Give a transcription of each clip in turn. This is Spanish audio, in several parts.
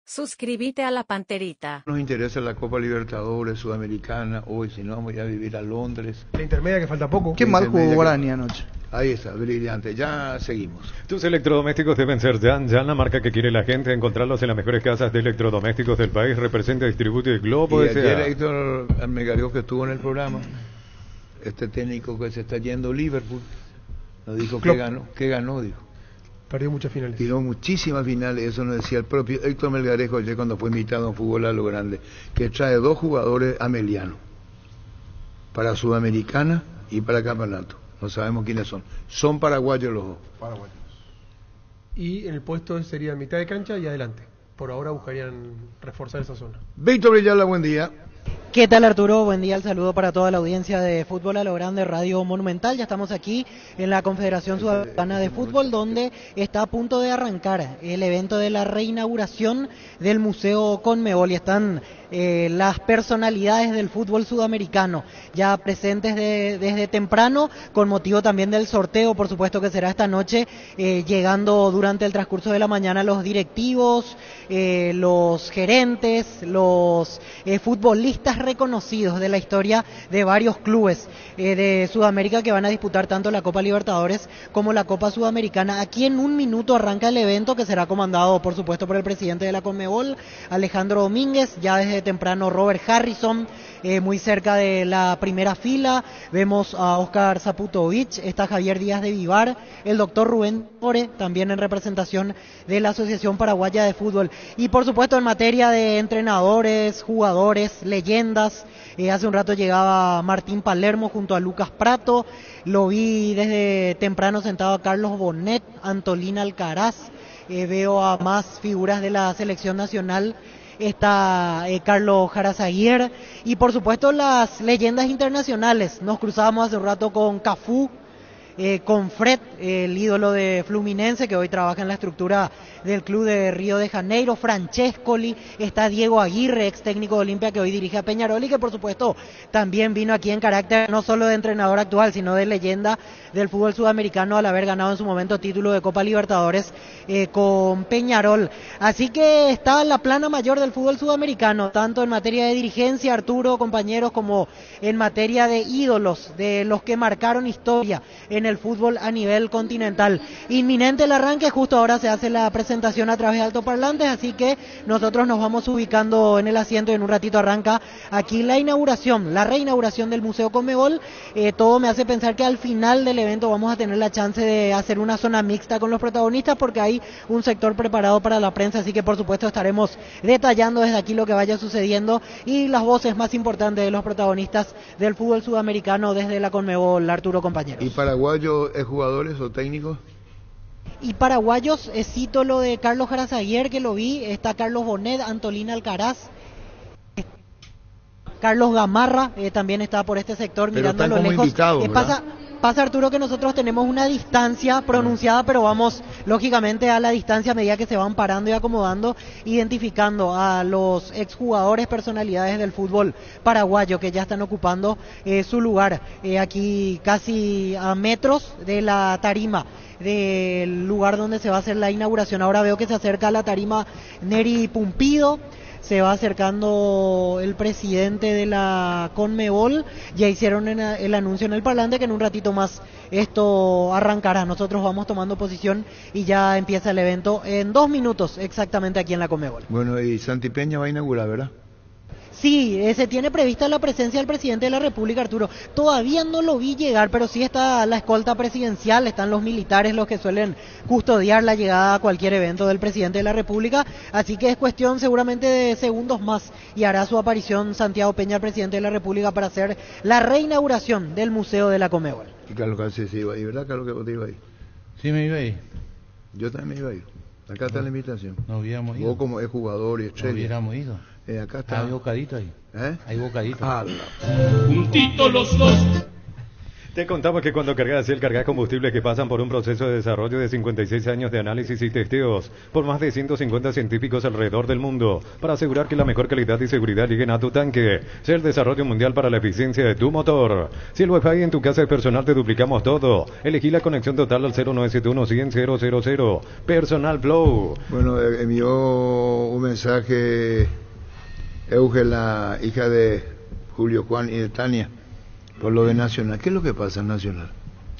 Suscríbete a la Panterita. Nos interesa la Copa Libertadores, Sudamericana, hoy si no vamos a vivir a Londres. La intermedia que falta poco. Qué mal jugó Guaraní anoche. Ahí está, brillante, ya seguimos. Tus electrodomésticos deben ser Jan, la marca que quiere la gente, encontrarlos en las mejores casas de electrodomésticos del país. Representa, distribuye Globo Y S.A. ayer Héctor Almegario, que estuvo en el programa, este técnico que se está yendo a Liverpool, nos dijo que ganó, dijo. Perdió muchas finales. Tiró muchísimas finales, eso nos decía el propio Héctor Melgarejo ayer cuando fue invitado a un fútbol a lo grande, que trae 2 jugadores amelianos, para Sudamericana y para Campeonato. No sabemos quiénes son. Son paraguayos los dos. Paraguayos. Y en el puesto sería mitad de cancha y adelante. Por ahora buscarían reforzar esa zona. Víctor Brillala, buen día. ¿Qué tal, Arturo? Buen día, el saludo para toda la audiencia de Fútbol a lo Grande, Radio Monumental. Ya estamos aquí en la Confederación Sudamericana de Fútbol, donde está a punto de arrancar el evento de la reinauguración del Museo Conmebol, y están las personalidades del fútbol sudamericano ya presentes desde temprano, con motivo también del sorteo, por supuesto, que será esta noche, llegando durante el transcurso de la mañana los directivos, los gerentes, los futbolistas reconocidos de la historia de varios clubes de Sudamérica que van a disputar tanto la Copa Libertadores como la Copa Sudamericana. Aquí en un minuto arranca el evento, que será comandado, por supuesto, por el presidente de la Conmebol, Alejandro Domínguez. Ya desde temprano Robert Harrison, muy cerca de la primera fila. Vemos a Oscar Zaputovich, está Javier Díaz de Vivar, el doctor Rubén Ore, también en representación de la Asociación Paraguaya de Fútbol. Y por supuesto, en materia de entrenadores, jugadores, leyendas, hace un rato llegaba Martín Palermo junto a Lucas Prato. Lo vi desde temprano sentado a Carlos Bonet, Antolín Alcaraz. Veo a más figuras de la selección nacional. Está Carlos Jarazaguer y por supuesto las leyendas internacionales. Nos cruzábamos hace un rato con Cafú, con Fred, el ídolo de Fluminense, que hoy trabaja en la estructura del club de Río de Janeiro, Francescoli, está Diego Aguirre, ex técnico de Olimpia, que hoy dirige a Peñarol, y que por supuesto también vino aquí en carácter no solo de entrenador actual, sino de leyenda del fútbol sudamericano, al haber ganado en su momento título de Copa Libertadores con Peñarol. Así que está la plana mayor del fútbol sudamericano, tanto en materia de dirigencia, Arturo, compañeros, como en materia de ídolos, de los que marcaron historia en el fútbol a nivel continental. Inminente el arranque, justo ahora se hace la presentación a través de altoparlantes, así que nosotros nos vamos ubicando en el asiento y en un ratito arranca aquí la reinauguración del Museo Conmebol. Todo me hace pensar que al final del evento vamos a tener la chance de hacer una zona mixta con los protagonistas, porque hay un sector preparado para la prensa, así que por supuesto estaremos detallando desde aquí lo que vaya sucediendo y las voces más importantes de los protagonistas del fútbol sudamericano desde la Conmebol, Arturo, compañeros. ¿Y paraguayos jugadores o técnicos? Y paraguayos, cito lo de Carlos Jarazaguer, que lo vi, está Carlos Bonet, Antolín Alcaraz, Carlos Gamarra, también está por este sector. Pero mirando a lo lejos. Invitados, Pasa, Arturo, que nosotros tenemos una distancia pronunciada, pero vamos lógicamente a la distancia a medida que se van parando y acomodando, identificando a los exjugadores, personalidades del fútbol paraguayo que ya están ocupando su lugar, aquí casi a metros de la tarima del lugar donde se va a hacer la inauguración. Ahora veo que se acerca a la tarima Neri Pumpido. Se va acercando el presidente de la Conmebol. Ya hicieron el anuncio en el parlante que en un ratito más esto arrancará. Nosotros vamos tomando posición y ya empieza el evento en 2 minutos exactamente aquí en la Conmebol. Bueno, y Santi Peña va a inaugurar, ¿verdad? Sí, se tiene prevista la presencia del presidente de la República, Arturo. Todavía no lo vi llegar, pero sí está la escolta presidencial, están los militares, los que suelen custodiar la llegada a cualquier evento del presidente de la República, así que es cuestión seguramente de segundos más y hará su aparición Santiago Peña, el presidente de la República, para hacer la reinauguración del Museo de la Conmebol. Y Carlos Cáceres iba ahí, ¿verdad, Carlos, que vos te ibas ahí? Sí, me iba ahí. Yo también me iba a ir. Acá está la invitación. No hubiéramos ido. Vos como es jugador y estrella. No hubiéramos ido. Acá está. Hay bocadito ahí. ¿Eh? Hay bocadito. Ah, Juntitos los dos. Te contamos que cuando cargas Shell, cargas combustibles que pasan por un proceso de desarrollo de 56 años de análisis y testeos por más de 150 científicos alrededor del mundo para asegurar que la mejor calidad y seguridad lleguen a tu tanque. Shell Desarrollo Mundial para la eficiencia de tu motor. Si el Wi-Fi en tu casa es personal, te duplicamos todo. Elegí la conexión total al 0971-100-000. Personal Flow. Bueno, envió un mensaje Euge, la hija de Julio Juan y de Tania, por lo de Nacional. ¿Qué es lo que pasa en Nacional?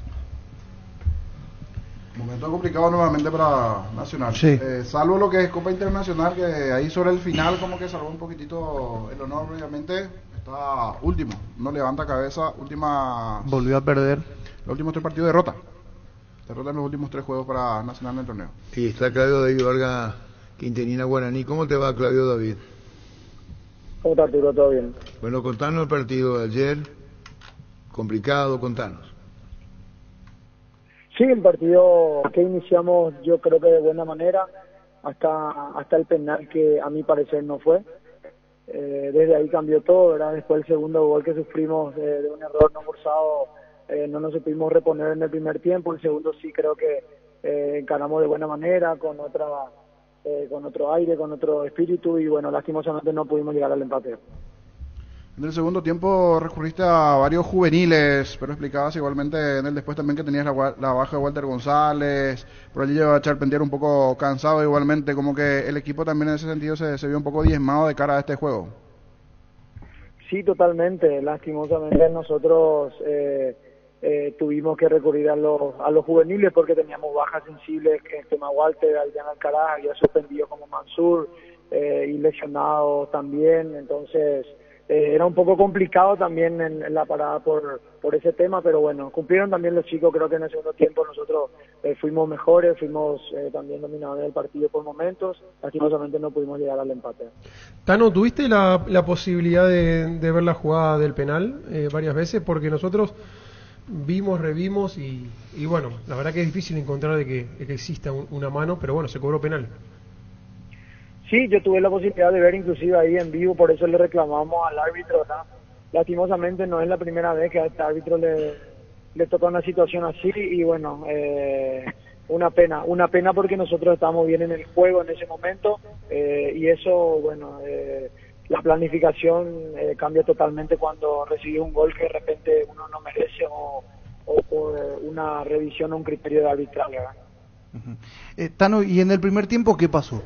Momento complicado nuevamente para Nacional. Sí. Salvo lo que es Copa Internacional, que ahí sobre el final como que salvó un poquitito el honor, obviamente. Está último, no levanta cabeza. Volvió a perder. Los últimos 3 partidos derrota. Derrota en los últimos 3 juegos para Nacional en el torneo. Y está Claudio David Vargas, Quintenina Guaraní. ¿Cómo te va, Claudio David? ¿Cómo está, Arturo? ¿Todo bien? Bueno, contanos el partido de ayer. Complicado, contanos. Sí, el partido que iniciamos yo creo que de buena manera, hasta el penal que a mi parecer no fue. Desde ahí cambió todo, ¿verdad? Después el segundo gol que sufrimos de un error no forzado, no nos supimos reponer en el primer tiempo. El segundo sí creo que encaramos de buena manera, con otro aire, con otro espíritu, y bueno, lastimosamente no pudimos llegar al empate. En el segundo tiempo recurriste a varios juveniles, pero explicabas igualmente en el después también que tenías la baja de Walter González, por allí lleva a Charpentier un poco cansado igualmente, como que el equipo también en ese sentido se vio un poco diezmado de cara a este juego. Sí, totalmente. Lastimosamente nosotros tuvimos que recurrir a los juveniles porque teníamos bajas sensibles, que el tema Walter, Adrián Alcaraz había suspendido como Mansur, y lesionado también, entonces era un poco complicado también en la parada por ese tema, pero bueno, cumplieron también los chicos. Creo que en el segundo tiempo nosotros fuimos mejores, fuimos también dominadores del partido por momentos. Lastimosamente no pudimos llegar al empate. Tano, ¿tuviste la posibilidad de ver la jugada del penal varias veces? Porque nosotros vimos, revimos y bueno, la verdad que es difícil encontrar de que exista una mano, pero bueno, se cobró penal. Sí, yo tuve la posibilidad de ver inclusive ahí en vivo, por eso le reclamamos al árbitro, ¿no? Lastimosamente no es la primera vez que a este árbitro le toca una situación así, y bueno, una pena porque nosotros estábamos bien en el juego en ese momento, y eso, bueno, la planificación cambia totalmente cuando recibes un gol que de repente uno no merece, o por una revisión o un criterio de arbitraje, ¿verdad? Uh-huh. Tano, ¿y en el primer tiempo qué pasó?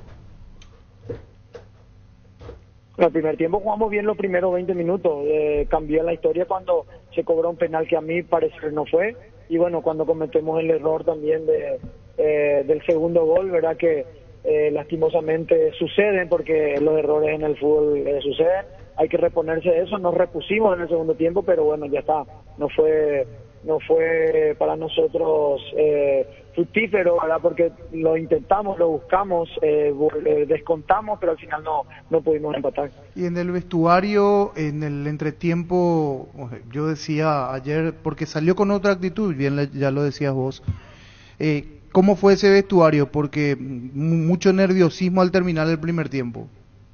En el primer tiempo jugamos bien los primeros 20 minutos, cambió la historia cuando se cobró un penal que a mí parecer no fue, y bueno, cuando cometemos el error también del segundo gol, verdad que lastimosamente suceden, porque los errores en el fútbol suceden, hay que reponerse de eso. Nos repusimos en el segundo tiempo, pero bueno, ya está, no fue para nosotros fructífero, ¿verdad? Porque lo intentamos, lo buscamos, descontamos, pero al final no pudimos empatar. Y en el vestuario, en el entretiempo, yo decía ayer, porque salió con otra actitud, bien ya lo decías vos, ¿cómo fue ese vestuario? Porque mucho nerviosismo al terminar el primer tiempo.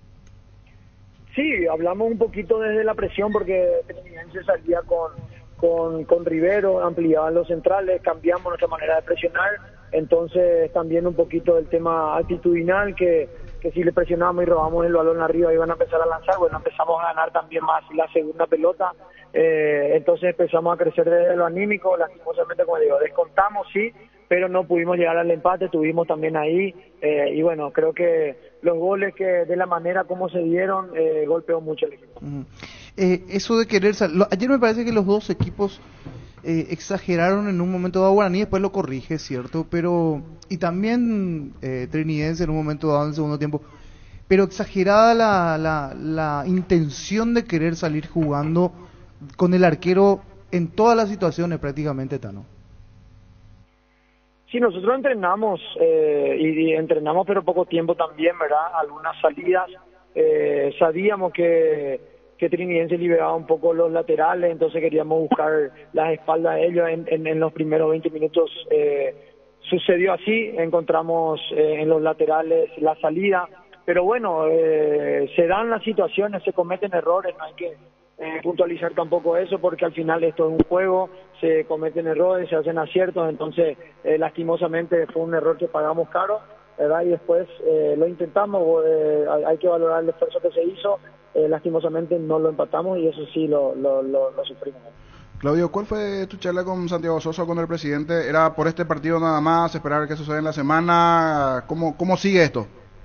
Sí, hablamos un poquito desde la presión, porque Trinidad salía con Rivero, ampliaban los centrales, cambiamos nuestra manera de presionar, entonces también un poquito del tema actitudinal, que si le presionamos y robamos el balón arriba iban a empezar a lanzar, bueno, empezamos a ganar también más la segunda pelota, entonces empezamos a crecer desde lo anímico. Lastimosamente, como digo, descontamos, sí, pero no pudimos llegar al empate, tuvimos también ahí, y bueno, creo que los goles que de la manera como se dieron golpeó mucho el equipo. Eso de querer ayer me parece que los dos equipos exageraron en un momento dado. Guaraní después lo corrige, cierto, pero y también Trinidense en un momento dado en el segundo tiempo, pero exagerada la intención de querer salir jugando con el arquero en todas las situaciones prácticamente, Tano. Sí, nosotros entrenamos, y entrenamos pero poco tiempo también, ¿verdad? Algunas salidas, sabíamos que Trinidense liberaba un poco los laterales, entonces queríamos buscar las espaldas de ellos en los primeros 20 minutos. Sucedió así, encontramos en los laterales la salida, pero bueno, se dan las situaciones, se cometen errores, no hay que puntualizar tampoco eso, porque al final esto es un juego, se cometen errores, se hacen aciertos, entonces lastimosamente fue un error que pagamos caro, ¿verdad? Y después lo intentamos, hay que valorar el esfuerzo que se hizo, lastimosamente no lo empatamos y eso sí lo sufrimos. Claudio, ¿cuál fue tu charla con Santiago Sosa, con el presidente? ¿Era por este partido nada más, esperar qué sucede en la semana? ¿Cómo sigue esto?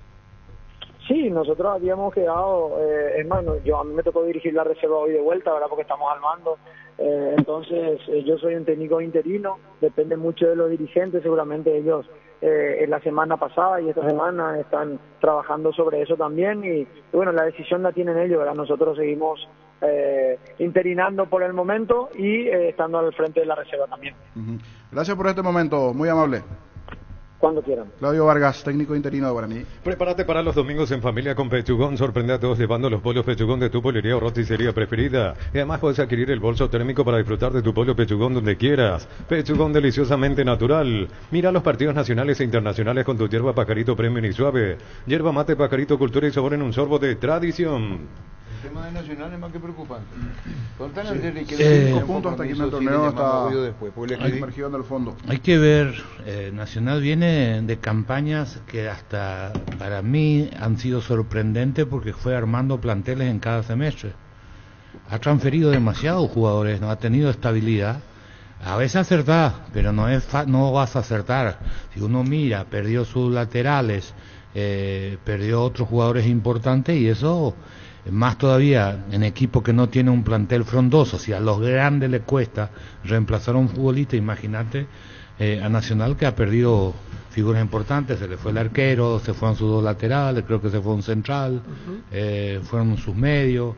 Sí, nosotros habíamos quedado, es más, a mí me tocó dirigir la reserva hoy de vuelta, ¿verdad? Porque estamos al mando. Entonces, yo soy un técnico interino, depende mucho de los dirigentes, seguramente ellos en la semana pasada y esta semana están trabajando sobre eso también y bueno, la decisión la tienen ellos, ¿verdad? Nosotros seguimos interinando por el momento y estando al frente de la reserva también. Gracias por este momento, muy amable. Cuando quieran. Claudio Vargas, técnico interino de Guaraní. Prepárate para los domingos en familia con Pechugón. Sorprende a todos llevando los pollos Pechugón de tu pollería o roticería preferida. Y además puedes adquirir el bolso térmico para disfrutar de tu pollo Pechugón donde quieras. Pechugón deliciosamente natural. Mira los partidos nacionales e internacionales con tu hierba Pajarito Premium y Suave. Hierba mate Pajarito Cultura y Sabor en un sorbo de tradición. El tema de Nacional es más que preocupante. Sí. 5 puntos hasta aquí en el torneo, está sumergido en el fondo. Hay que ver, Nacional viene de campañas que hasta para mí han sido sorprendentes porque fue armando planteles en cada semestre. Ha transferido demasiados jugadores, no ha tenido estabilidad. A veces acertás, pero no vas a acertar. Si uno mira, perdió sus laterales, perdió otros jugadores importantes y eso... Más todavía en equipo que no tiene un plantel frondoso, si a los grandes les cuesta reemplazar a un futbolista, imagínate a Nacional que ha perdido figuras importantes, se le fue el arquero, se fueron sus 2 laterales, creo que se fue un central, fueron sus medios,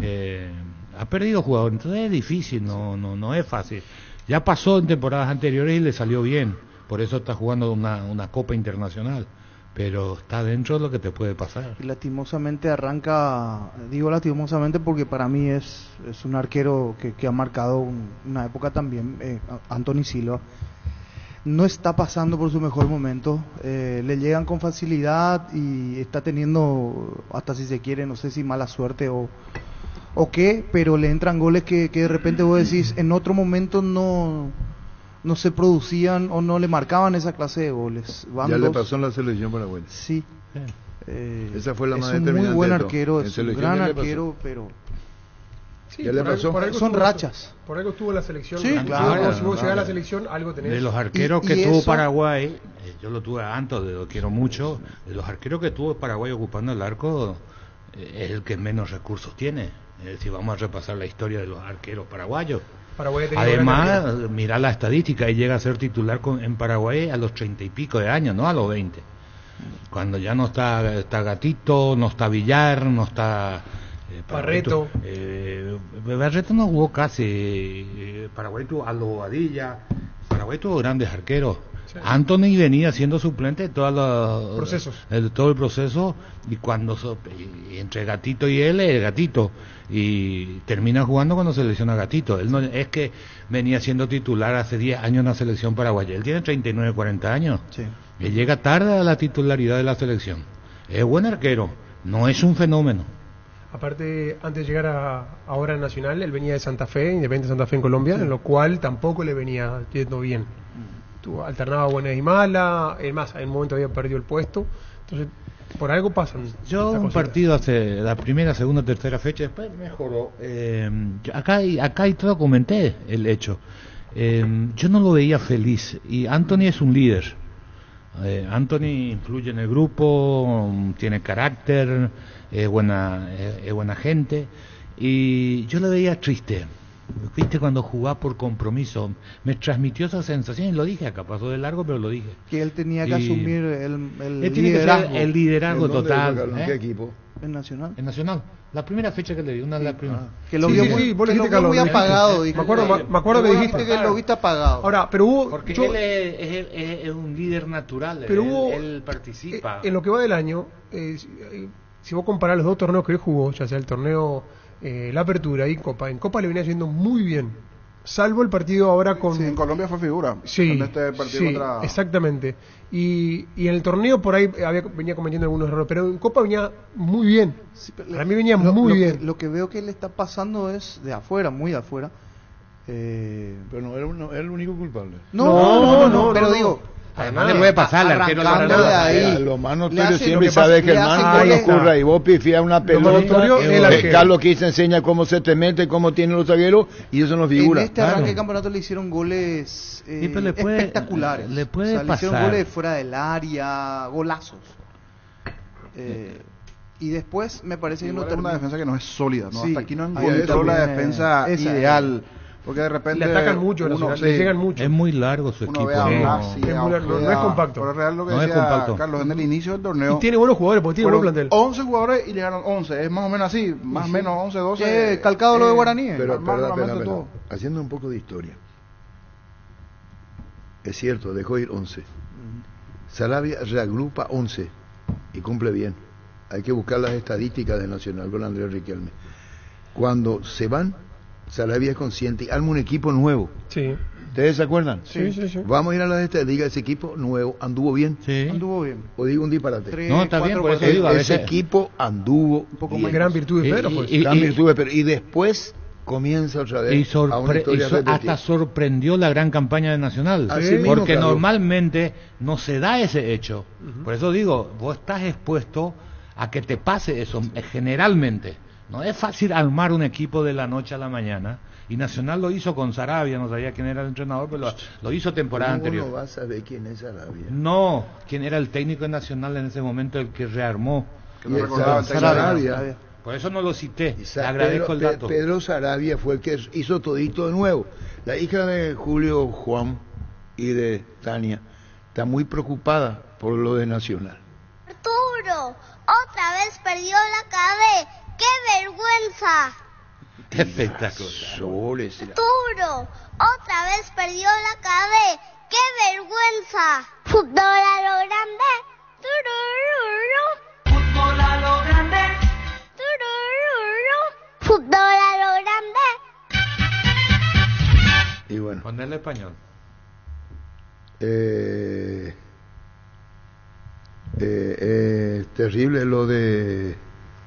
ha perdido jugadores, entonces es difícil, no es fácil. Ya pasó en temporadas anteriores y le salió bien, por eso está jugando una Copa Internacional. Pero está dentro de lo que te puede pasar. Y lastimosamente arranca, digo lastimosamente porque para mí es un arquero que ha marcado una época también, Anthony Silva. No está pasando por su mejor momento, le llegan con facilidad y está teniendo, hasta si se quiere, no sé si mala suerte o qué, pero le entran goles que de repente vos decís, en otro momento no se producían o no le marcaban esa clase de goles. Le pasó en la selección paraguaya. Sí. Esa fue la más determinante. Es un muy buen arquero, es un gran arquero, pero... Sí, ya le pasó. Son rachas. Por algo estuvo en la selección. Sí, claro. Si vos llegás a la selección, algo tenés. De los arqueros que tuvo Paraguay, yo lo tuve antes, lo quiero mucho, de los arqueros que tuvo Paraguay ocupando el arco, es el que menos recursos tiene. Si vamos a repasar la historia de los arqueros paraguayos. Además, mira la estadística, y llega a ser titular en Paraguay a los 30 y pico de años, no a los 20. Cuando ya no está Gatito, no está Villar, no está Barreto. Barreto no jugó casi. Paraguay tuvo a los Bobadilla. Paraguay tuvo grandes arqueros. Sí. Anthony venía siendo suplente de todo el proceso, y cuando entre Gatito y él, el Gatito, y termina jugando cuando se lesiona Gatito. Él no es que venía siendo titular hace 10 años en la selección paraguaya, él tiene 39, 40 años. Sí. Él llega tarde a la titularidad de la selección. Es buen arquero, no es un fenómeno. Aparte, antes de llegar ahora a Nacional, él venía de Santa Fe, Independiente Santa Fe en Colombia, en lo cual tampoco le venía yendo bien. Alternaba buenas y malas, es más, en un momento había perdido el puesto, entonces por algo pasan. Yo un partido hace la primera, segunda, tercera fecha, después mejoró. Acá y te lo comenté el hecho. Yo no lo veía feliz, y Anthony es un líder. Anthony influye en el grupo, tiene carácter, es buena gente, y yo lo veía triste. Viste, cuando jugaba por compromiso, me transmitió esa sensación, y lo dije acá, pasó de largo, pero lo dije. Que él tenía que asumir el liderazgo. El liderazgo total. ¿En qué equipo? En Nacional. En Nacional. La primera fecha que le di, una de las primeras. Que lo vio muy apagado. Me acuerdo que dijiste que lo viste apagado. Ahora, pero hubo... Porque él es un líder natural, pero él participa. En lo que va del año, si vos comparás los 2 torneos que él jugó, ya sea el torneo... la Apertura y en Copa le venía yendo muy bien. salvo el partido ahora con... Sí, en Colombia fue figura. Sí, en este partido sí, contra... exactamente. Y en el torneo por ahí venía cometiendo algunos errores, pero en Copa venía muy bien. Sí, Para mí venía muy bien. Lo que veo que le está pasando es de afuera, muy de afuera. Pero no es el único culpable. No, pero digo... Además le puede pasar al arquero arrancando de ahí. Lo más Le notorio hace- siempre lo que pasa- sabe que le el hace man goles- no ocurra y vos pifias una Lo pelota. más notorio es el arquero. Carlos Quis enseña cómo se te mete, cómo tiene los zagueros y eso no figura. En este arranque de campeonato le hicieron goles Sí, pero le puede- espectaculares. le puede Le hicieron pasar. goles de fuera del área, golazos. Y después me parece que Igual no es una termina. defensa que no es sólida, ¿no? Sí, Hasta aquí no ahí encontró la también, defensa esa ideal. Porque de repente Le atacan mucho, uno, Nacional, sí, le llegan mucho. Es muy largo su uno equipo. ve a ¿no? Blasi, Es a muy largo, no Ojeda, es compacto. Pero es real lo que No es decía compacto. Carlos en el inicio del torneo. Y tiene buenos jugadores, porque tiene buen Fueron plantel. 11 jugadores y llegaron 11. Es más o menos así, más o menos 11, 12. Calcado lo de Guaraní. Pero armar espera, nuevamente todo. haciendo un poco de historia. Es cierto, dejó ir 11. Sarabia reagrupa 11 y cumple bien. Hay que buscar las estadísticas de Nacional con Andrés Riquelme. Cuando se van, Sarabia es consciente y arma un equipo nuevo. Sí. ¿Ustedes se acuerdan? Sí. Vamos a ir a las estadísticas. Ese equipo nuevo anduvo bien. Sí. Anduvo bien. O digo un disparate. No, está bien, por eso digo, a Ese veces... equipo anduvo Un poco bien. más. Gran virtud de Y- Pedro, pues. y- Gran virtud, pero y después comienza otra vez Y, a una historia repetida. hasta sorprendió la gran campaña de Nacional, Así mismo, porque Carlos. normalmente no se da ese hecho. Por eso digo, vos estás expuesto a que te pase eso, generalmente. No es fácil armar un equipo de la noche a la mañana, y Nacional lo hizo con Sarabia, no sabía quién era el entrenador, pero lo hizo temporada ¿Cómo anterior. no vas a saber quién es Sarabia? No, quién era el técnico de Nacional en ese momento, el que rearmó. Que no recordaba el técnico. Sarabia. Por eso no lo cité, Y le agradezco el dato. Pedro Sarabia fue el que hizo todito de nuevo. La hija de Julio Juan y de Tania está muy preocupada por lo de Nacional. Arturo, otra vez perdió la cabeza. ¡Qué vergüenza! Qué espectacular. Soles. Arturo, otra vez perdió la cabeza. ¡Qué vergüenza! Fútbol a lo grande. Turururu. Fútbol a lo grande. Turururu. Fútbol a lo grande. Y bueno, Ponerle español. terrible lo de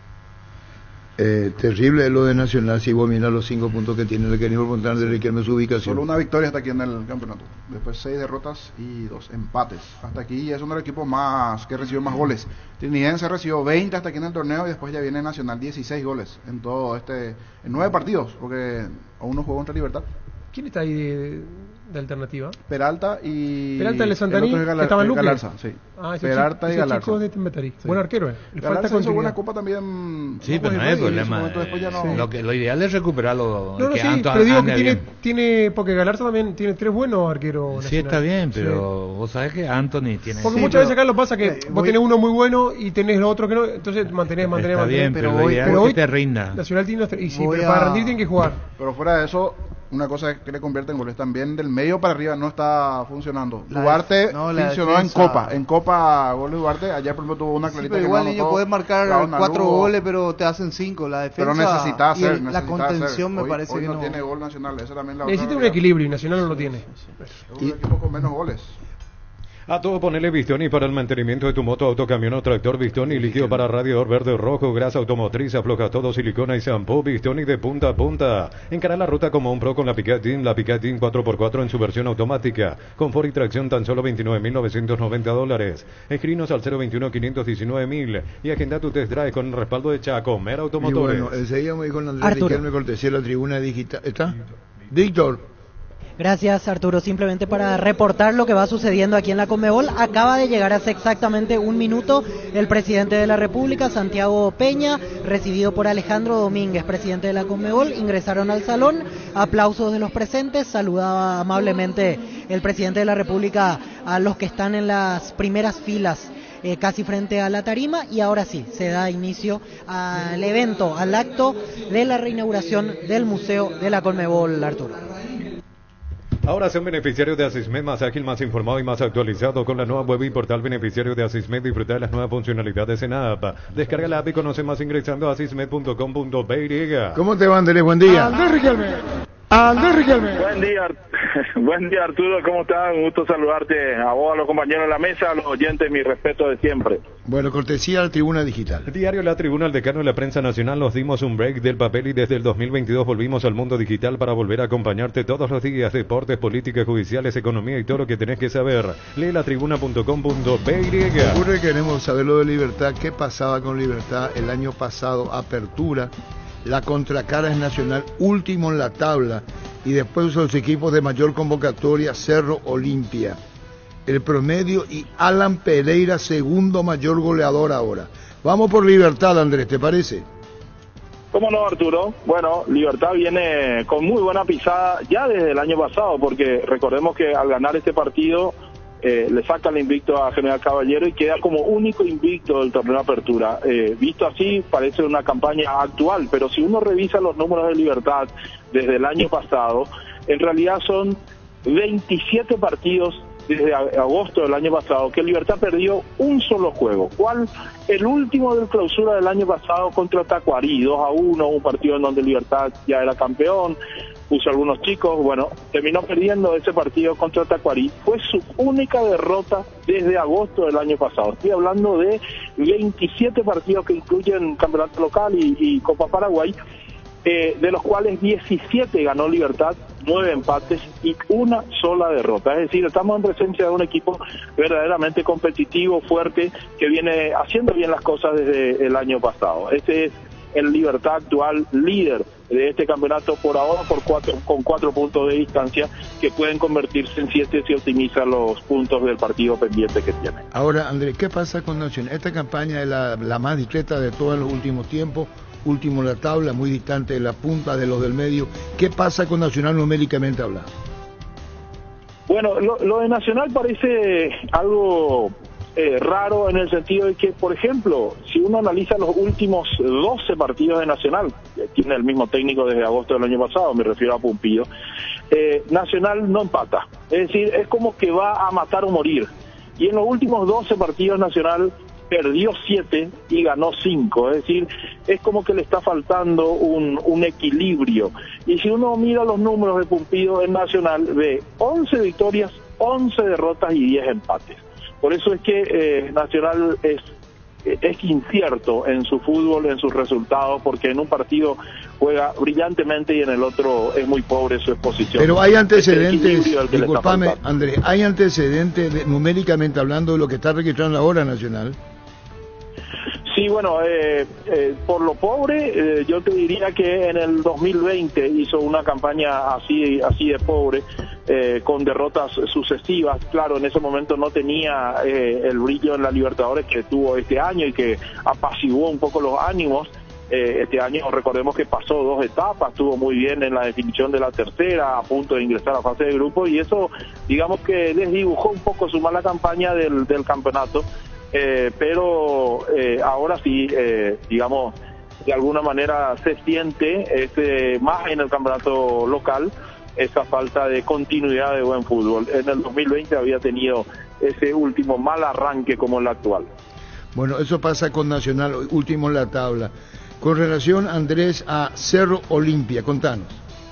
Nacional. Si vos miras los 5 puntos que tiene, le queríamos preguntar de Riquelme su ubicación. Solo una victoria hasta aquí en el campeonato. Después 6 derrotas y 2 empates. Hasta aquí es uno de los equipos más que recibió más goles. Trinidense recibió 20 hasta aquí en el torneo y después ya viene Nacional 16 goles en todo en 9 partidos, porque aún no jugó contra Libertad. ¿Quién está ahí de alternativa? Peralta y Peralta de Santaní, el otro es que estaba en Luque. Galarza, sí. Peralta y Galarza. chico de Tembetarí. Sí. Buen arquero, Le falta Galarza hizo buena continuidad. copa también. Sí, pero no fue hay y en su problema. momento después ya no- Lo ideal es recuperarlo. No, que sí, Anto pero digo ande que bien. tiene, porque Galarza también tiene 3 buenos arqueros. Sí, está bien, Sí. pero vos sabés que Anthony tiene... Porque Sí, muchas pero- veces acá lo pasa que vos tenés uno muy bueno y tenés lo otro que no, entonces mantenés. Está bien, pero pero lo hoy- ideal pero es hoy que te rinda. Nacional tiene los tres, y sí, Voy pero para a- rendir tienen que jugar. Pero fuera de eso, una cosa que le convierte en goles también del medio para arriba no está funcionando. La Duarte no, la funcionó defensa. en Copa goles Duarte. Ayer por ejemplo tuvo una Sí, clarita pero que igual no ellos anotó. pueden marcar Claro, una 4 Lugo. goles, pero te hacen 5. La defensa Pero necesita y hacer, la contención me parece hoy que no tiene gol Nacional. Esa también la otra Necesita un realidad. equilibrio y Nacional no lo tiene. Es un equipo con menos goles. A todo ponele Vistoni para el mantenimiento de tu moto, auto, camión o tractor. Vistoni, líquido para radiador verde o rojo, grasa automotriz, afloja todo, silicona y shampoo. Vistoni de punta a punta. Encara la ruta como un pro con la Picatinny 4x4 en su versión automática. Confort y tracción tan solo $29,990. Escrinos al 021-519,000 y agenda tu test drive con el respaldo de Chacomer Y Automotores. bueno, seguíamos ahí con Andrés Arturo. Riquelme, cortesía de la tribuna digital. ¿Está? Víctor. Gracias, Arturo. Simplemente para reportar lo que va sucediendo aquí en la Conmebol. Acaba de llegar hace exactamente un minuto el presidente de la República, Santiago Peña, recibido por Alejandro Domínguez, presidente de la Conmebol. Ingresaron al salón, aplausos de los presentes, saludaba amablemente el presidente de la República a los que están en las primeras filas, casi frente a la tarima, y ahora sí, se da inicio al evento, al acto de la reinauguración del Museo de la Conmebol, Arturo. Ahora son beneficiarios de Asismed, más ágil, más informado y más actualizado con la nueva web y portal beneficiario de Asismed. Disfruta de las nuevas funcionalidades en app. Descarga la app y conoce más ingresando a asismed.com.py. ¿Cómo te va, Andrés? Buen día. Andrés Riquelme. Andrés Riquelme. Buen día Arturo, ¿cómo estás? Un gusto saludarte a vos, a los compañeros de la mesa, a los oyentes, mi respeto de siempre. Bueno, cortesía a la Tribuna Digital. Diario La Tribuna, el decano de la prensa nacional, nos dimos un break del papel y desde el 2022 volvimos al mundo digital para volver a acompañarte todos los días, deportes, políticas, judiciales, economía y todo lo que tenés que saber. Lee latribuna.com.py. Seguro que queremos saber lo de Libertad, qué pasaba con Libertad el año pasado, apertura. La contracara es Nacional, último en la tabla, y después los equipos de mayor convocatoria, Cerro, Olimpia. El promedio y Alan Pereira, segundo mayor goleador ahora. Vamos por Libertad, Andrés, ¿te parece? ¿Cómo no, Arturo? Bueno, Libertad viene con muy buena pisada ya desde el año pasado, porque recordemos que al ganar este partido le saca el invicto a General Caballero y queda como único invicto del torneo de apertura. Visto así, parece una campaña actual, pero si uno revisa los números de Libertad desde el año pasado, en realidad son 27 partidos desde agosto del año pasado que Libertad perdió un solo juego. ¿Cuál? El último del clausura del año pasado contra Tacuarí, 2-1, un partido en donde Libertad ya era campeón, puso algunos chicos, bueno, terminó perdiendo ese partido contra Tacuarí. Fue su única derrota desde agosto del año pasado. Estoy hablando de 27 partidos que incluyen campeonato local y Copa Paraguay, de los cuales 17 ganó Libertad, 9 empates y una sola derrota. Es decir, estamos en presencia de un equipo verdaderamente competitivo, fuerte, que viene haciendo bien las cosas desde el año pasado. Este es el Libertad actual, líder de este campeonato por ahora con 4 puntos de distancia que pueden convertirse en 7 si optimiza los puntos del partido pendiente que tiene. Ahora, Andrés, ¿qué pasa con Nacional? Esta campaña es la más discreta de todos los últimos tiempos, último en la tabla, muy distante de la punta de los del medio. ¿Qué pasa con Nacional numéricamente hablando? Bueno, lo de Nacional parece algo raro en el sentido de que, por ejemplo, si uno analiza los últimos 12 partidos de Nacional, que tiene el mismo técnico desde agosto del año pasado, me refiero a Pumpido, Nacional no empata. Es decir, es como que va a matar o morir. Y en los últimos 12 partidos Nacional perdió 7 y ganó 5, es decir, es como que le está faltando un equilibrio. Y si uno mira los números de Pumpido en Nacional, ve 11 victorias, 11 derrotas y 10 empates. Por eso es que Nacional es incierto en su fútbol, en sus resultados, porque en un partido juega brillantemente y en el otro es muy pobre su exposición. Pero hay antecedentes, disculpame Andrés, hay antecedentes numéricamente hablando de lo que está registrando ahora Nacional. Sí, bueno, por lo pobre, yo te diría que en el 2020 hizo una campaña así de pobre, con derrotas sucesivas. Claro, en ese momento no tenía el brillo en la Libertadores que tuvo este año y que apaciguó un poco los ánimos. Este año recordemos que pasó 2 etapas, estuvo muy bien en la definición de la tercera, a punto de ingresar a la fase de grupo, y eso, digamos que desdibujó un poco su mala campaña del campeonato. Pero ahora sí, digamos, de alguna manera se siente más en el campeonato local esa falta de continuidad de buen fútbol. En el 2020 había tenido ese último mal arranque como el actual. Bueno, eso pasa con Nacional, último en la tabla. Con relación, Andrés, a Cerro Olimpia, contanos.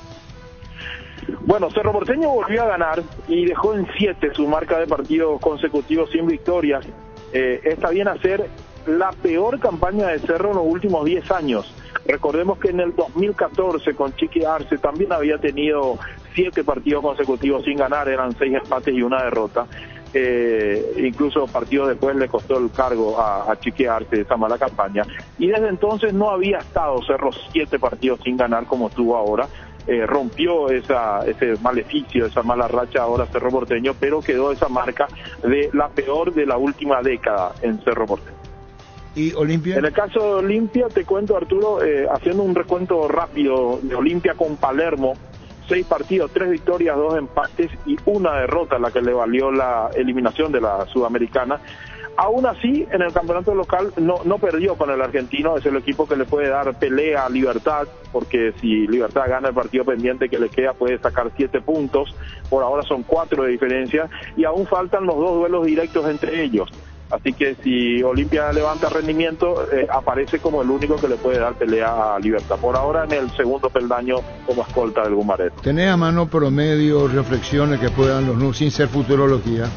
Bueno, Cerro Porteño volvió a ganar y dejó en 7 su marca de partidos consecutivos sin victorias. Esta viene a ser la peor campaña de Cerro en los últimos 10 años. Recordemos que en el 2014 con Chiqui Arce también había tenido 7 partidos consecutivos sin ganar, eran 6 empates y una derrota. Incluso partidos después le costó el cargo a Chiqui Arce esa mala campaña. Y desde entonces no había estado Cerro 7 partidos sin ganar como estuvo ahora. Rompió ese maleficio, esa mala racha ahora Cerro Porteño, pero quedó esa marca de la peor de la última década en Cerro Porteño. ¿Y Olimpia? En el caso de Olimpia, te cuento, Arturo, haciendo un recuento rápido de Olimpia con Palermo, 6 partidos, 3 victorias, 2 empates y una derrota, la que le valió la eliminación de la Sudamericana. Aún así, en el campeonato local no perdió con el argentino, es el equipo que le puede dar pelea a Libertad, porque si Libertad gana el partido pendiente que le queda puede sacar 7 puntos, por ahora son 4 de diferencia, y aún faltan los 2 duelos directos entre ellos. Así que si Olimpia levanta rendimiento, aparece como el único que le puede dar pelea a Libertad. Por ahora en el segundo peldaño como escolta del Gumarero. ¿Tenés a mano promedio, reflexiones que puedan los números sin ser futurología?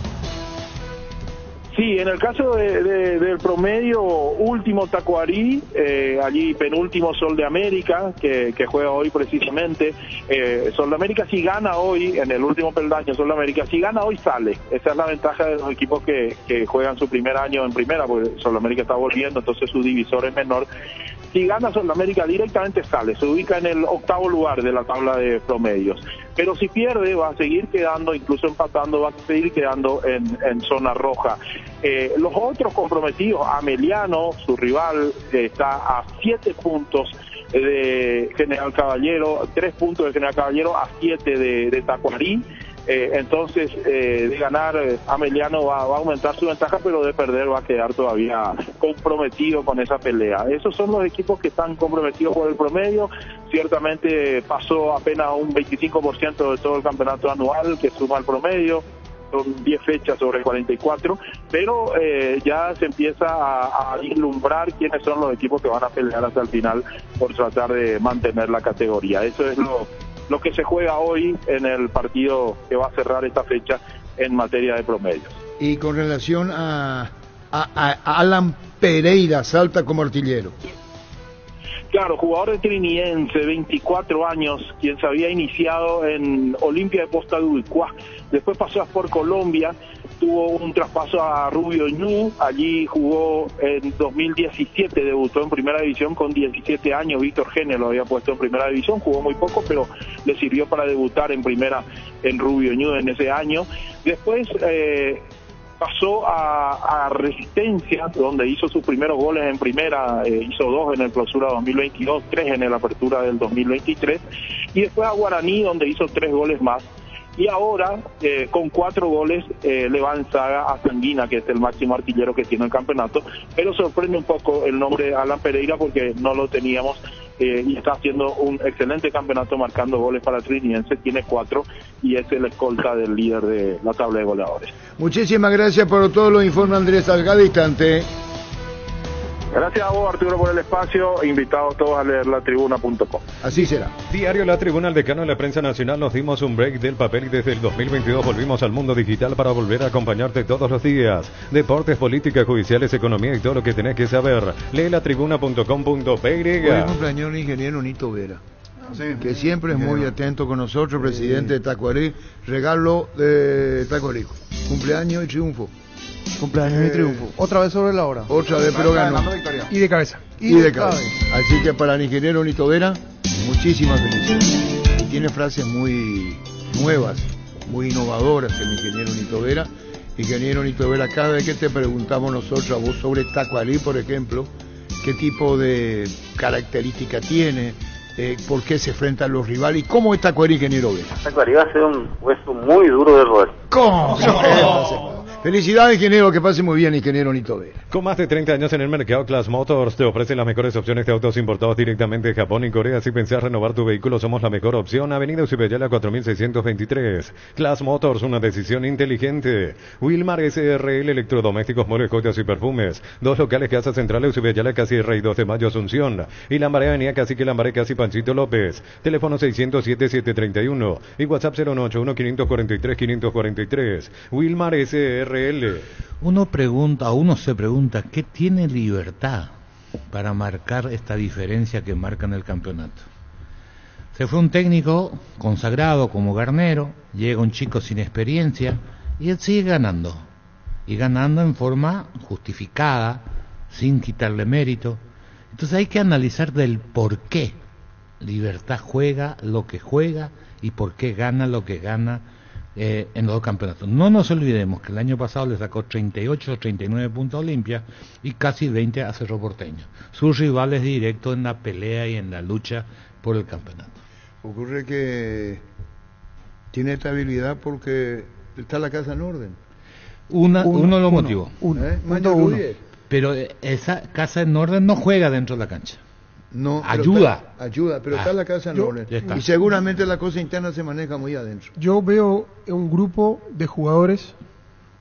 Sí, en el caso del promedio, último Tacuarí, allí penúltimo Sol de América, que juega hoy precisamente. Sol de América si gana hoy, en el último peldaño Sol de América, si gana hoy sale. Esa es la ventaja de los equipos que juegan su primer año en primera, porque Sol de América está volviendo, entonces su divisor es menor. Si gana Sol de América directamente sale, se ubica en el octavo lugar de la tabla de promedios. Pero si pierde va a seguir quedando, incluso empatando, va a seguir quedando en zona roja. Los otros comprometidos, Ameliano, su rival, está a 7 puntos de General Caballero, 3 puntos de General Caballero, a 7 de Tacuarí. Entonces, de ganar Ameliano va a aumentar su ventaja, pero de perder va a quedar todavía comprometido con esa pelea. Esos son los equipos que están comprometidos por el promedio. Ciertamente pasó apenas un 25% de todo el campeonato anual que suma el promedio. Son 10 fechas sobre 44, pero ya se empieza a vislumbrar quiénes son los equipos que van a pelear hasta el final por tratar de mantener la categoría. Eso es lo que se juega hoy en el partido que va a cerrar esta fecha en materia de promedios. Y con relación a Alan Pereira, salta como artillero. Claro, jugador de Triniense, 24 años, quien se había iniciado en Olimpia de Posta de Ubicuá, después pasó por Colombia, tuvo un traspaso a Rubio Ñu, allí jugó en 2017, debutó en primera división con 17 años, Víctor Gene lo había puesto en primera división, jugó muy poco, pero le sirvió para debutar en primera en Rubio Ñu en ese año. Después pasó a Resistencia, donde hizo sus primeros goles en primera, hizo 2 en el clausura 2022, 3 en el apertura del 2023, y después a Guaraní, donde hizo 3 goles más. Y ahora, con 4 goles, le va en saga a Sanguina, que es el máximo artillero que tiene el campeonato. Pero sorprende un poco el nombre de Alan Pereira porque no lo teníamos y está haciendo un excelente campeonato marcando goles para Triniense. Tiene 4 y es el escolta del líder de la tabla de goleadores. Muchísimas gracias por todo lo informe Andrés Salgado Instante. Gracias a vos, Arturo, por el espacio. Invitados todos a leer latribuna.com. Así será. Diario La Tribuna, el decano de la prensa nacional. Nos dimos un break del papel y desde el 2022 volvimos al mundo digital para volver a acompañarte todos los días. Deportes, política, judiciales, economía y todo lo que tenés que saber. Lee latribuna.com.py. Hoy cumpleaños el ingeniero Nito Vera, que siempre es muy atento con nosotros, presidente de Tacuarí. Regalo de Tacuarí. Cumpleaños y triunfo. Cumpleaños y triunfo. Otra vez sobre la hora. Otra vez, pero ganó. Y de cabeza. Y de cabeza. Así que para el ingeniero Nito Vera, muchísimas felicidades. Y tiene frases muy nuevas, muy innovadoras el ingeniero Nito Vera. Ingeniero Nito Vera, cada vez que te preguntamos nosotros a vos sobre Tacuarí, por ejemplo, qué tipo de característica tiene, por qué se enfrentan los rivales y cómo es Tacuarí, ingeniero Vera. Tacuarí va a ser un hueso muy duro de roer. ¿Cómo? Felicidades, ingeniero, que pase muy bien, ingeniero Nito Vera. Con más de 30 años en el mercado, Class Motors te ofrece las mejores opciones de autos importados directamente de Japón y Corea. Si pensás renovar tu vehículo, somos la mejor opción. Avenida Usibeyala 4623. Class Motors, una decisión inteligente. Wilmar SRL, electrodomésticos, muebles, joyas y perfumes. 2 locales, Casa Central, Usibeyala, casi Rey 2 de Mayo, Asunción. Y Lambaré, Avenida Cacique, Lambaré, casi Panchito López. Teléfono 607-731 y WhatsApp 091-543-543. Wilmar SRL. Uno se pregunta, ¿qué tiene Libertad para marcar esta diferencia que marca en el campeonato? Se fue un técnico consagrado como Garnero, llega un chico sin experiencia y él sigue ganando. Y ganando en forma justificada, sin quitarle mérito. Entonces hay que analizar del por qué Libertad juega lo que juega y por qué gana lo que gana en los 2 campeonatos. No nos olvidemos que el año pasado le sacó 38 o 39 puntos a Olimpia y casi 20 a Cerro Porteño. Sus rivales directos en la pelea y en la lucha por el campeonato. Ocurre que tiene estabilidad porque está la casa en orden. Uno lo motivó. Uno. Pero esa casa en orden no juega dentro de la cancha. No, ayuda, pero está la casa en orden. Y seguramente la cosa interna se maneja muy adentro. Yo veo un grupo de jugadores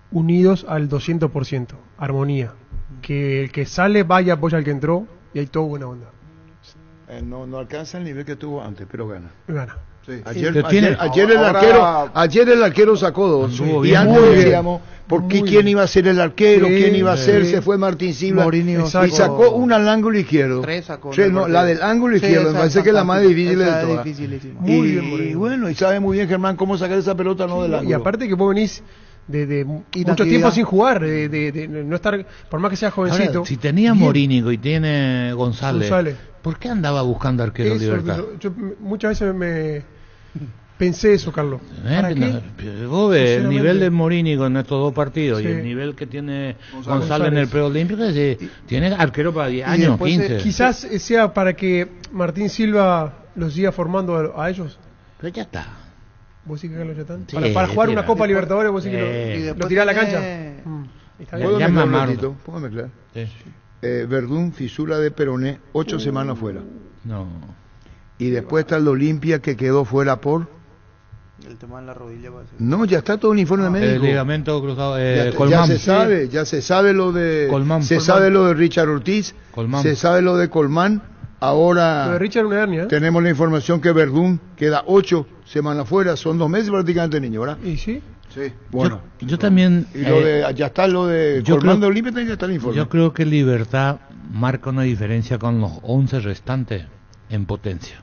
unidos al 200%, armonía. Que el que sale vaya apoya al que entró y hay todo buena onda. No alcanza el nivel que tuvo antes, pero gana. Gana. Sí. Ahora- Ayer el arquero sacó 2 Anduvo y bien, antes muy bien. decíamos ¿por qué Muy quién bien. iba a ser el arquero? Sí, ¿Quién iba a ser? sí. Se fue Martín Silva Mourinho y sacó una al ángulo izquierdo. 3 sacó. Sí, no, la del ángulo izquierdo, me parece que es la más difícil de esa es todas. dificilísima. Muy bien, Y Mourinho. bueno, y sabe muy bien Germán cómo sacar esa pelota no del ángulo. Y aparte que vos venís de mucho Inactividad. tiempo sin jugar, de no estar, por más que seas jovencito. Ahora, si tenía bien. Morínigo y tiene González, González. ¿por qué andaba buscando arquero Eso, Libertad? yo muchas veces me pensé eso, Carlos. ¿Para qué? Vos ves el Sinceramente. nivel de Morínigo en estos 2 partidos Sí. y el nivel que tiene González. González en el preolímpico, tiene arquero para 10 y años, después 15. Quizás sea para que Martín Silva los siga formando a ellos. Pero ya está. ¿Vos sí que Carlos ya están? Sí, para jugar una sí, Copa sí. Libertadores, vos sí Y que después lo tirás a la tiene- cancha. Está bien. ¿Puedo Ya mezclar un mamaron. ratito? ¿Puedo mezclar? Sí. Verdún, fisura de peroné, 8 semanas fuera. No. Y después está el Olimpia que quedó fuera por... El tema en la rodilla parece. No, ya está todo el informe El médico. ligamento cruzado, Ya Colmán. se sabe lo de Colmán. sabe lo de Richard Ortiz, Colmán. se sabe lo de Colmán. Lo de Ahora Richard una hernia, ¿eh? tenemos la información que Verdún queda 8 semanas fuera, son 2 meses prácticamente niño, ¿verdad? ¿Y sí? Sí. Bueno. Yo también. Y lo de ya está lo de yo Colmán creo- de Olimpia, ya está el informe. Yo creo que Libertad marca una diferencia con los 11 restantes en potencia.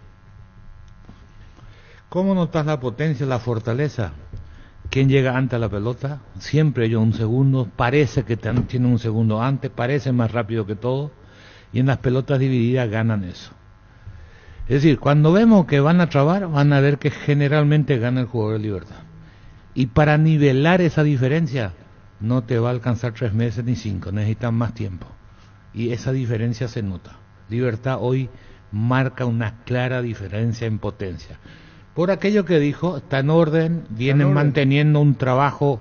¿Cómo notas la potencia, la fortaleza? ¿Quién llega antes a la pelota? Siempre ellos un segundo, parece que tienen un segundo antes, parece más rápido que todo, y en las pelotas divididas ganan eso. Es decir, cuando vemos que van a trabar, van a ver que generalmente gana el jugador de Libertad. Y para nivelar esa diferencia, no te va a alcanzar 3 meses ni 5, necesitan más tiempo. Y esa diferencia se nota. Libertad hoy marca una clara diferencia en potencia. Por aquello que dijo, está en orden, vienen manteniendo un trabajo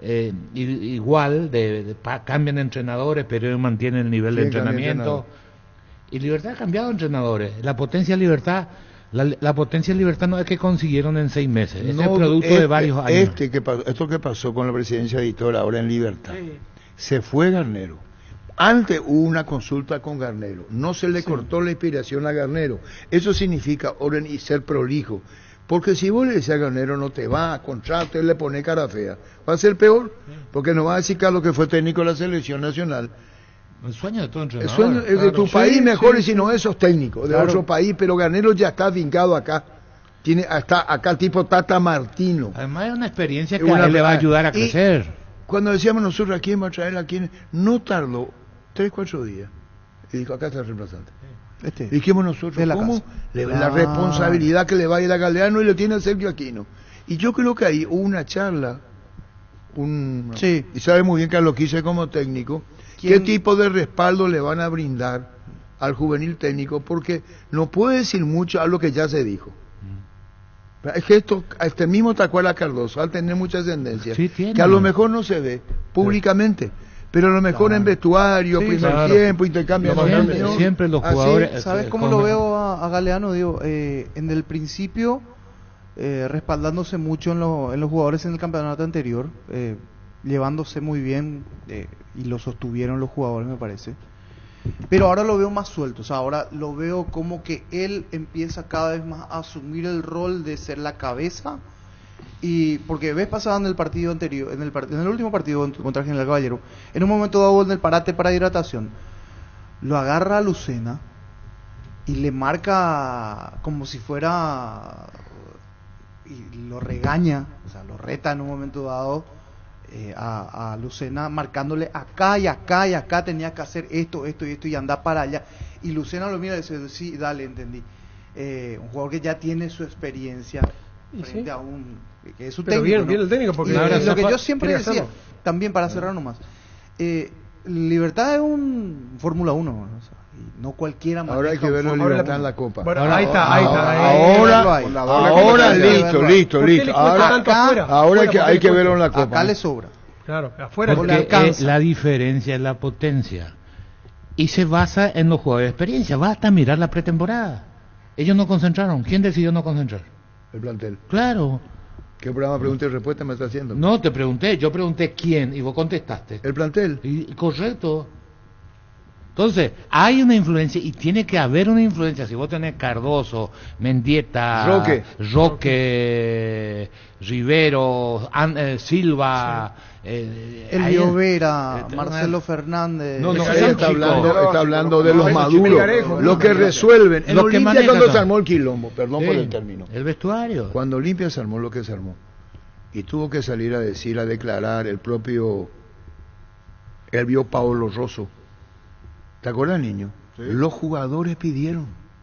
igual, cambian entrenadores, pero ellos mantienen el nivel de Sí, cambian entrenamiento. Y Libertad ha cambiado de entrenadores. La potencia de Libertad, la potencia de Libertad no es que consiguieron en 6 meses, es el producto de varios años. Esto que pasó con la presidencia de Editor ahora en Libertad, se fue Garnero. Antes hubo una consulta con Garnero, no se le cortó la inspiración a Garnero. Eso significa orden y ser prolijo. Porque si vos le decís a Garnero no te va a contrato, él le pone cara fea, va a ser peor, porque no va a decir Carlos que fue técnico de la selección nacional. El sueño de todo El entrenador. sueño es de tu Sí, país mejor sí, y si no esos técnicos de otro país, pero Garnero ya está afincado acá. Tiene hasta acá tipo Tata Martino. Además es una experiencia que Una- a él le va a ayudar a y crecer. Cuando decíamos nosotros a quién va a traer, a quién, no tardó 3-4 días. Y dijo, acá está el reemplazante. Este. Dijimos nosotros, De la ¿cómo? casa. La responsabilidad que le va a ir a Galeano y le tiene a Sergio Aquino. Y yo creo que ahí hubo una charla, Sí. y sabe muy bien Carlos Quise como técnico, qué ¿Quién? tipo de respaldo le van a brindar al juvenil técnico, porque no puede decir mucho a lo que ya se dijo. Es que este mismo Tacuara Cardoso, al tener mucha ascendencia, Sí, tiene. que a lo mejor no se ve públicamente, pero a lo mejor en vestuario, Sí, primer claro. tiempo, intercambio de Siempre, opinión, siempre los así. jugadores. ¿Sabes cómo lo veo a Galeano? Digo, en el principio, respaldándose mucho en los jugadores en el campeonato anterior, llevándose muy bien, y lo sostuvieron los jugadores, me parece. Pero ahora lo veo más suelto, o sea, ahora lo veo como que él empieza cada vez más a asumir el rol de ser la cabeza. Y porque ves pasado en el partido anterior, en el último partido contra General Caballero, en un momento dado en el parate para hidratación, lo agarra a Lucena y le marca como si fuera, y lo regaña, o sea, lo reta en un momento dado a Lucena, marcándole acá y acá y acá tenía que hacer esto y andar para allá. Y Lucena lo mira y dice, sí, dale, entendí. Un jugador que ya tiene su experiencia frente a un que es su Pero técnico, ¿no? bien el técnico, porque Y ahora lo que Zapa yo siempre quiere decía, hacerlo. también para cerrar nomás, Libertad es un Fórmula 1, ¿no? O sea, y no cualquiera Ahora hay maneja que un verlo en Fórmula Libertad 1. en la Copa. Bueno, Ahora- ahí está. Ahora, Con la doble ahora, competencia. listo. ¿Por qué le cuesta Ahora, tanto afuera? ahora hay que ¿Por qué le verlo en la cuesta? Copa. Acá le sobra. Claro, afuera Porque le Porque alcanza. la diferencia es la potencia. Y se basa en los jugadores de experiencia. Basta mirar la pretemporada. Ellos no concentraron. ¿Quién decidió no concentrar? El plantel. Claro. ¿Qué programa pregunta y respuesta me está haciendo? No, te pregunté, yo pregunté quién y vos contestaste. El plantel. Correcto. Entonces, hay una influencia y tiene que haber una influencia. Si vos tenés Cardoso, Mendieta, Roque, Rivero, Silva, Elio Vera, Marcelo Fernández. No, está hablando de los maduros, los que resuelven. En Olimpia cuando se armó el quilombo, perdón por el término. El vestuario. Cuando Olimpia se armó lo que se armó. Y tuvo que salir a decir, a declarar el propio, él vio Paolo Rosso. ¿Te acuerdas, niño? Sí. Los jugadores pidieron.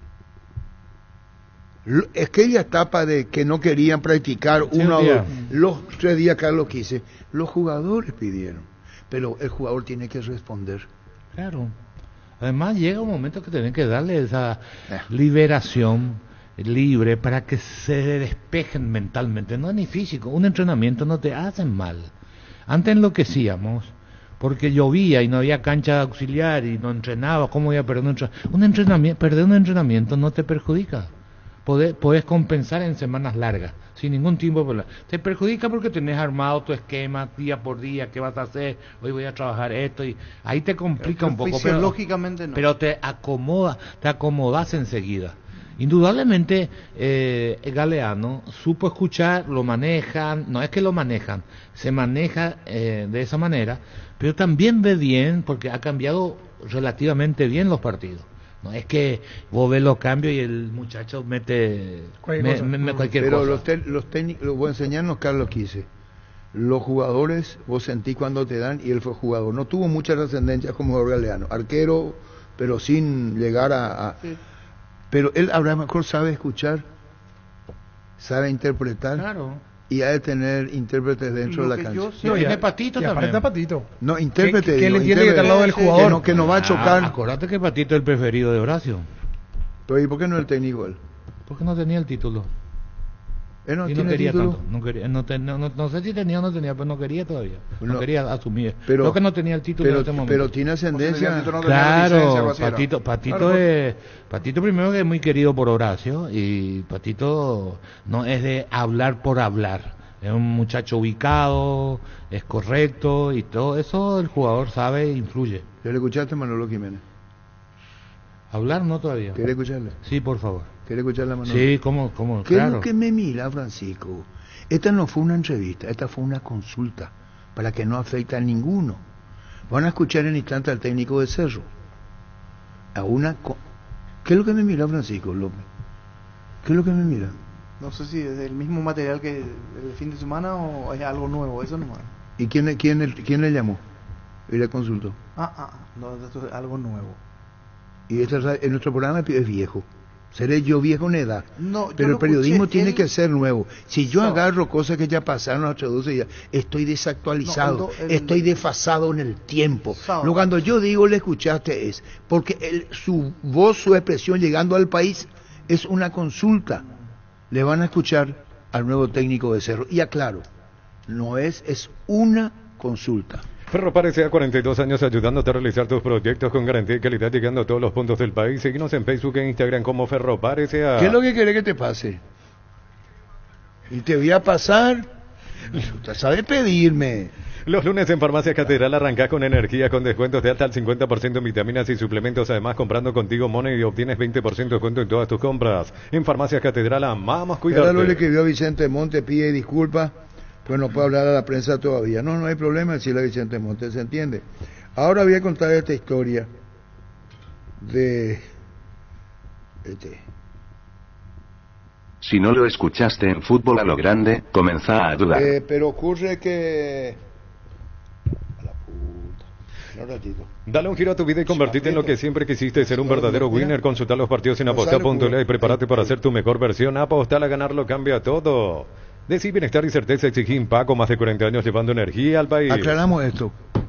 Aquella etapa de que no querían practicar uno o dos, los 3 días Carlos quise, los jugadores pidieron. Pero el jugador tiene que responder. Claro. Además llega un momento que tienen que darle esa liberación libre para que se despejen mentalmente, no ni físico. Un entrenamiento no te hace mal. Antes enloquecíamos porque llovía y no había cancha auxiliar y no entrenaba. ¿Cómo iba a perder un entrenamiento? Perder un entrenamiento no te perjudica. Podés compensar en semanas largas, sin ningún tiempo. Te perjudica porque tenés armado tu esquema día por día, qué vas a hacer, hoy voy a trabajar esto, y ahí te complica un poco. Fisiológicamente no. Pero te acomodas enseguida. Indudablemente Galeano supo escuchar, lo manejan, no es que lo manejan, se maneja de esa manera, pero también ve bien, porque ha cambiado relativamente bien los partidos. No es que vos ves los cambios y el muchacho mete cualquier cosa. Pero los técnicos, vos enseñarnos, Carlos Quise. Los jugadores, vos sentís cuando te dan, y él fue jugador. No tuvo mucha trascendencia como Galeano. Arquero, pero sin llegar a sí. Pero él ahora mejor sabe escuchar, sabe interpretar. Claro. Y ha de tener intérpretes dentro de la cancha. No, y Patito también. Patito. No, intérprete. Que él entiende que está al lado del jugador. Que no va a chocar. Acordate que Patito es el preferido de Horacio. Pero ¿y por qué no es el técnico él? Porque no tenía el título. Él no y tiene no quería título. tanto. No sé si tenía o no tenía, pero no quería todavía. No quería asumir. Pero que no tenía el título en este momento. Pero tiene ascendencia. Claro, Patito primero que es muy querido por Horacio, y Patito no es de hablar por hablar. Es un muchacho ubicado, es correcto, y todo eso el jugador sabe e influye. ¿Ya le escuchaste a Manolo Jiménez? Hablar no todavía. ¿Quiere escucharle? Sí, por favor. ¿Quiere escucharle a Manolo? Sí, ¿cómo? ¿Qué es lo que me mira, Francisco? Esta no fue una entrevista, esta fue una consulta, para que no afecte a ninguno. Van a escuchar en instante al técnico de Cerro. ¿Qué es lo que me mira, Francisco López? ¿Qué es lo que me mira? No sé si es el mismo material que el fin de semana o es algo nuevo, eso nomás. ¿Y quién le llamó y le consultó? No, esto es algo nuevo. Y en nuestro programa es viejo. Seré yo viejo en edad. No, pero el periodismo tiene que ser nuevo. Si yo agarro cosas que ya pasaron a traducir, ya estoy desactualizado, estoy desfasado en el tiempo. Lo cuando yo digo le escuchaste es porque su voz, su expresión llegando al país es una consulta. Le van a escuchar al nuevo técnico de Cerro. Y aclaro, no es una consulta. Ferropar S.A. 42 años ayudándote a realizar tus proyectos con garantía y calidad, llegando a todos los puntos del país. Síguenos en Facebook e Instagram como Ferropar S.A. ¿Qué es lo que querés que te pase? Y te voy a pasar. ¿Sabes pedirme? Los lunes en Farmacia Catedral arrancás con energía, con descuentos de hasta el 50% en vitaminas y suplementos. Además, comprando contigo Money obtienes 20% de descuento en todas tus compras. En Farmacia Catedral amamos cuidarte. Ahora lo le escribió a Vicente Monte, pide disculpas, pues no puede hablar a la prensa todavía. No hay problema decirle a Vicente Monte, ¿se entiende? Ahora voy a contar esta historia de... Si no lo escuchaste en Fútbol a lo Grande, comenzá a dudar. Pero ocurre que... A la puta. Un ratito. Dale un giro a tu vida y convertirte en lo que siempre quisiste, ser un verdadero winner. Consulta los partidos en apostar.la y prepárate para ser tu mejor versión. Apostar a ganarlo cambia todo. Decí bienestar y certeza, exigí Paco, más de 40 años llevando energía al país. Aclaramos esto.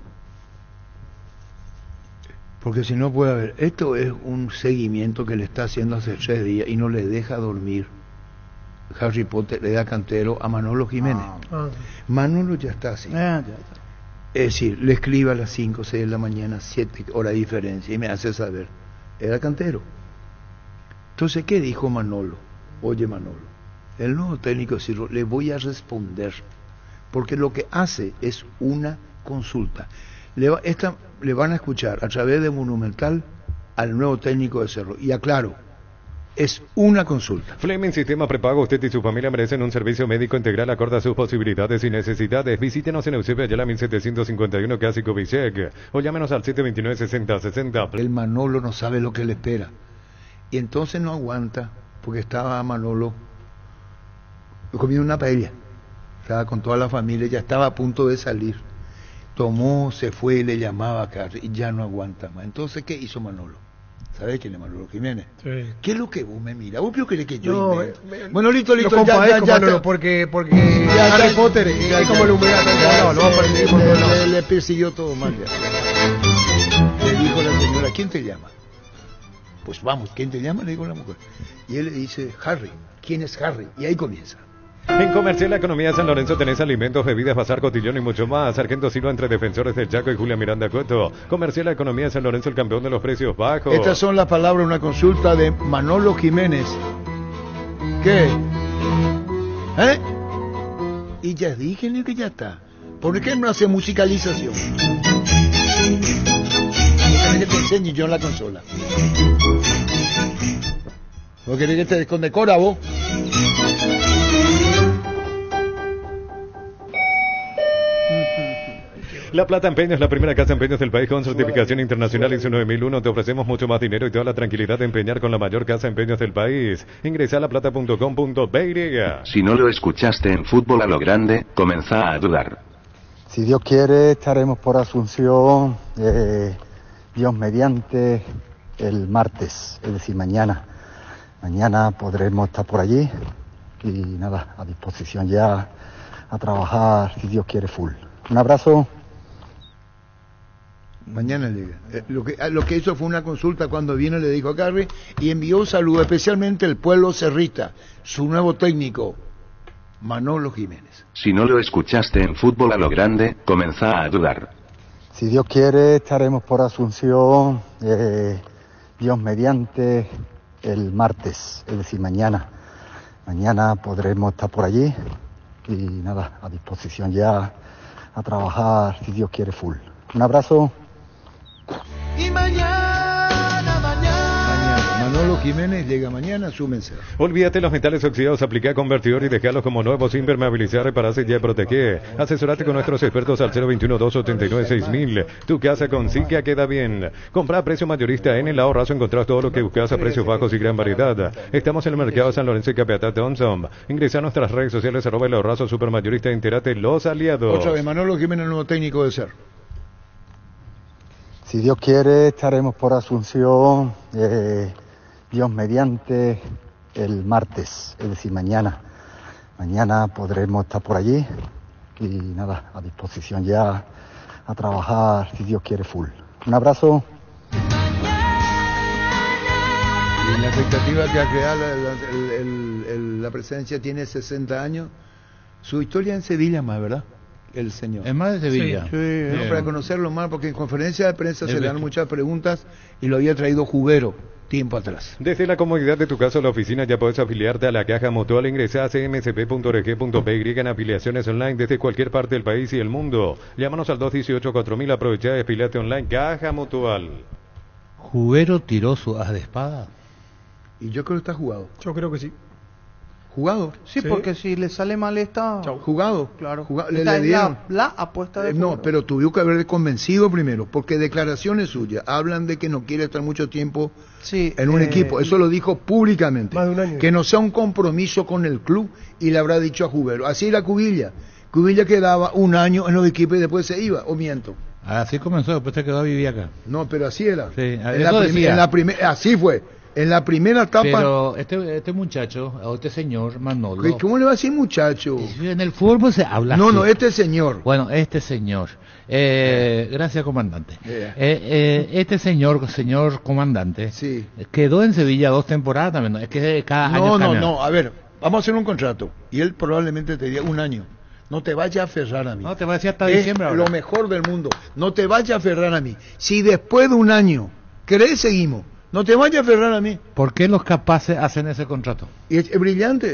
Porque si no puede haber... Esto es un seguimiento que le está haciendo hace 3 días y no le deja dormir. Harry Potter le da cantero a Manolo Jiménez. Manolo ya está así. Es decir, le escribe a las 5, 6 de la mañana, 7 horas de diferencia, y me hace saber. Era cantero. Entonces, ¿qué dijo Manolo? Oye, Manolo, El nuevo técnico Cirro, le voy a responder, porque lo que hace es una consulta. Le van a escuchar a través de Monumental al nuevo técnico de Cerro. Y aclaro, es una consulta. Fleming Sistema Prepago. Usted y su familia merecen un servicio médico integral acorde a sus posibilidades y necesidades. Visítenos en Eusebio Ayala 1751, Clásico Bisec, o llámenos al 729-6060. El Manolo no sabe lo que le espera. Y entonces no aguanta, porque estaba Manolo comiendo una paella. Estaba con toda la familia, ya estaba a punto de salir. Tomó, se fue y le llamaba a Carlos y ya no aguanta más. Entonces, ¿qué hizo Manolo? ¿Sabes quién es Manolo Jiménez? Sí. ¿Qué es lo que vos me miras? ¿Vos querés que yo No, invente? Bueno, listo, lo compadezco, Manolo, porque Harry Potter es como la humedad. Lo va a perseguir por todos lados. Le persiguió todo mal ya. Le dijo la señora, ¿quién te llama? Pues vamos, ¿quién te llama? Le dijo la mujer. Y él le dice, Harry. ¿Quién es Harry? Y ahí comienza. En Comercial La Economía de San Lorenzo tenés alimentos, bebidas, bazar, cotillón y mucho más. Sargento Silva entre defensores del Chaco y Julia Miranda Coto. Comercial La Economía de San Lorenzo, el campeón de los precios bajos. Estas son las palabras de una consulta de Manolo Jiménez. ¿Qué? ¿Eh? Y ya dije que ya está. ¿Por qué no hace musicalización? ¿Qué que te enseñe yo en la consola? ¿No querés que te condecora vos? La Plata Empeños, la primera casa de empeños del país con certificación internacional ISO 9001. Te ofrecemos mucho más dinero y toda la tranquilidad de empeñar con la mayor casa de empeños del país. Ingresa a laplata.com.by. Si no lo escuchaste en Fútbol a lo Grande, comenzá a dudar. Si Dios quiere, estaremos por Asunción, Dios mediante, el martes, es decir, mañana. Mañana podremos estar por allí y nada, a disposición ya a trabajar, si Dios quiere, full. Un abrazo. Mañana llega. Lo que hizo fue una consulta cuando vino, le dijo a Carri y envió un saludo especialmente al pueblo cerrita, su nuevo técnico, Manolo Jiménez. Si no lo escuchaste en Fútbol a lo Grande, comenzá a dudar. Si Dios quiere, estaremos por Asunción, Dios mediante, el martes, es decir, mañana. Mañana podremos estar por allí y nada, a disposición ya a trabajar, si Dios quiere, full. Un abrazo. Y mañana Manolo Jiménez llega mañana, súmense. Olvídate los metales oxidados, aplica convertidor y dejarlos como nuevos, impermeabilizar, repararse y proteger. Asesorate con nuestros expertos al 021-289-6000. Tu casa con Silvia queda bien. Compra a precio mayorista en el ahorrazo, encontrás todo lo que buscas a precios bajos y gran variedad. Estamos en el mercado de San Lorenzo y Capiatá Thompson. Ingresa a nuestras redes sociales, @el ahorrazo supermayorista, entérate los aliados. Otra vez, Manolo Jiménez, nuevo técnico de SER. Si Dios quiere, estaremos por Asunción, Dios mediante, el martes, es decir, mañana. Mañana podremos estar por allí y nada, a disposición ya a trabajar, si Dios quiere, full. Un abrazo. Y en la expectativa que ha creado la presencia, tiene 60 años. Su historia en Sevilla más, ¿verdad? El señor. Es más de Sevilla. Sí. No, para conocerlo más, porque en conferencia de prensa se le dan muchas preguntas y lo había traído Jubero tiempo atrás. Desde la comodidad de tu casa o la oficina ya puedes afiliarte a la Caja Mutual. Ingresa a cmcp.org.py en afiliaciones online desde cualquier parte del país y el mundo. Llámanos al 218-4000, aprovecha y afiliate online. Caja Mutual. ¿Jubero tiró su as de espada? Y yo creo que está jugado. Yo creo que sí. ¿Jugado? Sí, porque si le sale mal esta... ¿Jugado? Claro. Le Esta es dieron. la apuesta de No, pero tuvo que haber convencido primero, porque declaraciones suyas hablan de que no quiere estar mucho tiempo en un equipo. Eso lo dijo públicamente. Más de un año. Que no sea un compromiso con el club, y le habrá dicho a Jubero. Así era Cubilla. Cubilla quedaba un año en los equipos y después se iba, ¿o miento? Así comenzó, después se quedó a vivir acá. No, pero así era. Sí, así fue. En la primera etapa... Pero este muchacho, o este señor Manolo... ¿Cómo le va a decir muchacho? En el fútbol se habla No, así. no, este señor. Bueno, este señor. Gracias, comandante. Este señor comandante, quedó en Sevilla 2 temporadas también. ¿No? Es que cada año cambia. No, a ver, vamos a hacer un contrato. Y él probablemente te diga un año. No te vayas a aferrar a mí. No, te va a decir hasta diciembre ahora. Lo mejor del mundo. No te vayas a aferrar a mí. Si después de un año querés, seguimos. No te vayas a aferrar a mí. ¿Por qué los capaces hacen ese contrato? Y es brillante.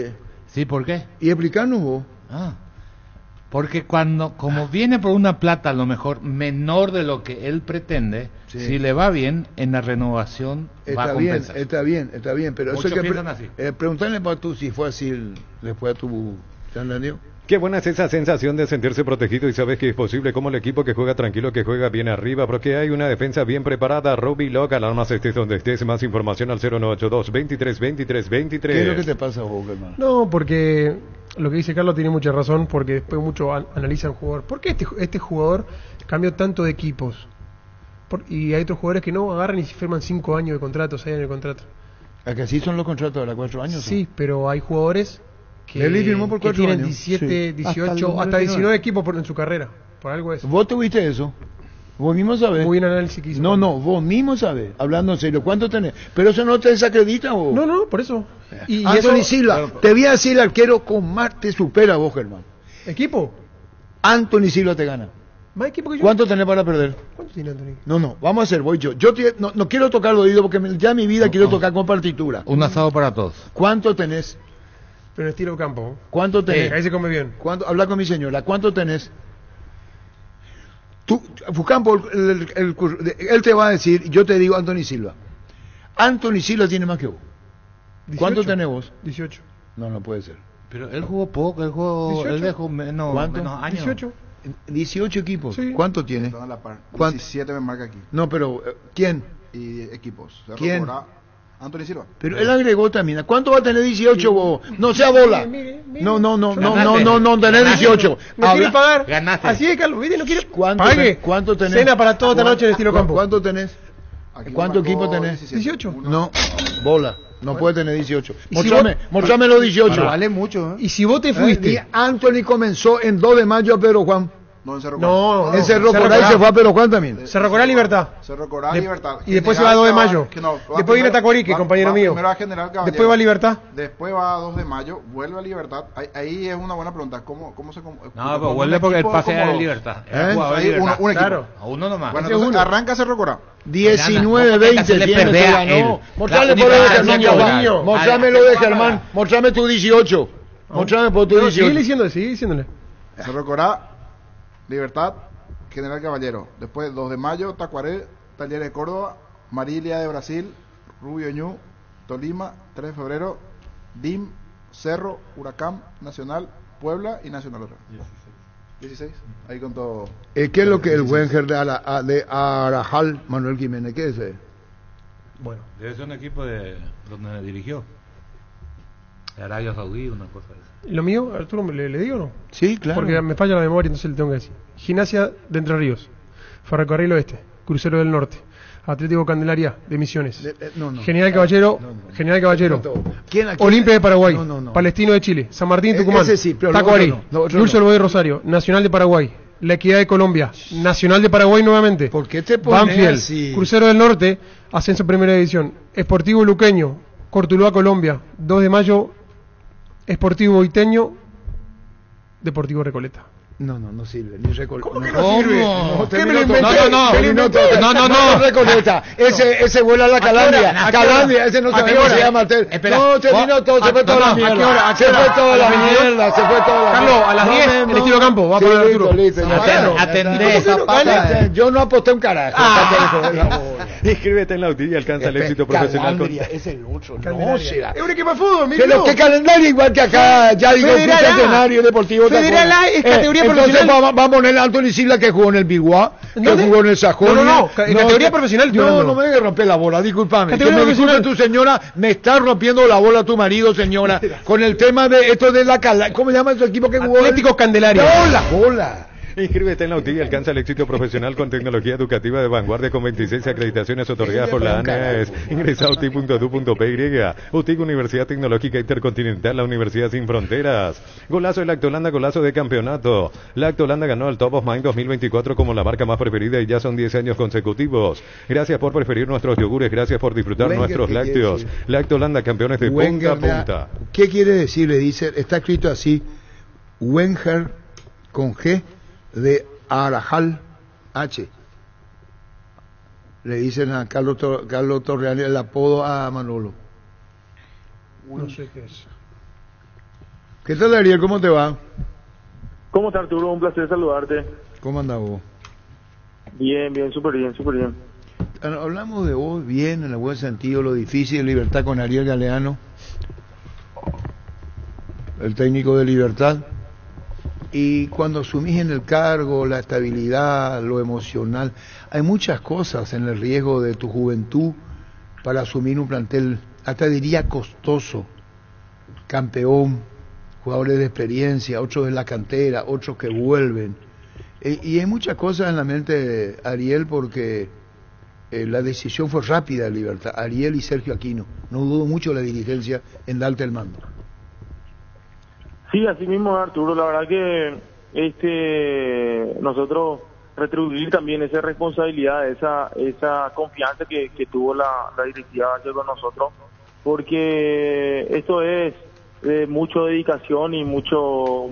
Sí, ¿por qué? Y explicarnos vos. Porque como viene por una plata a lo mejor menor de lo que él pretende, si le va bien en la renovación va a compensar. Está bien, pero Muchos eso hay que piensan así. preguntarle para tú si fue así, le fue a tu... ¿te entendió? Qué buena es esa sensación de sentirse protegido y sabes que es posible, como el equipo que juega tranquilo, que juega bien arriba, porque hay una defensa bien preparada. Ruby Log, alarmas estés donde estés, más información al 0982-23-23-23. ¿Qué es lo que te pasa a vos, hermano? No, porque lo que dice Carlos tiene mucha razón, porque después muchos analizan jugador. ¿Por qué este jugador cambió tanto de equipos? Y hay otros jugadores que no agarran y se firman 5 años de contrato, 6 años de contrato. ¿A que así son los contratos ahora, 4 años? Sí, pero hay jugadores que firmó por 4 tienen años. 17, 18, hasta 19 equipos en su carrera. Por algo es. ¿Vos tuviste eso? Vos mismo sabés. Muy bien análisis que hizo. No, vos mismo sabés. Hablando en serio, ¿cuánto tenés? Pero eso no te desacredita vos. No, por eso. Y Anthony Silva, te voy a decir el arquero con más te supera vos, Germán. ¿Equipo? Anthony Silva te gana. ¿Más equipo que yo? ¿Cuánto tenés para perder? ¿Cuánto tiene Anthony? No, vamos a hacer, voy yo. No quiero tocar el oído porque ya mi vida quiero tocar con partitura. Un asado para todos. ¿Cuánto tenés? Pero en estilo campo. ¿Cuánto tenés? Ahí se come bien. Habla con mi señora. ¿Cuánto tenés? Tú, Fucampo, él te va a decir, yo te digo Anthony Silva. Anthony Silva tiene más que vos. 18. ¿Cuánto tenés vos? 18. No puede ser. Pero él jugó poco, él dejó menos años. 18. 18 equipos. Sí. ¿Cuánto tiene? Están a la par. 17 me marca aquí. No, pero ¿quién? Y equipos. ¿Quién? Anthony Silva. Pero él agregó también. ¿Cuánto va a tener 18 vos? No sea bola. Mire. No, tenés 18. ¿No quiere pagar? Ganaste. Así es, Carlos. ¿Viste? No quiere pague. ¿Cuánto tenés? Cena para toda esta noche en estilo campo. ¿Cuánto tenés? ¿Cuánto equipo tenés? 18. No, bola. No puede tener 18. ¿Y Mostrame los 18. Vale mucho, Y si vos te fuiste. Anthony comenzó en 2 de mayo a Pedro Juan. No, en Cerro Corá. En Cerro Corá y se fue a Pedro Juan también. Cerro Corá, Libertad. Cerro Corá, Libertad. Y después se va a 2 de mayo. Después viene a Tacuarique, compañero mío. Primero a General Caballero. Después va a Libertad. Después va a 2 de mayo, vuelve a Libertad. Ahí es una buena pregunta. ¿Cómo se No, pero vuelve porque el pase era de Libertad. Un equipo. Claro. A uno nomás. Bueno, entonces arranca Cerro Corá. 19-20 tiene que ganó. Mostrame por lo de Germán. Mostrame lo de Germán. Mostrame tu 18. Mostrame por tu 18. Sigue diciéndole. Cerro Corá, Libertad, General Caballero. Después 2 de mayo, Tacuaré, Talleres de Córdoba, Marilia de Brasil, Rubio Ñu, Tolima, 3 de febrero, DIM, Cerro, Huracán, Nacional, Puebla y Nacional otra. 16. Ahí con todo. ¿Qué es lo que el Wenger de Arajal, Manuel Jiménez? ¿Qué es ese? Bueno, debe ser un equipo de donde dirigió. De Arabia Saudí, una cosa de esa. ¿Lo mío, Arturo, le digo o no? Sí, claro. Porque me falla la memoria, entonces le tengo que decir. Gimnasia de Entre Ríos, Ferrocarril Oeste, Crucero del Norte, Atlético Candelaria de Misiones, General Caballero, General Caballero, Olimpia de Paraguay, Palestino de Chile, San Martín Tucumán, Tacuarí, Dulce Olvoy de Rosario, Nacional de Paraguay, La Equidad de Colombia, Nacional de Paraguay nuevamente, ¿por qué te pones Banfield, así? Crucero del Norte, Ascenso Primera División, Esportivo Luqueño, Cortuluá Colombia, 2 de mayo, Esportivo Boiteño, Deportivo Recoleta. No sirve, ni Recoleta. ¿Cómo que no sirve? ¿Qué me lo inventé? No, Recoleta. Ese vuela a la Calandria. Calandria, ese no sabe cómo se llama. No, terminó todo, se fue toda la mierda. Se fue toda la mierda, se fue toda la mierda. Carlos, a las 10, el estilo campo, va para Arturo. Atendé. Yo no aposté un carajo. Inscríbete en la UTI y alcanza el éxito profesional. Es el otro. No, será. Es un equipo de fútbol, mi Pero qué calendario igual que acá, ya digo, escenario deportivo. Federal A es categoría profesional. Entonces vamos a poner a Anthony Silva que jugó en el Biguá, que jugó en el Sajón. No, categoría profesional. No me dejes romper la bola, discúlpame. Que me disculpe tu señora, me está rompiendo la bola tu marido, señora, con el tema de esto de la ¿cómo se llama ese equipo que jugó? Atlético Candelaria. Bola. Inscríbete en la UTI y alcanza el éxito profesional con tecnología educativa de vanguardia con 26 acreditaciones otorgadas por la ANES. Ingresa a uti.edu.py. UTI, Universidad Tecnológica Intercontinental, la Universidad Sin Fronteras. Golazo de Lactolanda, golazo de campeonato. Lactolanda ganó el Top of Mind 2024 como la marca más preferida y ya son 10 años consecutivos. Gracias por preferir nuestros yogures, gracias por disfrutar nuestros lácteos. Lactolanda, campeones de punta a punta. ¿Qué quiere decir? Le dice, está escrito así, Wenger con G de Arajal H. Le dicen a Carlos Torreal el apodo a Manolo. No sé qué es. ¿Qué tal, Ariel? ¿Cómo te va? ¿Cómo estás, Arturo? Un placer saludarte. ¿Cómo andás vos? Bien, súper bien, súper bien. Hablamos de vos bien, en el buen sentido, lo difícil de Libertad con Ariel Galeano, el técnico de Libertad. Y cuando asumís en el cargo, la estabilidad, lo emocional, hay muchas cosas en el riesgo de tu juventud para asumir un plantel, hasta diría costoso, campeón, jugadores de experiencia, otros de la cantera, otros que vuelven. Y hay muchas cosas en la mente, Ariel, porque la decisión fue rápida de Libertad, Ariel y Sergio Aquino. No dudo mucho la dirigencia en darte el mando. Sí, así mismo, Arturo. La verdad que nosotros retribuir también esa responsabilidad, esa confianza que tuvo la directiva hacia con nosotros, porque esto es mucho dedicación y mucho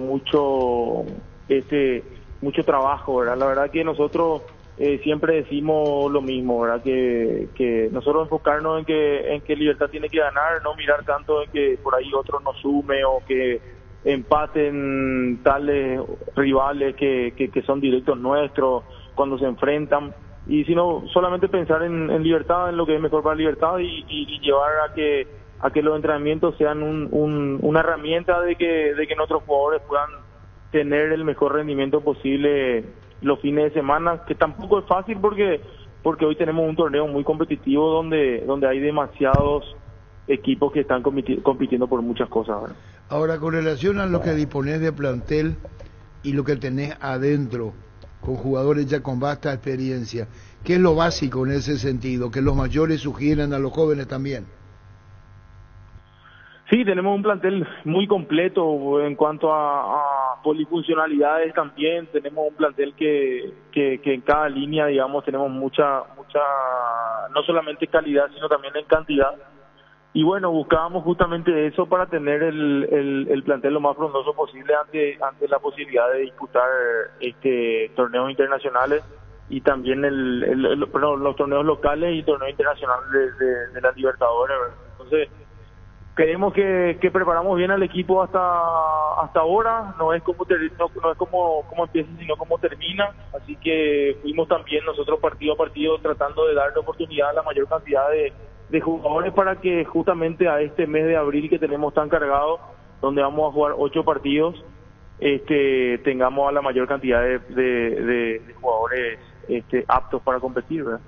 trabajo, ¿verdad? La verdad que nosotros siempre decimos lo mismo, ¿verdad? Que nosotros enfocarnos en que Libertad tiene que ganar, no mirar tanto en que por ahí otro nos sume o que empaten tales rivales que son directos nuestros cuando se enfrentan, y sino solamente pensar en Libertad, en lo que es mejor para Libertad y llevar a que los entrenamientos sean una herramienta de que nuestros jugadores puedan tener el mejor rendimiento posible los fines de semana, que tampoco es fácil porque hoy tenemos un torneo muy competitivo donde hay demasiados equipos que están compitiendo por muchas cosas, ¿verdad? Ahora, con relación a lo que disponés de plantel y lo que tenés adentro, con jugadores ya con vasta experiencia, ¿qué es lo básico en ese sentido? Que los mayores sugieran a los jóvenes también. Sí, tenemos un plantel muy completo en cuanto a polifuncionalidades también. Tenemos un plantel que en cada línea, digamos, tenemos mucha, no solamente calidad, sino también en cantidad. Y bueno, buscábamos justamente eso para tener el plantel lo más frondoso posible ante la posibilidad de disputar torneos internacionales y también los torneos locales y torneos internacionales de la Libertadores, ¿verdad? Entonces, creemos que preparamos bien al equipo hasta ahora. No es como empieza, sino como termina. Así que fuimos también nosotros partido a partido tratando de darle oportunidad a la mayor cantidad de jugadores para que justamente a este mes de abril que tenemos tan cargado, donde vamos a jugar 8 partidos, tengamos a la mayor cantidad de jugadores aptos para competir, ¿verdad?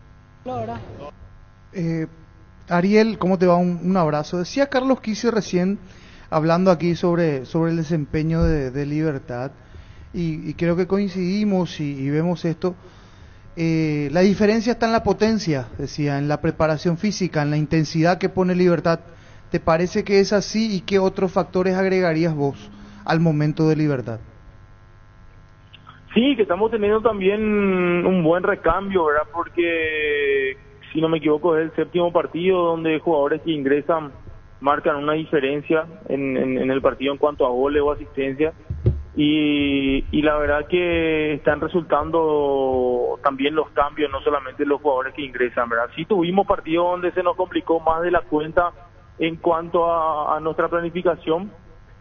Ariel, ¿cómo te va? Un abrazo. Decía Carlos Quicio recién, hablando aquí sobre el desempeño de Libertad, y creo que coincidimos y vemos esto. La diferencia está en la potencia, decía, en la preparación física, en la intensidad que pone Libertad. ¿Te parece que es así y qué otros factores agregarías vos al momento de Libertad? Sí, que estamos teniendo también un buen recambio, ¿verdad? Porque, si no me equivoco, es el 7º partido donde jugadores que ingresan marcan una diferencia en el partido en cuanto a goles o asistencia. Y la verdad que están resultando también los cambios, no solamente los jugadores que ingresan, ¿verdad? Sí tuvimos partidos donde se nos complicó más de la cuenta en cuanto a nuestra planificación,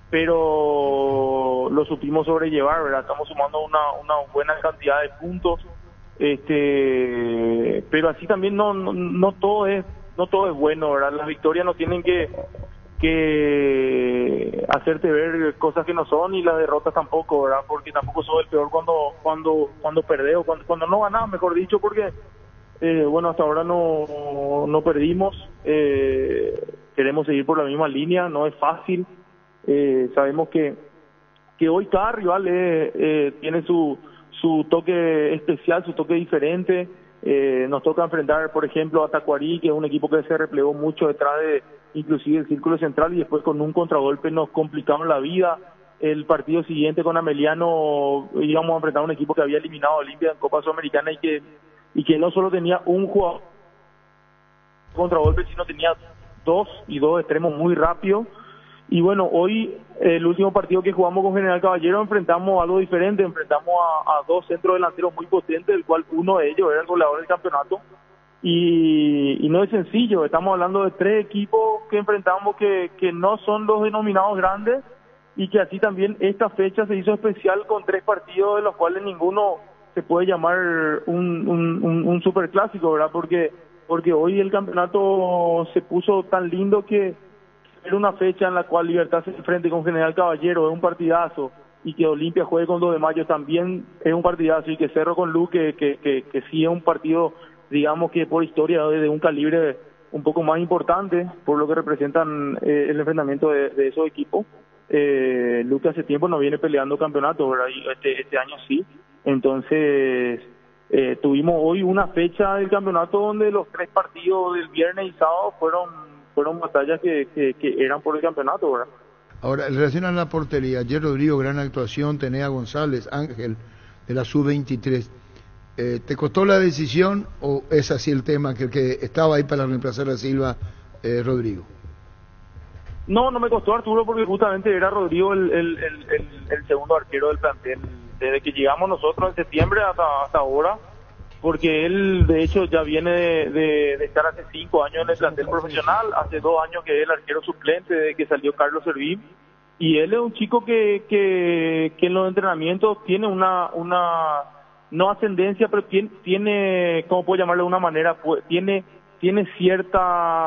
pero lo supimos sobrellevar, ¿verdad? Estamos sumando una buena cantidad de puntos, pero así también no todo es bueno, ¿verdad? Las victorias no tienen que hacerte ver cosas que no son, y las derrotas tampoco, ¿verdad? Porque tampoco sos el peor cuando perdés o cuando no ganás, mejor dicho, porque hasta ahora no perdimos. Queremos seguir por la misma línea, no es fácil. Sabemos que hoy cada rival tiene su toque especial, su toque diferente. Nos toca enfrentar, por ejemplo, a Tacuarí, que es un equipo que se replegó mucho detrás de inclusive el círculo central, y después con un contragolpe nos complicaron la vida. El partido siguiente con Ameliano íbamos a enfrentar a un equipo que había eliminado a Olimpia en Copa Sudamericana y que no solo tenía un jugador contragolpe, sino tenía dos extremos muy rápidos. Y bueno, hoy, el último partido que jugamos con General Caballero, enfrentamos algo diferente. Enfrentamos a 2 centros delanteros muy potentes, del cual uno de ellos era el goleador del campeonato. Y no es sencillo, estamos hablando de 3 equipos que enfrentamos que no son los denominados grandes, y que así también esta fecha se hizo especial con 3 partidos de los cuales ninguno se puede llamar un superclásico, ¿verdad? Porque hoy el campeonato se puso tan lindo que era una fecha en la cual Libertad se enfrente con General Caballero, es un partidazo, y que Olimpia juegue con 2 de Mayo también es un partidazo, y que Cerro con Luque, que sí es un partido, digamos que por historia de un calibre un poco más importante, por lo que representan el enfrentamiento de esos equipos. Luque hace tiempo no viene peleando campeonato, ¿verdad? Y este año sí. Entonces, tuvimos hoy una fecha del campeonato donde los 3 partidos del viernes y sábado fueron batallas que eran por el campeonato, ¿verdad? Ahora, en relación a la portería, ayer Rodrigo, gran actuación, Tenea González, Ángel, de la Sub-23. ¿Te costó la decisión o es así el tema, que el que estaba ahí para reemplazar a Silva, Rodrigo? No me costó, Arturo, porque justamente era Rodrigo el segundo arquero del plantel. Desde que llegamos nosotros en septiembre hasta ahora, porque él de hecho ya viene de estar hace 5 años en el plantel profesional, hace 2 años que es el arquero suplente desde que salió Carlos Servín, y él es un chico que en los entrenamientos tiene una no ascendencia, pero tiene ¿cómo puedo llamarlo de una manera? Tiene cierto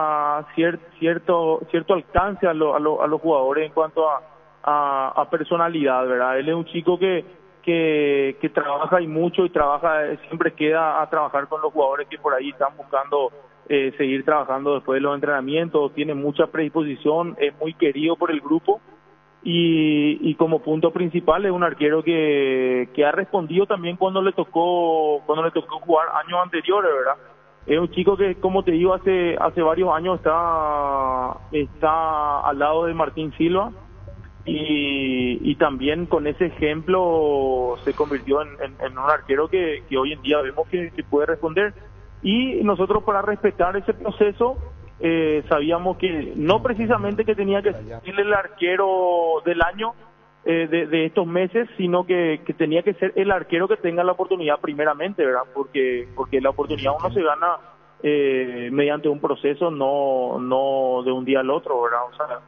alcance a los jugadores en cuanto a personalidad, ¿verdad? Él es un chico que trabaja y mucho, y siempre queda a trabajar con los jugadores que por ahí están buscando seguir trabajando después de los entrenamientos, tiene mucha predisposición, es muy querido por el grupo, y como punto principal es un arquero que ha respondido también cuando le tocó jugar años anteriores, ¿verdad? Es un chico que, como te digo, hace varios años está al lado de Martín Silva, y también con ese ejemplo se convirtió en un arquero que hoy en día vemos que puede responder. Y nosotros, para respetar ese proceso, sabíamos que no precisamente que tenía que ser el arquero del año de estos meses, sino que tenía que ser el arquero que tenga la oportunidad primeramente, ¿verdad? Porque la oportunidad uno se gana mediante un proceso, no de un día al otro, ¿verdad? O sea,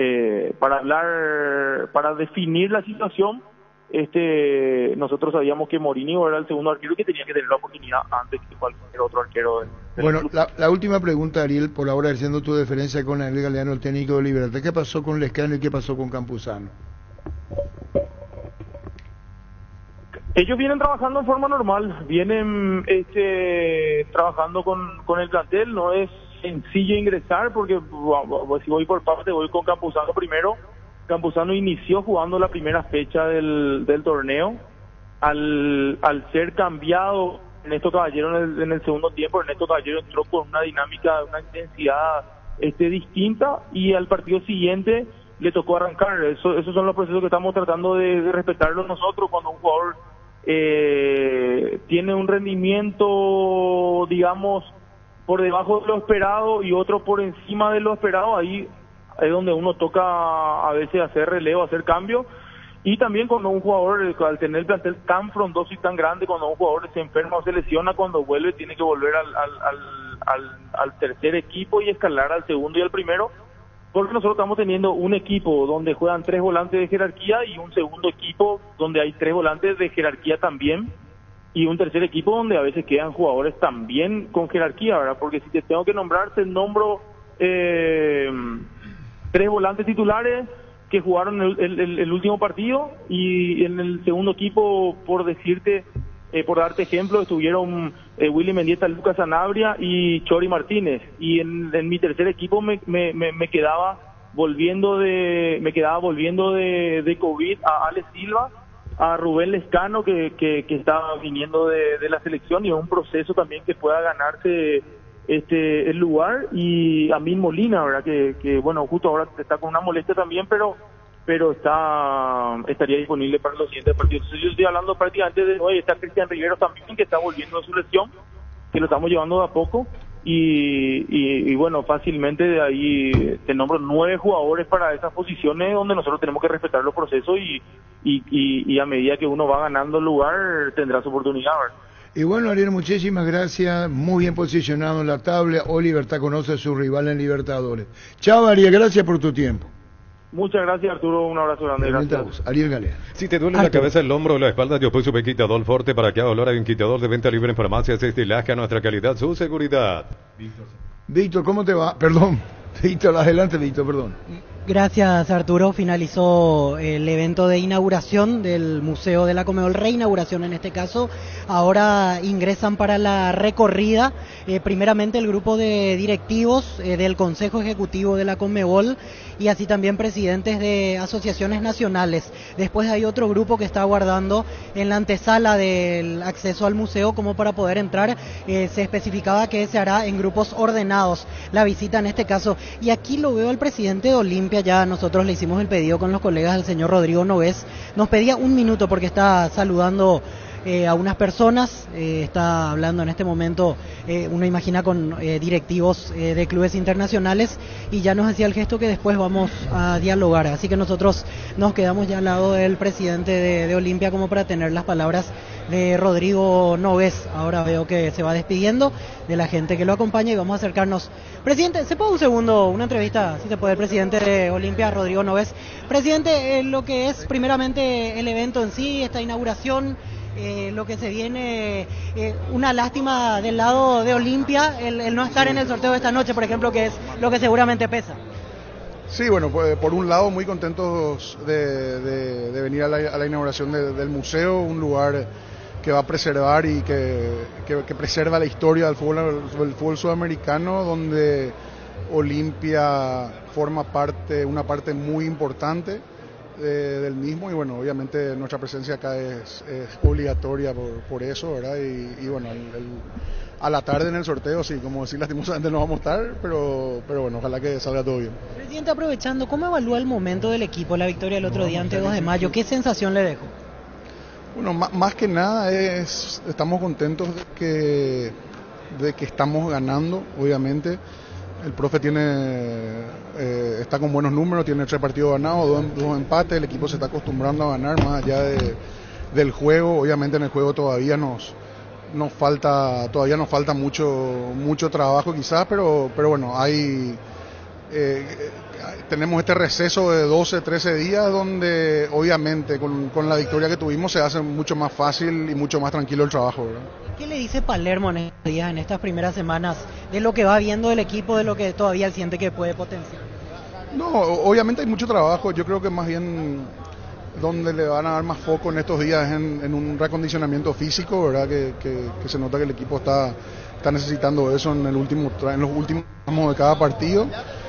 para definir la situación, nosotros sabíamos que Morini era el segundo arquero y que tenía que tener la oportunidad antes que cualquier otro arquero. Bueno, la última pregunta, Ariel, por ahora haciendo tu diferencia con Ariel Galeano, el técnico de Libertad. ¿Qué pasó con Lescano y qué pasó con Campuzano? Ellos vienen trabajando en forma normal, vienen trabajando con el plantel. No es sencillo ingresar porque si voy por parte, voy con Campuzano primero. Campuzano inició jugando la primera fecha del torneo. Al ser cambiado Ernesto Caballero en el segundo tiempo, Ernesto Caballero entró con una dinámica, una intensidad distinta, y al partido siguiente le tocó arrancar. Esos son los procesos que estamos tratando de respetarlos nosotros. Cuando un jugador tiene un rendimiento, digamos, por debajo de lo esperado y otro por encima de lo esperado, ahí es donde uno toca a veces hacer relevo, hacer cambio. Y también cuando un jugador, al tener el plantel tan frondoso y tan grande, cuando un jugador se enferma o se lesiona, cuando vuelve tiene que volver al tercer equipo y escalar al segundo y al primero, porque nosotros estamos teniendo un equipo donde juegan 3 volantes de jerarquía y un segundo equipo donde hay 3 volantes de jerarquía también, y un tercer equipo donde a veces quedan jugadores también con jerarquía, ¿verdad? Porque si te tengo que nombrar, te nombro 3 volantes titulares que jugaron el último partido, y en el segundo equipo, por decirte, por darte ejemplo, estuvieron Willy Mendieta, Lucas Sanabria y Chori Martínez, y en mi tercer equipo me quedaba volviendo de COVID a Alex Silva, a Rubén Lescano, que estaba viniendo de la selección, y es un proceso también que pueda ganarse el lugar, y a Min Molina, ¿verdad? Que bueno, justo ahora está con una molestia también, pero estaría disponible para los siguientes partidos. Entonces, yo estoy hablando prácticamente de hoy. Está Cristian Rivero también, que está volviendo de su lesión, que lo estamos llevando de a poco, y bueno, fácilmente de ahí te nombro 9 jugadores para esas posiciones donde nosotros tenemos que respetar los procesos, y a medida que uno va ganando el lugar tendrá su oportunidad, ¿verdad? Y bueno, Ariel, muchísimas gracias, muy bien posicionado en la tabla. Hoy Libertad conoce a su rival en Libertadores. Chao, Ariel, gracias por tu tiempo. Muchas gracias, Arturo. Un abrazo grande. Igualmente a Gracias. vos. Ariel Galea. Si te duele la cabeza, el hombro o la espalda, yo puse un quitador fuerte para que haga olor a un quitador de venta libre en farmacias estilaje a nuestra calidad, su seguridad. Víctor, ¿cómo te va? Perdón. Víctor, adelante, Víctor, perdón. Gracias, Arturo. Finalizó el evento de inauguración del Museo de la Conmebol, reinauguración en este caso. Ahora ingresan para la recorrida, primeramente el grupo de directivos del Consejo Ejecutivo de la Conmebol y así también presidentes de asociaciones nacionales. Después hay otro grupo que está aguardando en la antesala del acceso al museo como para poder entrar. Se especificaba que se hará en grupos ordenados la visita en este caso. Y aquí lo veo al presidente de Olimpia. Ya nosotros le hicimos el pedido con los colegas del señor Rodrigo Noves. Nos pedía un minuto porque está saludando a unas personas, está hablando en este momento, uno imagina con directivos de clubes internacionales y ya nos hacía el gesto que después vamos a dialogar. Así que nosotros nos quedamos ya al lado del presidente de Olimpia como para tener las palabras de Rodrigo Noves. Ahora veo que se va despidiendo de la gente que lo acompaña y vamos a acercarnos. Presidente, ¿se puede un segundo, una entrevista, si se puede, el presidente de Olimpia, Rodrigo Noves? Presidente, lo que es primeramente el evento en sí, esta inauguración, lo que se viene, una lástima del lado de Olimpia, el no estar en el sorteo de esta noche, por ejemplo, que es lo que seguramente pesa. Sí, bueno, pues, por un lado muy contentos de venir a la inauguración del museo, un lugar que va a preservar y que preserva la historia del fútbol sudamericano, donde Olimpia forma una parte muy importante del mismo y bueno, obviamente nuestra presencia acá es obligatoria por eso, ¿verdad? Y bueno, a la tarde en el sorteo, sí, como decir, lastimosamente no vamos a estar, pero bueno, ojalá que salga todo bien. Presidente, aprovechando, ¿cómo evalúa el momento del equipo, la victoria del otro día ante 2 de mayo? ¿Qué sensación le dejó? Bueno, más que nada estamos contentos de que estamos ganando, obviamente. El profe está con buenos números, tiene 3 partidos ganados, 2 empates, el equipo se está acostumbrando a ganar más allá del juego. Obviamente en el juego todavía nos falta mucho trabajo quizás, pero bueno, tenemos este receso de 12, 13 días donde obviamente con la victoria que tuvimos se hace mucho más fácil y mucho más tranquilo el trabajo, ¿verdad? ¿Qué le dice Palermo en estos días, en estas primeras semanas, de lo que va viendo del equipo, de lo que todavía él siente que puede potenciar? No, obviamente hay mucho trabajo, yo creo que más bien donde le van a dar más foco en estos días es en un reacondicionamiento físico, ¿verdad? Que se nota que el equipo está necesitando eso en los últimos tramos de cada partido.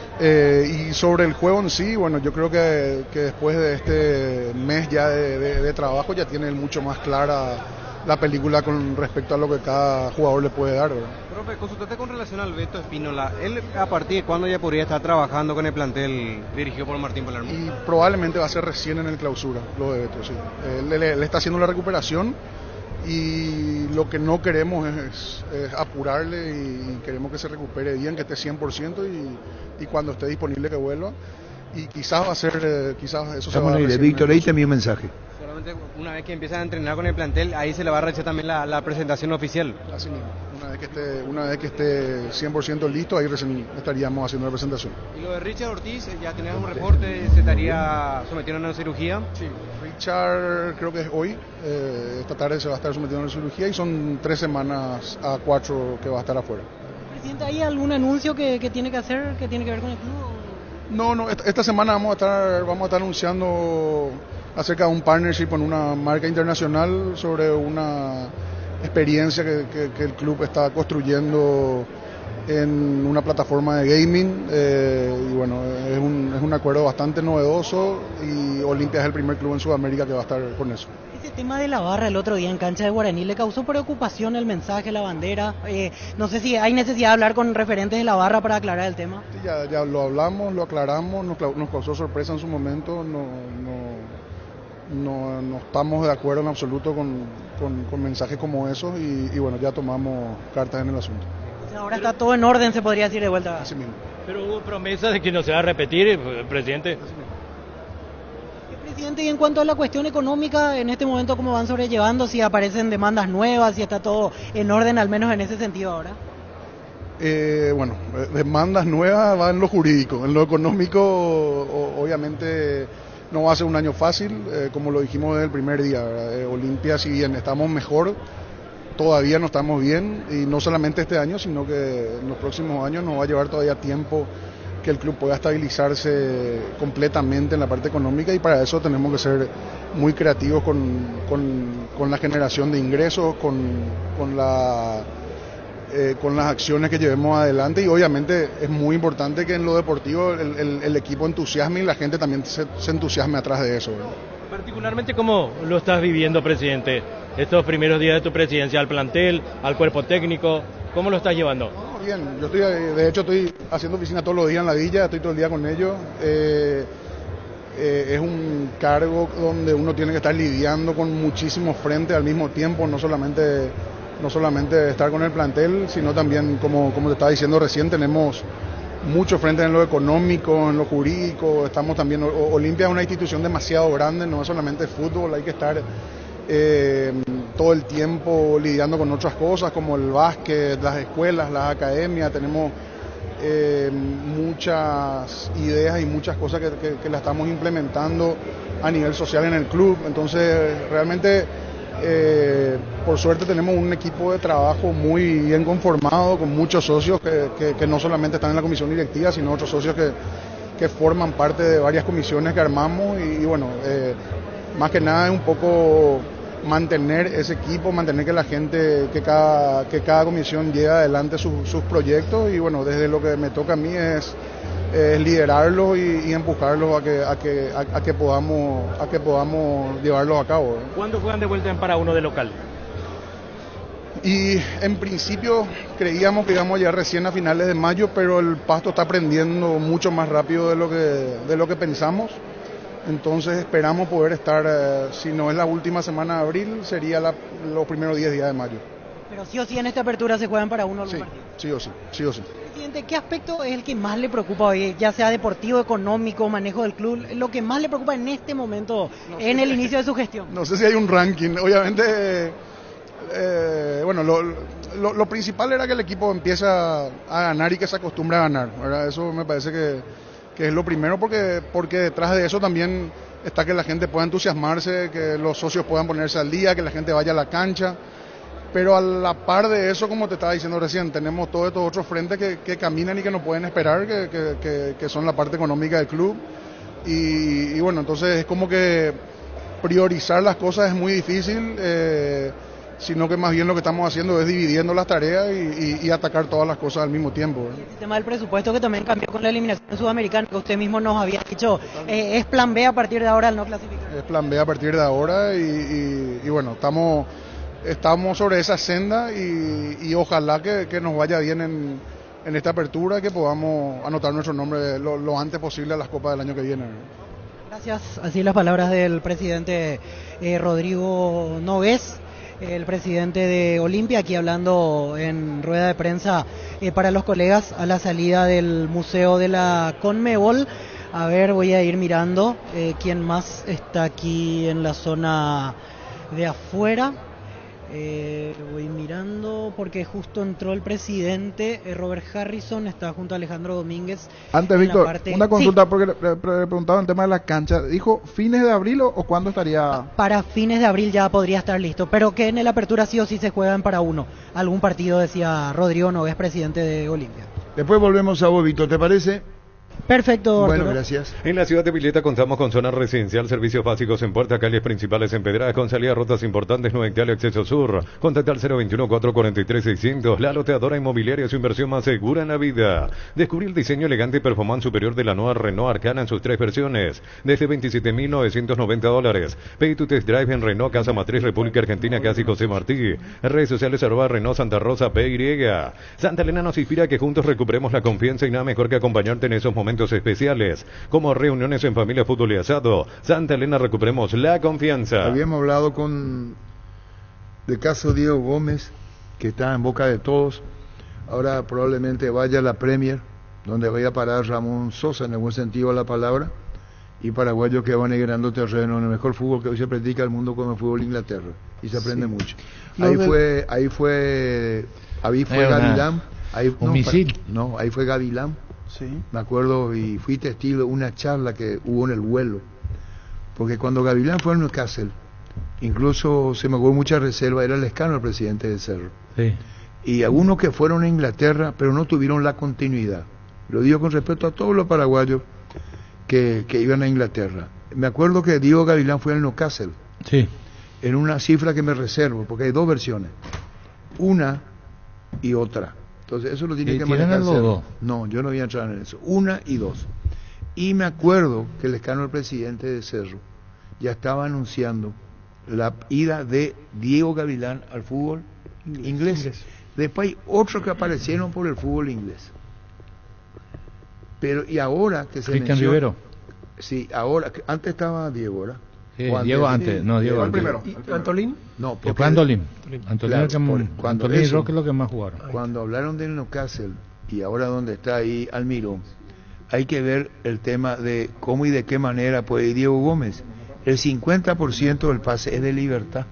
Y sobre el juego en sí, bueno, yo creo que después de este mes ya de trabajo ya tiene mucho más clara la película con respecto a lo que cada jugador le puede dar, ¿verdad? Profe, consultate con relación al Beto Espínola. ¿Él a partir de cuándo ya podría estar trabajando con el plantel dirigido por Martín Palermo? Y probablemente va a ser recién en el clausura, lo de Beto, sí. Él está haciendo la recuperación y lo que no queremos es apurarle y queremos que se recupere bien, que esté 100% y cuando esté disponible que vuelva. Y quizás va a ser, quizás eso se va a dar. Víctor, ahí te mi mensaje. Solamente una vez que empiezan a entrenar con el plantel, ahí se le va a realizar también la presentación oficial. Así mismo, una vez que esté 100% listo, ahí recién estaríamos haciendo la presentación. Y lo de Richard Ortiz, ya tenías un reporte, se estaría sometiendo a una cirugía. Sí, Richard creo que es hoy, esta tarde se va a estar sometiendo a una cirugía y son 3 semanas a 4 que va a estar afuera. Presidente, ¿hay algún anuncio que tiene que hacer, que tiene que ver con el club? No, esta semana vamos a estar anunciando acerca de un partnership con una marca internacional sobre una experiencia que el club está construyendo en una plataforma de gaming y bueno, es un acuerdo bastante novedoso y Olimpia es el primer club en Sudamérica que va a estar con eso. Ese tema de la barra el otro día en cancha de Guaraní, ¿le causó preocupación el mensaje, la bandera? No sé si hay necesidad de hablar con referentes de la barra para aclarar el tema. Sí, ya lo hablamos, lo aclaramos, nos causó sorpresa en su momento, no estamos de acuerdo en absoluto con mensajes como esos y bueno, ya tomamos cartas en el asunto. Ahora está todo en orden, se podría decir de vuelta. Así mismo. Pero hubo promesa de que no se va a repetir, presidente. Presidente, y en cuanto a la cuestión económica, en este momento, ¿cómo van sobrellevando? Si aparecen demandas nuevas, si está todo en orden, al menos en ese sentido ahora. Bueno, demandas nuevas van en lo jurídico. En lo económico, obviamente, no va a ser un año fácil, como lo dijimos desde el primer día. Olimpia, si bien estamos mejor, todavía no estamos bien, y no solamente este año, sino que en los próximos años nos va a llevar todavía tiempo que el club pueda estabilizarse completamente en la parte económica, y para eso tenemos que ser muy creativos con la generación de ingresos, con las acciones que llevemos adelante, y obviamente es muy importante que en lo deportivo el equipo entusiasme y la gente también se entusiasme atrás de eso, ¿verdad? Particularmente, ¿cómo lo estás viviendo, presidente, estos primeros días de tu presidencia, al plantel, al cuerpo técnico? ¿Cómo lo estás llevando? Bien, yo de hecho estoy haciendo oficina todos los días en la villa, estoy todo el día con ellos. Es un cargo donde uno tiene que estar lidiando con muchísimos frentes al mismo tiempo, no solamente estar con el plantel, sino también, como te estaba diciendo recién, tenemos muchos frentes en lo económico, en lo jurídico. Estamos también, Olimpia es una institución demasiado grande, no es solamente fútbol, hay que estar todo el tiempo lidiando con otras cosas como el básquet, las escuelas, las academias. Tenemos muchas ideas y muchas cosas que las estamos implementando a nivel social en el club. Entonces realmente por suerte tenemos un equipo de trabajo muy bien conformado, con muchos socios que no solamente están en la comisión directiva, sino otros socios que forman parte de varias comisiones que armamos, y bueno, más que nada es un poco mantener ese equipo, mantener que la gente, que cada comisión lleve adelante sus proyectos, y bueno, desde lo que me toca a mí es liderarlos y empujarlos a que podamos llevarlos a cabo. ¿Cuándo juegan de vuelta en Para1 de local? Y en principio creíamos que íbamos ya recién a finales de mayo, pero el Pasto está aprendiendo mucho más rápido de lo que pensamos. Entonces esperamos poder estar, si no es la última semana de abril, sería los primeros 10 días de mayo. Pero sí o sí en esta apertura se juegan para uno los partidos. Sí o sí. Presidente, ¿qué aspecto es el que más le preocupa hoy, ya sea deportivo, económico, manejo del club, lo que más le preocupa en este momento, en el inicio de su gestión? No sé si hay un ranking, obviamente, bueno, lo principal era que el equipo empieza a ganar y que se acostumbre a ganar, ¿verdad? Eso me parece que es lo primero, porque detrás de eso también está que la gente pueda entusiasmarse, que los socios puedan ponerse al día, que la gente vaya a la cancha. Pero a la par de eso, como te estaba diciendo recién, tenemos todos estos otros frentes que caminan y que no pueden esperar, que son la parte económica del club. Y bueno, entonces es como que priorizar las cosas es muy difícil, sino que más bien lo que estamos haciendo es dividiendo las tareas y atacar todas las cosas al mismo tiempo. El tema del presupuesto, que también cambió con la eliminación sudamericana, que usted mismo nos había dicho, ¿es plan B a partir de ahora al no clasificar? Es plan B a partir de ahora, y bueno, estamos sobre esa senda, y ojalá que nos vaya bien en esta apertura, que podamos anotar nuestro nombre lo antes posible a las copas del año que viene. Gracias. Así las palabras del presidente Rodrigo Nogués, el presidente de Olimpia, aquí hablando en rueda de prensa para los colegas a la salida del Museo de la Conmebol. A ver, voy a ir mirando quién más está aquí en la zona de afuera. Voy mirando porque justo entró el presidente Robert Harrison, está junto a Alejandro Domínguez. Antes, Víctor, una consulta, sí, porque le preguntaba el tema de la cancha. ¿Dijo fines de abril o cuándo estaría? Para fines de abril ya podría estar listo, pero que en el apertura sí o sí se juegan para uno. Algún partido, decía Rodrigo Nogués, presidente de Olimpia. Después volvemos a vos, Víctor, ¿te parece? Perfecto, bueno, Arturo. Gracias. En la ciudad de Villeta contamos con zona residencial, servicios básicos en puerta, calles principales empedradas con salida a rutas importantes, no hectáreas, acceso sur. Contacta al 021-443-600. La loteadora inmobiliaria, su inversión más segura en la vida. Descubrí el diseño elegante y performance superior de la nueva Renault Arcana en sus 3 versiones, desde $27,990. Pay to test drive en Renault Casa Matriz, República Argentina, casi José Martí. Redes sociales @Renault Santa Rosa PY. Santa Elena nos inspira a que juntos recuperemos la confianza, y nada mejor que acompañarte en esos momentos especiales, como reuniones en familia, fútbol y asado. Santa Elena, recuperemos la confianza. Habíamos hablado del caso Diego Gómez, que está en boca de todos. Ahora probablemente vaya a la Premier, donde vaya a parar Ramón Sosa, en el buen sentido de la palabra, y paraguayos que van ganando terreno en el mejor fútbol que hoy se practica en el mundo, como el fútbol de Inglaterra, y se aprende mucho. Ahí fue Gavilán, Ahí, Un misil. No, ahí fue Gavilán. Sí. Me acuerdo y fui testigo de una charla que hubo en el vuelo. Porque cuando Gavilán fue a Newcastle, incluso se me hubo mucha reserva, era Lescano el presidente de Cerro. Sí. Y algunos que fueron a Inglaterra, pero no tuvieron la continuidad. Lo digo con respeto a todos los paraguayos que iban a Inglaterra. Me acuerdo que Diego Gavilán fue al Newcastle. Sí. En una cifra que me reservo, porque hay dos versiones. Una y otra. Entonces eso lo tiene que manejar los Cerro. dos? No, yo no voy a entrar en eso. Una y dos. Y me acuerdo que Lescano, el presidente de Cerro, ya estaba anunciando la ida de Diego Gavilán al fútbol inglés. Después hay otros que aparecieron por el fútbol inglés. Pero y ahora que se Cristian menciona, Rivero. Sí, ahora antes estaba Diego, ¿verdad? Sí, O Diego antes, no, Diego el antes. primero. ¿Y Antolín? No, Después Antolín. Claro, cuando Antolín y eso, Roque es lo que más jugaron. Cuando hablaron del Newcastle y ahora donde está ahí Almirón, hay que ver el tema de cómo y de qué manera puede ir Diego Gómez. El 50% del pase es de Libertad.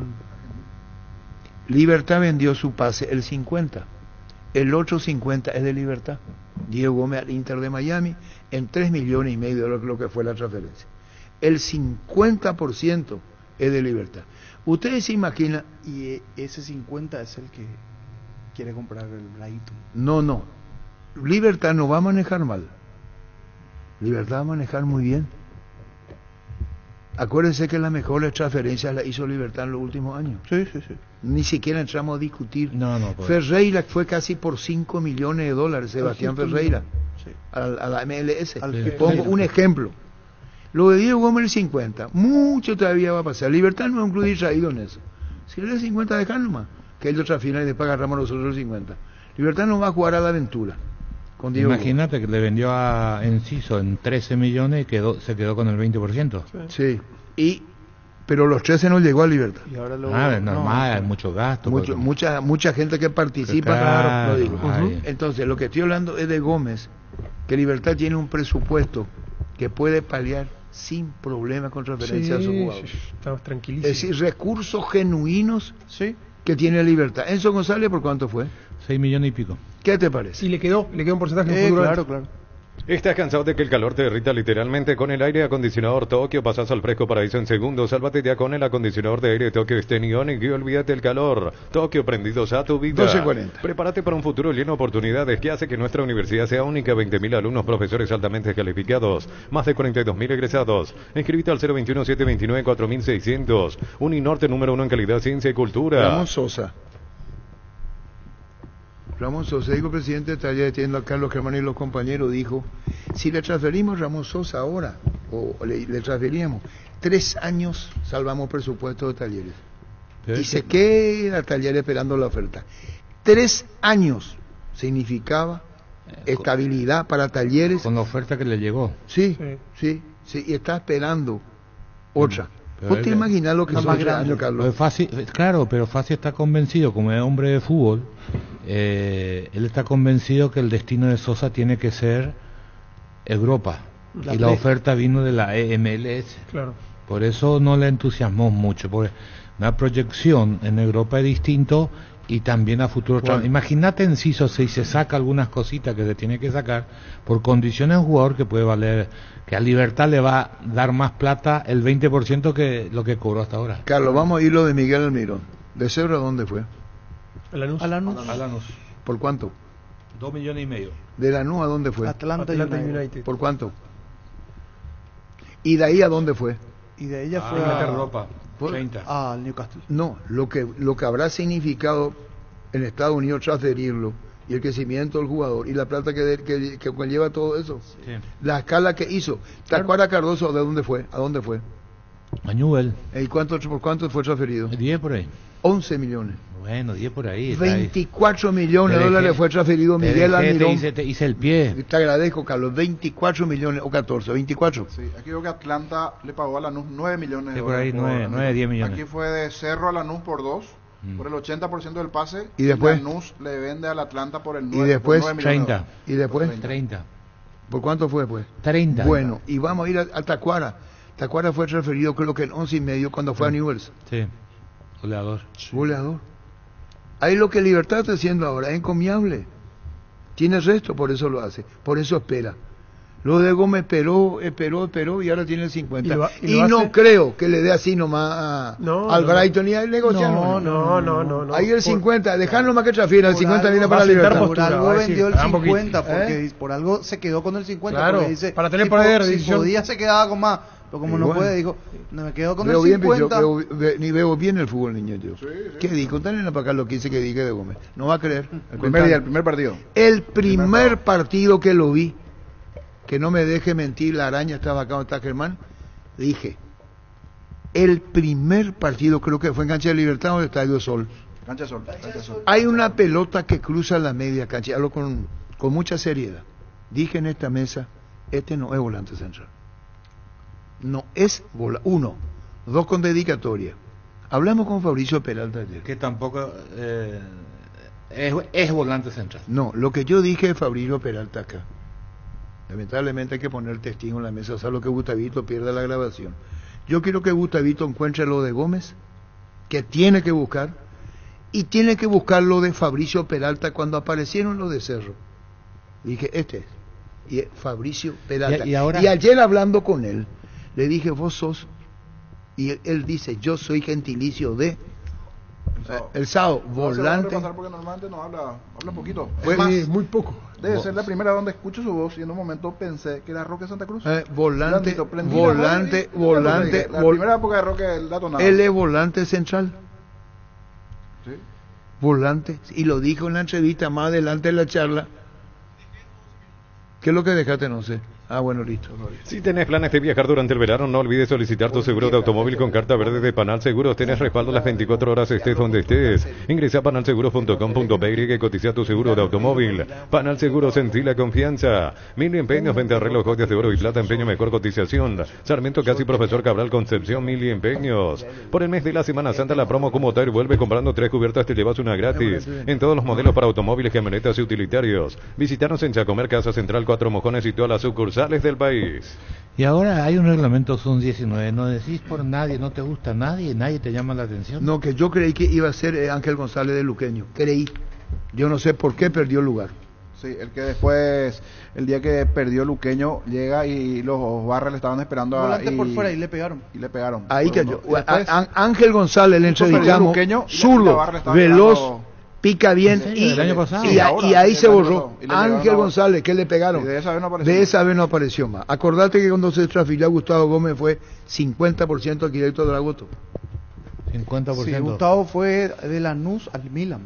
Libertad vendió su pase el 50%. El otro 50% es de Libertad. Diego Gómez al Inter de Miami en 3,5 millones de lo que fue la transferencia. El 50% es de Libertad. Ustedes se imaginan... Y ese 50 es el que quiere comprar el Brighton. No. Libertad no va a manejar mal. Libertad va a manejar muy bien. Acuérdense que las mejores transferencias las hizo Libertad en los últimos años. Sí. Ni siquiera entramos a discutir. No. Ferreira fue casi por $5 millones, Sebastián Ferreira, Sí. a la MLS. Al Pongo un ejemplo. Lo de Diego Gómez el 50, mucho todavía va a pasar. Libertad no es un club distraído en eso. Si le da 50, dejar nomás, que él otra final y después agarramos nosotros el 50. Libertad no va a jugar a la aventura con Diego Imagínate que le vendió a Enciso en 13 millones y se quedó con el 20%. Sí, pero los 13 no llegó a Libertad. Y ahora Es normal, hay mucho gasto. Mucha gente que participa, Claro, lo digo. ay. Entonces, lo que estoy hablando es de Gómez, que Libertad tiene un presupuesto que puede paliar sin problema con transferencia a sus jugadores. Estamos Es tranquilísimos. decir, recursos genuinos que tiene Libertad. Enzo González, ¿por cuánto fue? 6 millones y pico. ¿Qué te parece? Y le quedó un porcentaje en futuro. Claro. ¿Estás cansado de que el calor te derrita literalmente con el aire acondicionador Tokio? Pasas al fresco paraíso en segundos. Sálvate ya con el acondicionador de aire Tokio Stenion y olvídate el calor. Tokio, prendidos a tu vida. 12:40. Prepárate para un futuro lleno de oportunidades que hace que nuestra universidad sea única. 20.000 alumnos, profesores altamente calificados. Más de 42.000 egresados. Inscríbete al 021-729-4600. Uninorte número 1 en calidad, ciencia y cultura. Ramón Sosa, dijo el presidente de Talleres, teniendo a Carlos Germán y los compañeros, dijo, si le transferimos a Ramón Sosa ahora, o le transferíamos, 3 años salvamos presupuesto de Talleres. Y se queda Talleres esperando la oferta. 3 años significaba estabilidad para Talleres. Con la oferta que le llegó. Sí, y está esperando otra. ¿Vos te imaginas lo que son 3 años, Carlos? Claro, pero Fassi está convencido, como es hombre de fútbol, él está convencido que el destino de Sosa tiene que ser Europa. Y la oferta vino de la MLS. Claro. Por eso no le entusiasmó mucho, porque una proyección en Europa es distinto y también a futuro. Bueno. Imagínate Enciso si se saca algunas cositas que se tiene que sacar por condiciones de un jugador que puede valer, que a Libertad le va a dar más plata el 20% que lo que cobró hasta ahora. Carlos, vamos a ir lo de Miguel Almirón. ¿De Cerro a dónde fue? A Lanús. ¿Por cuánto? 2,5 millones. ¿De Lanús a dónde fue? Atlanta United. ¿Por cuánto? ¿Y de ahí a dónde fue? Y de ella fue a Europa. 30. Al Newcastle. No, lo que habrá significado en Estados Unidos transferirlo y el crecimiento del jugador y la plata que conlleva todo eso. Sí. La escala que hizo. ¿Te acuerdas, Cardoso, de dónde fue? ¿A dónde fue? A Newell. ¿Y por cuánto fue transferido? 10 por ahí. 11 millones. Bueno, 10 por ahí. 24 millones de dólares fue transferido Miguel Almirón. Te hice el pie. Te agradezco, Carlos. 24 millones o 14, 24. Sí, aquí veo que Atlanta le pagó a Lanús 9 millones de por ahí, dólares. 9, 10 millones. Aquí fue de Cerro a Lanús por 2, por el 80% del pase. ¿Y después? Lanús le vende al Atlanta por el 9. ¿Y después? Por 9 millones. 30. ¿Y después? 30. ¿Por cuánto fue después? 30. Bueno, y vamos a ir a Tacuara. Tacuara fue transferido creo que en 11,5 cuando fue a Newell's. Sí, goleador. Goleador. Ahí lo que Libertad está haciendo ahora es encomiable. Tiene resto, por eso lo hace, por eso espera. Lo de Gómez esperó y ahora tiene el 50. Y no creo que le dé así nomás al Brighton y al negociado. No. Ahí el 50, dejarlo más que transfiera, el 50 viene para la Libertad. Por algo vendió el 50, porque por algo se quedó con el 50. Claro, porque dice, para tener poder de si decisión. podía se quedaba con más, pero como no puede, dijo, no me quedo con el Bien, 50. ni veo bien el fútbol, niño. ¿Qué dijo? Contale para acá lo que dice que diga de Gómez. No va a creer. El primer partido. El primer partido que lo vi, que no me deje mentir, la araña estaba acá donde está Germán, dije, el primer partido creo que fue en Cancha de Libertad o en el Estadio Sol. Cancha Sol. Hay una pelota que cruza la media cancha, hablo con mucha seriedad. Dije en esta mesa, este no es volante central. No es volante. 2 con dedicatoria. Hablamos con Fabricio Peralta ayer. Que tampoco es volante central. No, lo que yo dije de Fabricio Peralta acá. Lamentablemente hay que poner testigo en la mesa, o sea, lo que Gustavito pierda la grabación. Yo quiero que Gustavito encuentre lo de Gómez, que tiene que buscar, y tiene que buscar lo de Fabricio Peralta cuando aparecieron los de Cerro. Dije, este es, y es Fabricio Peralta. Y ahora... y ayer hablando con él, le dije, vos sos, y él dice, yo soy gentilicio de... El sábado, volante. Porque normalmente no habla poquito. Pues, más, muy poco. Debe ser la primera donde escucho su voz y en un momento pensé que era Roque Santa Cruz. Volante. La primera época de Roque, el dato nada. Él es volante central. ¿Sí? Volante. Y lo dijo en la entrevista más adelante en la charla. ¿Qué es lo que dejaste? No sé. Ah, bueno, listo. Si tenés planes de viajar durante el verano, no olvides solicitar tu seguro de automóvil con carta verde de Panal Seguros. Tenés respaldo las 24 horas, estés donde estés. Ingresa a panalseguros.com.py y cotiza tu seguro de automóvil. Panal Seguros, sentí la confianza. Mili Empeños, venta de reloj, joyas de oro y plata, empeño, mejor cotización. Sarmiento Casi Profesor Cabral Concepción, Mili Empeños. Por el mes de la Semana Santa, la promo Kumotire vuelve. Comprando 3 cubiertas, te llevas una gratis. En todos los modelos para automóviles, camionetas y utilitarios. Visítanos en Chacomer, Casa Central, 4 Mojones y todas las sucursales del país. Y ahora hay un reglamento Sun 19, no decís por nadie, no te gusta nadie te llama la atención. No, que yo creí que iba a ser Ángel González de Luqueño, creí. Yo no sé por qué perdió el lugar. Sí, el que después, el día que perdió Luqueño, llega y los Barras le estaban esperando volante por fuera y le pegaron. Ahí cayó. Ángel González le entrevistamos, zurdo, veloz, pica bien y ahí se borró. Ángel González, ¿qué le pegaron? De esa vez no apareció más. Acordate que cuando se transfirió a Gustavo Gómez fue 50% arquitecto de Dragoto. 50%. Sí, Gustavo fue de Lanús al Milan.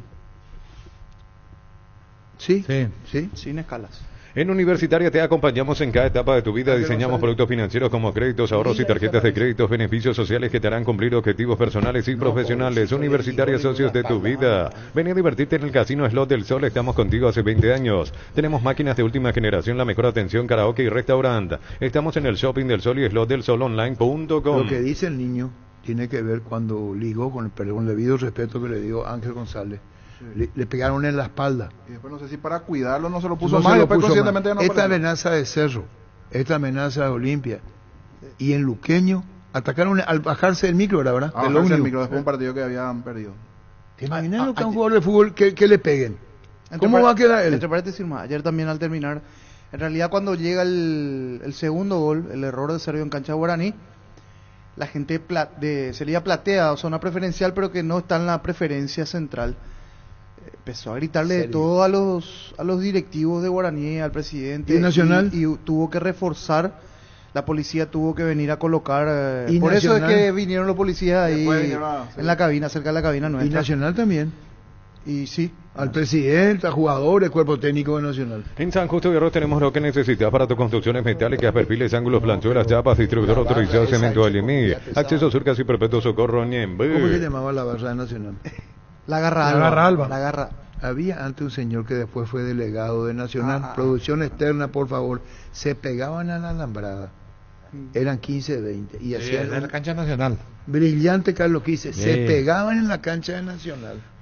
Sí. Sin escalas. En Universitaria te acompañamos en cada etapa de tu vida. Diseñamos productos financieros como créditos, ahorros y tarjetas de créditos, beneficios sociales que te harán cumplir objetivos personales y profesionales. Universitaria, socios de tu vida. Ven a divertirte en el Casino Slot del Sol. Estamos contigo hace 20 años. Tenemos máquinas de última generación, la mejor atención, karaoke y restaurante. Estamos en el Shopping del Sol y slotdelsolonline.com. Lo que dice el niño tiene que ver cuando ligó, con el debido respeto que le dio Ángel González. Le pegaron en la espalda. Y después no sé si para cuidarlo no se lo puso más. Esta amenaza de Cerro, esta amenaza de Olimpia y en Luqueño atacaron al bajarse del micro, ¿verdad? Bajarse del micro después de un partido que habían perdido. ¿Te imaginas lo que a un jugador de fútbol que le peguen? ¿Cómo va a quedar él? Entre paréntesis, ayer también al terminar, en realidad cuando llega el segundo gol, el error de Sergio en cancha de Guaraní, la gente sería platea o zona preferencial, pero que no está en la preferencia central. Empezó a gritarle de todo a los directivos de Guaraní, al presidente. ¿Y Nacional? Y tuvo que reforzar, la policía tuvo que venir a colocar. ¿Y por Nacional? eso es que vinieron los policías ahí en la cabina, cerca de la cabina nuestra. Y Nacional también. Y sí. Al presidente, a jugadores, cuerpo técnico de Nacional. En San Justo de Arroz tenemos lo que necesitas para tus construcciones metálicas, perfiles, ángulos, planchuelas, chapas, distribuidor autorizado, cemento Alimí, acceso Surcas y Perpetuo Socorro, Ñembe. ¿Cómo se llamaba la barra de Nacional? La Garra Alba. La Garra. Había antes un señor que después fue delegado de Nacional, producción externa, por favor, se pegaban a la alambrada, eran 15, 20, y hacían en la cancha Nacional. Brillante Carlos Quise, se pegaban en la cancha de Nacional.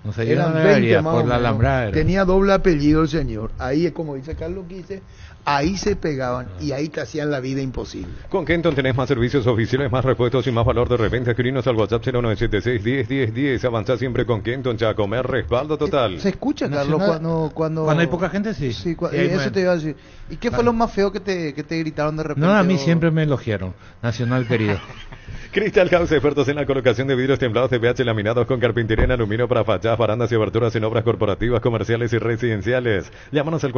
No sé, yo Eran no 20 debería, más por o la menos. alambrada era. Tenía doble apellido el señor. Ahí es como dice Carlos Quise, ahí se pegaban y ahí te hacían la vida imposible. Con Kenton tenés más servicios oficiales, más repuestos y más valor de reventa. Escribinos al WhatsApp 0976-10-10-10. Avanzá siempre con Kenton, ya a comer respaldo total. Se escucha, Carlos, cuando hay poca gente, sí. Sí, Sí, hay eso menos. te iba a decir. ¿Y qué fue lo más feo que te gritaron de repente? No, a mí o- siempre me elogiaron. Nacional querido. Crystal House, expertos en la colocación de vidrios templados de PH laminados con carpintería en aluminio para fachadas, barandas y aberturas en obras corporativas, comerciales y residenciales. Llámanos al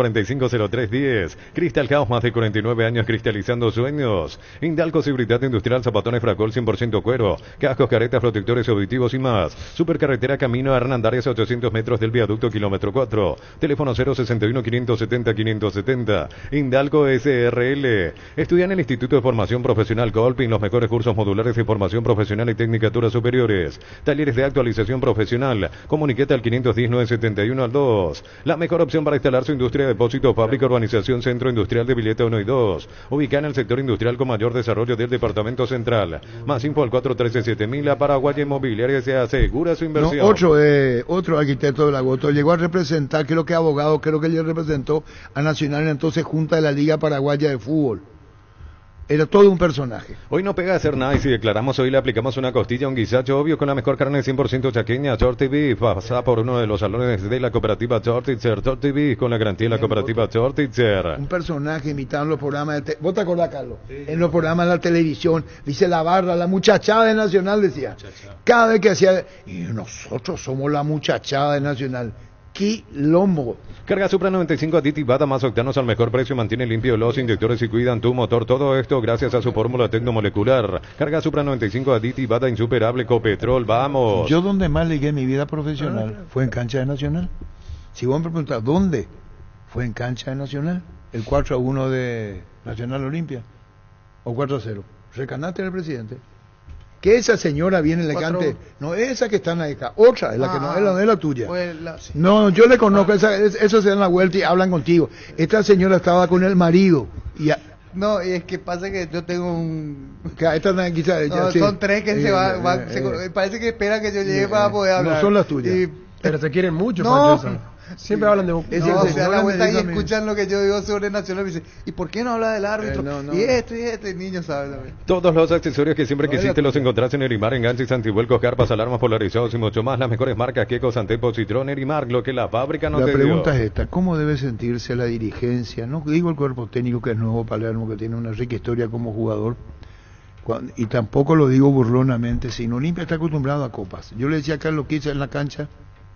450310. Crystal House, más de 49 años cristalizando sueños. Indalco, seguridad industrial, zapatones Fracol 100% cuero, cascos, caretas, protectores auditivos y más. Supercarretera Camino a Hernandarias a 800 metros del viaducto kilómetro 4. Teléfono 061 570 570. Indalco SRL. Estudia en el Instituto de Formación Profesional Colpin los mejores cursos modulares de formación profesional y tecnicaturas superiores. Talleres de actualización profesional. Comuniquete al 510-971 al 2. La mejor opción para instalar su industria, depósito, fábrica, urbanización, centro industrial de Villeta 1 y 2. Ubicada en el sector industrial con mayor desarrollo del Departamento Central. Más info al 413-7000. La Paraguaya Inmobiliaria se asegura su No, inversión. otro arquitecto de la Goto llegó a representar, creo que abogado, creo que él representó a Nacional en entonces Junta de la Liga Paraguaya de Fútbol. Era todo un personaje. Hoy no pega hacer nada y si declaramos hoy le aplicamos una costilla, un guisacho obvio con la mejor carne 100% chaqueña, Shorty Beef. Pasa por uno de los salones de la cooperativa Shortitzer, Shorty Beef con la garantía de la cooperativa Shortitzer. Un personaje imitado en los programas de ¿vos te acordás, Carlos? En los programas de la televisión, dice la barra, la muchachada de Nacional, decía. Cada vez que hacía, y nosotros somos la muchachada de Nacional. Quilombo. Carga Supra 95 aditivada más octanos al mejor precio, mantiene limpio los inyectores y cuidan tu motor. Todo esto gracias a su fórmula tecnomolecular. Carga Supra 95 aditivada insuperable Copetrol. Vamos. Yo donde más ligué mi vida profesional fue en cancha de Nacional. Si vos me preguntás, ¿dónde? Fue en cancha de Nacional. El 4-1 de Nacional Olimpia. O 4-0. Recanate era el presidente. Que esa señora viene elegante. No, esa que está en acá. Otra, es la que no es la tuya. Sí. No, yo le conozco. Eso se dan la vuelta y hablan contigo. Esta señora estaba con el marido. Y No, y es que pasa que yo tengo un... No, son tres que se van... parece que esperan que yo llegue para poder hablar. No son las tuyas. Pero te quieren mucho, No. Pancho. Siempre hablan de un... No, o sea, la vuelta y escuchan lo que yo digo sobre Nacional y dicen, ¿y por qué no habla del árbitro? Y esto, y niños saben también. Todos los accesorios que siempre quisiste los encontrás en Erimar, enganches, antivuelcos, carpas, alarmas polarizados y mucho más. Las mejores marcas Queco, Santepo, Citrón, Erimar, lo que la fábrica no La te pregunta dio. es esta: ¿cómo debe sentirse la dirigencia? No digo el cuerpo técnico, que es nuevo Palermo, que tiene una rica historia como jugador, y tampoco lo digo burlonamente, sino Olimpia está acostumbrado a copas. Yo le decía a Carlos Quisa en la cancha,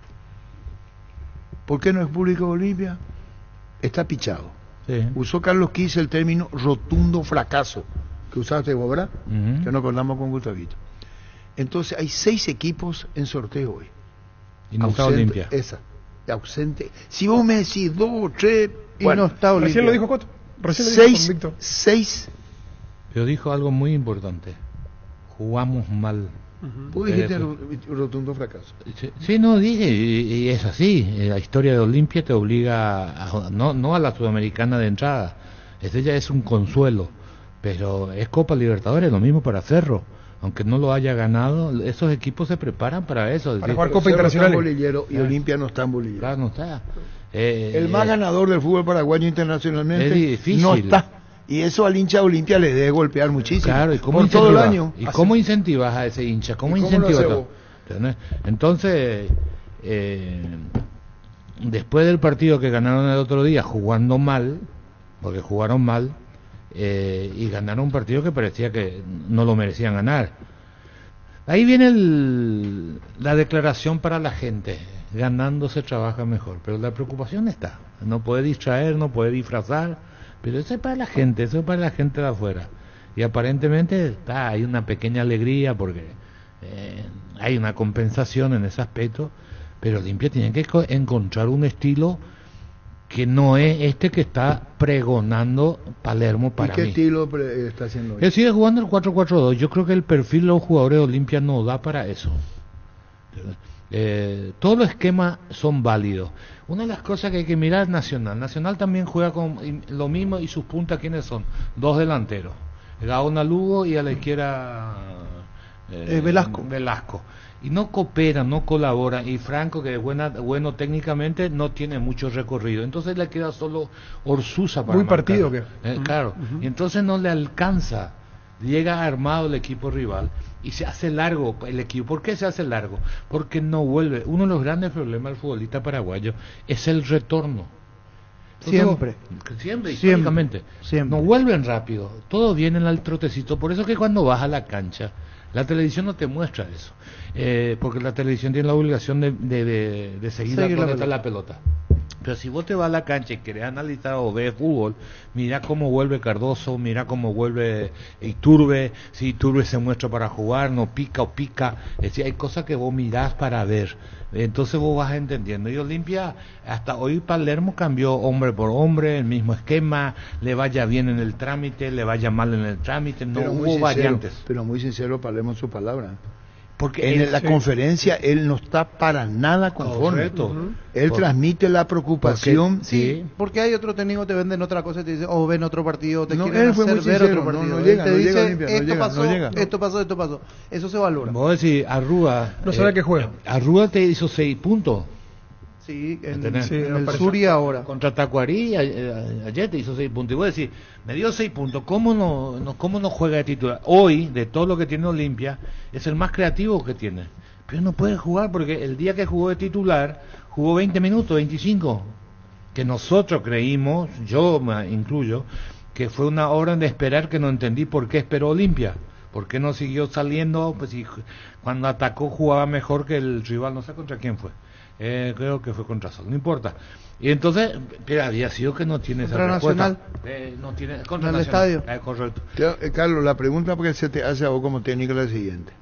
¿por qué no es público de Olimpia? Está pichado. Sí. Usó Carlos Quisa el término rotundo fracaso, que usaste vos, ¿verdad? Ujú. Que nos acordamos con Gustavito. Entonces hay 6 equipos en sorteo hoy. Y no está Olimpia. Esa, ausente. Si vos me decís 2, 3, Y no está Olimpia. Recién lo dijo Coto. Recién lo dijo con Víctor. 6. Pero dijo algo muy importante. Jugamos mal. Vos dijiste rotundo fracaso. Sí, no, dije, y es así. La historia de Olimpia te obliga, no a la Sudamericana de entrada. Ese ya es un consuelo. Pero es Copa Libertadores, lo mismo para Cerro. Aunque no lo haya ganado, esos equipos se preparan para eso. Para jugar Copa Internacional. Y Olimpia no está en bolillero. Claro, no está. El más ganador del fútbol paraguayo internacionalmente es difícil. no está. Y eso al hincha de Olimpia le debe golpear muchísimo. Claro, ¿y cómo por todo el incentivas? año. ¿Y cómo incentivas a ese hincha? ¿Cómo incentivas todo? Entonces, después del partido que ganaron el otro día, jugando mal, porque jugaron mal, y ganaron un partido que parecía que no lo merecían ganar. Ahí viene la declaración para la gente. Ganando se trabaja mejor, pero la preocupación está. No puede distraer, no puede disfrazar, pero eso es para la gente, eso es para la gente de afuera. Y aparentemente hay una pequeña alegría porque hay una compensación en ese aspecto, pero Olimpia tiene que encontrar un estilo que no es este que está pregonando Palermo para ¿Y qué mí. estilo está haciendo hoy? Él sigue jugando el 4-4-2. Yo creo que el perfil de los jugadores de Olimpia no da para eso. Todos los esquemas son válidos. Una de las cosas que hay que mirar es Nacional. Nacional también juega con lo mismo y sus puntas, ¿quiénes son? 2 delanteros. Gaona Lugo y a la izquierda Velasco. Y no coopera, no colabora, y Franco, que es bueno técnicamente, no tiene mucho recorrido. Entonces le queda solo Orsuza para muy marcar. partido que Claro, y entonces no le alcanza. Llega armado el equipo rival y se hace largo el equipo. ¿Por qué se hace largo? Porque no vuelve. Uno de los grandes problemas del futbolista paraguayo es el retorno. Siempre. Históricamente. No vuelven rápido. Todo viene al trotecito. Por eso que cuando vas a la cancha, la televisión no te muestra eso. Porque la televisión tiene la obligación de seguir dónde está la pelota. Pero si vos te vas a la cancha y querés analizar o ver fútbol, mira cómo vuelve Cardoso, mira cómo vuelve Iturbe, si Iturbe se muestra para jugar, no pica o pica, es decir, hay cosas que vos mirás para ver, entonces vos vas entendiendo. Y Olimpia, hasta hoy Palermo cambió hombre por hombre, el mismo esquema, le vaya bien en el trámite, le vaya mal en el trámite, no hubo variantes. Pero muy sincero, Palermo en su palabra. Porque en la conferencia él no está para nada conforme. Él transmite la preocupación. Porque hay otro técnico, te venden otra cosa y te dicen, ven otro partido, te quieren él hacer fue muy ver sincero, otro partido. no llega, te dice, Olimpia, esto pasó. Eso se valora. Vos decís, Arrúa... No sabe qué juega. Arrúa te hizo 6 puntos. Sí, en el Zuria ahora. Contra Tacuarí, ayer te hizo 6 puntos. Y vos decís, me dio 6 puntos, ¿cómo no juega de titular? Hoy, de todo lo que tiene Olimpia, es el más creativo que tiene. Pero no puede jugar porque el día que jugó de titular, jugó 20 minutos, 25. Que nosotros creímos, yo me incluyo, que fue una hora de esperar que no entendí por qué esperó Olimpia. ¿Por qué no siguió saliendo? Pues si cuando atacó jugaba mejor que el rival, no sé contra quién fue. Creo que fue contra Sol, no importa. Y entonces, pero había sido que no tiene esa respuesta. No tiene, contra el Nacional. estadio. Correcto. Carlos, la pregunta porque se te hace a vos como técnico es la siguiente.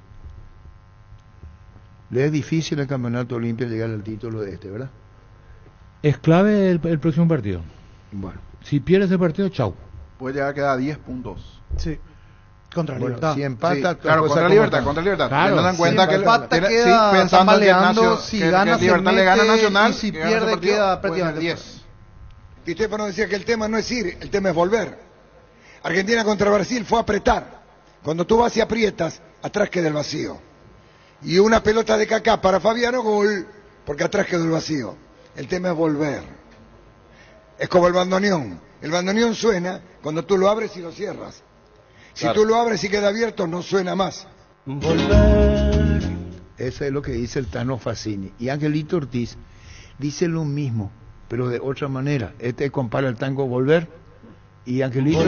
Le es difícil al Campeonato Olimpia llegar al título de ¿verdad? Es clave el próximo partido. Bueno. Si pierde ese partido, chau. Puede llegar a quedar 10 puntos. Sí. Contra Libertad. Si empata, claro, contra Libertad. Claro, teniendo en cuenta si que empata queda pensando tambaleando, si gana que Libertad le gana a Nacional, y si pierde queda prácticamente 10. Di Stefano decía que el tema no es ir, el tema es volver. Argentina contra Brasil fue apretar. Cuando tú vas y aprietas, atrás queda el vacío. Y una pelota de Kaká para Fabiano, gol, porque atrás quedó el vacío. El tema es volver. Es como el bandoneón. El bandoneón suena cuando tú lo abres y lo cierras. Si tú lo abres y queda abierto, no suena más. Volver. Eso es lo que dice el Tano Fassini. Y Angelito Ortiz dice lo mismo, pero de otra manera. Compara el tango Volver y Angelito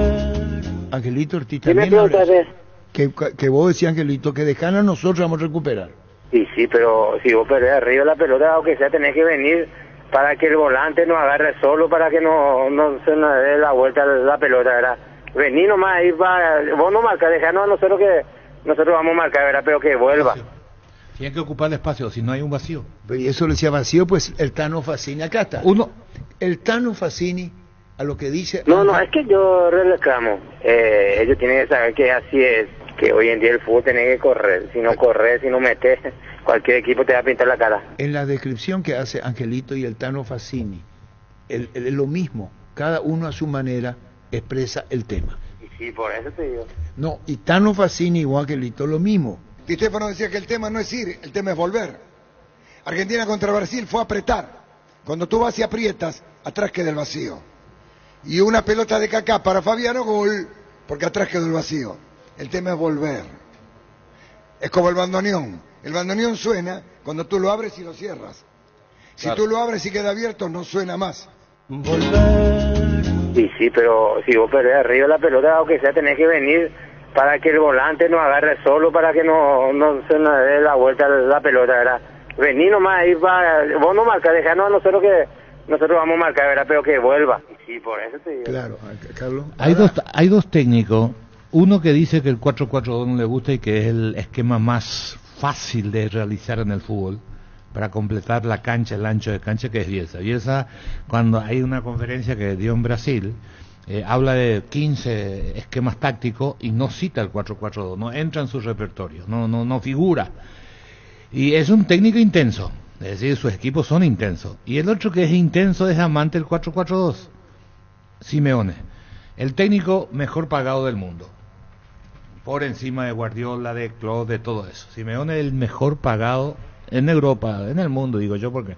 Ortiz también habla que vos decías, Angelito, que dejan a nosotros vamos a recuperar. Y sí, pero si vos perdés arriba la pelota, aunque sea, tenés que venir para que el volante no agarre solo, para que no se nos dé la vuelta la pelota, ¿verdad? Vení nomás ahí, vos no marcas, dejanos a nosotros que nosotros vamos a marcar, ¿verdad? Pero que vuelva. Tiene que ocupar el espacio, si no hay un vacío. Pero y eso le decía vacío, pues el Tano Fassini, acá está. El Tano Fassini, a lo que dice... No, es que yo reclamo. Ellos tienen que saber que así es, que hoy en día el fútbol tiene que correr. Si no corres, si no metes, cualquier equipo te va a pintar la cara. En la descripción que hace Angelito y el Tano Fassini, es lo mismo, cada uno a su manera expresa el tema. Y sí, por eso te digo. No, y Tano Fassini igual que Lito, lo mismo. Di Stefano decía que el tema no es ir, el tema es volver. Argentina contra Brasil fue apretar. Cuando tú vas y aprietas, atrás queda el vacío. Y una pelota de Kaká para Fabiano, gol, porque atrás quedó el vacío. El tema es volver. Es como el bandoneón. El bandoneón suena cuando tú lo abres y lo cierras. Si tú lo abres y queda abierto, no suena más. Volver. Y sí, pero si vos perdés arriba la pelota, aunque sea, tenés que venir para que el volante no agarre solo, para que no se nos dé la vuelta la pelota, ¿verdad? Vení nomás ahí, vos no marcas, dejanos a nosotros que nosotros vamos a marcar, ¿verdad? Pero que vuelva. Y sí, por eso te digo. Claro, Carlos. Hay dos técnicos, uno que dice que el 4-4-2 no le gusta y que es el esquema más fácil de realizar en el fútbol, para completar la cancha, el ancho de cancha, que es Bielsa. Bielsa, cuando hay una conferencia que dio en Brasil, habla de 15 esquemas tácticos y no cita el 4-4-2, no entra en su repertorio, no figura. Y es un técnico intenso, es decir, sus equipos son intensos. Y el otro que es intenso es amante del 4-4-2, Simeone, el técnico mejor pagado del mundo. por encima de Guardiola, de Klopp, de todo eso. Simeone es el mejor pagado en Europa, en el mundo, digo yo, porque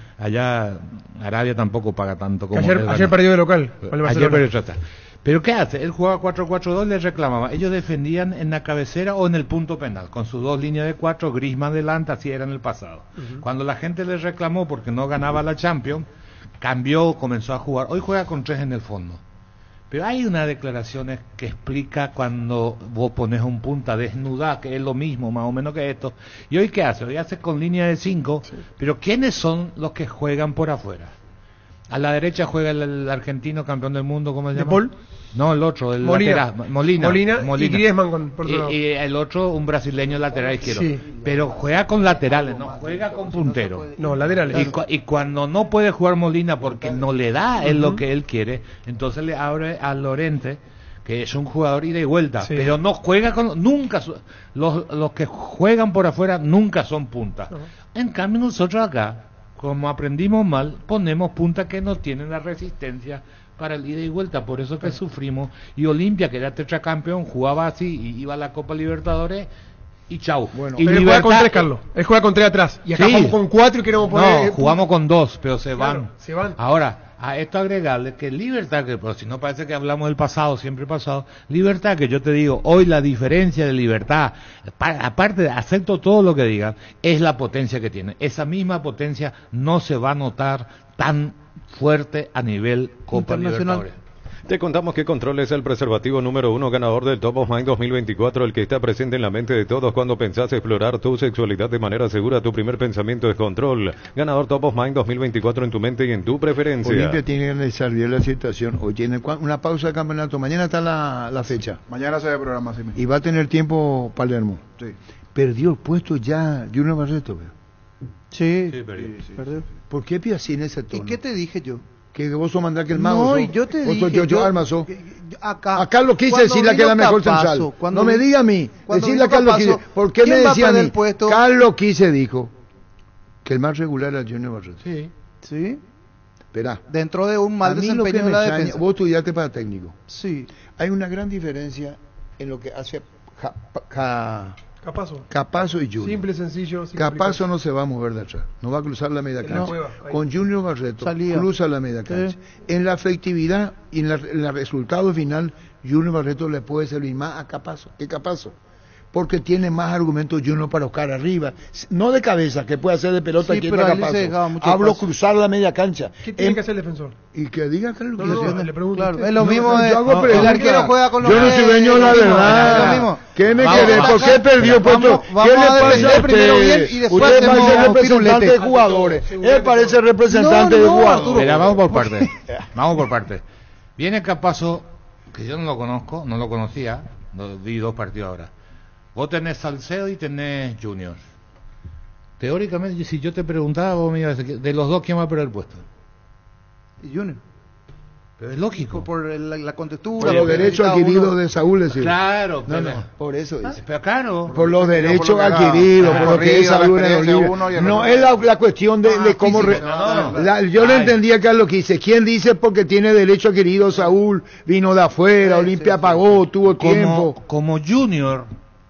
allá Arabia tampoco paga tanto como ayer perdió de local con el Barcelona. Ayer perdió. Pero ¿qué hace? Él jugaba 4-4-2, le reclamaba. Ellos defendían en la cabecera o en el punto penal, con sus dos líneas de 4, Griezmann delante, así era en el pasado. Cuando la gente le reclamó porque no ganaba la Champions, cambió, comenzó a jugar. Hoy juega con 3 en el fondo. Pero hay unas declaraciones que explica cuando vos pones un punta desnuda, que es lo mismo más o menos que esto. ¿Y hoy qué hace? Hoy hace con línea de 5, pero ¿quiénes son los que juegan por afuera? A la derecha juega el argentino campeón del mundo, ¿cómo se llama? ¿De Paul? No, el otro, el Molina. lateral, Molina. Y Griezmann por otro lado. Y el otro, un brasileño lateral izquierdo. Sí. Pero juega con laterales, no juega con punteros. No, laterales. Y cuando no puede jugar Molina porque no le da él lo que él quiere, entonces le abre a Llorente, que es un jugador ida y vuelta, Sí. pero no juega con... Nunca, los que juegan por afuera nunca son puntas. En cambio nosotros acá, como aprendimos mal, ponemos puntas que no tienen la resistencia para el ida y vuelta, por eso que sufrimos. Y Olimpia, que era tetracampeón, jugaba así y iba a la Copa Libertadores y chau. Bueno, y pero él juega con 3, Carlos. Él juega con 3 atrás. Y acá jugamos con 4 y queremos poner... No, jugamos con 2, pero se Claro, se van. Ahora, a esto agregarle que Libertad, que pero si no parece que hablamos del pasado, siempre pasado, Libertad, que yo te digo, hoy la diferencia de Libertad, aparte de acepto todo lo que digan, es la potencia que tiene. Esa misma potencia no se va a notar tan fuerte a nivel Copa Libertadores. Te contamos que Control es el preservativo número 1 ganador del Top of Mind 2024, el que está presente en la mente de todos cuando pensás explorar tu sexualidad de manera segura. Tu primer pensamiento es Control. Ganador Top of Mind 2024 en tu mente y en tu preferencia. Olimpia tiene que analizar bien la situación. Hoy tiene una pausa de campeonato. Mañana está la fecha. Mañana se ve programa, sí. Y va a tener tiempo Palermo. Sí. Perdió el puesto ya Junior Barreto. Sí, perdió. ¿Por qué así en ese tono? ¿Y qué te dije yo? Que vos sos mandar que el mago. No, y yo te dije... Yo armazo. Acá lo quise decirle que es la mejor central. No me diga a mí. Decirle a Carlos Quise. ¿Por qué me decía a mí? Carlos Quise dijo que el más regular era Junior Barreto. Sí. Esperá. Dentro de un mal desempeño de la defensa. Vos estudiaste para técnico. Sí. Hay una gran diferencia en lo que hace Capazo y Junior. Simple, sencillo. Capazo no se va a mover de atrás, no va a cruzar la media cancha. Con Junior Barreto cruza la media cancha. En la efectividad y en el resultado final, Junior Barreto le puede servir más a Capazo que Capazo, porque tiene más argumentos Junior para buscar arriba, no de cabeza, que puede hacer de pelota, que Capazo. Hablo cruzar la media cancha. ¿Qué tiene que hacer el defensor? Y que diga que le pregunto. Claro, es lo mismo. El arquero juega con los... Yo no soy dueño de la verdad. ¿Qué me querés? ¿Por qué perdió puesto? ¿Qué le pasa a usted? Usted parece representante de jugadores. Él parece representante de jugadores. Mira, vamos por parte. Viene Capazo, que yo no lo conozco, no lo conocía, vi 2 partidos ahora. Vos tenés Salcedo y tenés Junior. Teóricamente, si yo te preguntaba, vos me ibas a decir, de los dos, ¿quién va a perder el puesto? Junior. Pero es lógico. Por la contextura. Por los derechos adquiridos de Saúl, es decir. Claro, no, por eso es. Pero claro. Por los derechos adquiridos, por lo que es Saúl en Oliva. No es la cuestión de cómo... Yo no entendía que es lo que dice. ¿Quién dice porque tiene derecho adquirido Saúl? Vino de afuera, Olimpia pagó, tuvo tiempo. Como Junior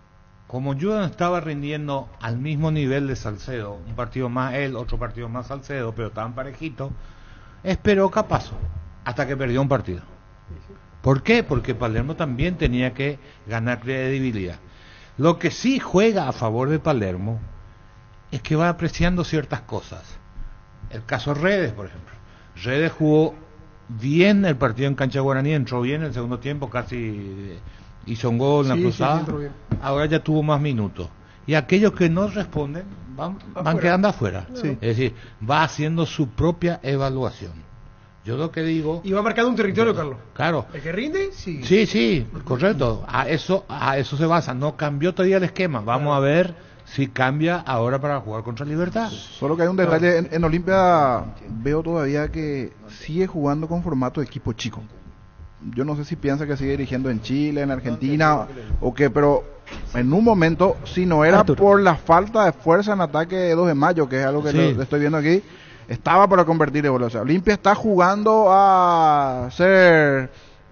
estaba rindiendo al mismo nivel de Salcedo, un partido más él, otro partido más Salcedo, pero estaban parejitos, esperó Capazo hasta que perdió un partido. ¿Por qué? Porque Palermo también tenía que ganar credibilidad. Lo que sí juega a favor de Palermo es que va apreciando ciertas cosas. El caso Redes, por ejemplo. Redes jugó bien el partido en cancha Guaraní, entró bien en el segundo tiempo, casi hizo un gol en la cruzada. Ahora ya tuvo más minutos. Y aquellos que no responden van quedando afuera. Es decir, va haciendo su propia evaluación. Yo lo que digo... Y va marcando un territorio, Carlos. Claro. ¿El que rinde? Sí. Sí, correcto. A eso se basa. No cambió todavía el esquema. Vamos a ver si cambia ahora para jugar contra Libertad. Solo que hay un detalle. En Olimpia veo todavía que sigue jugando con formato de equipo chico. Yo no sé si piensa que sigue dirigiendo en Chile, en Argentina, o qué, pero en un momento, si no era por la falta de fuerza en ataque de 2 de mayo, que es algo que le estoy viendo aquí, estaba para convertir de gol. O sea, Olimpia está jugando a ser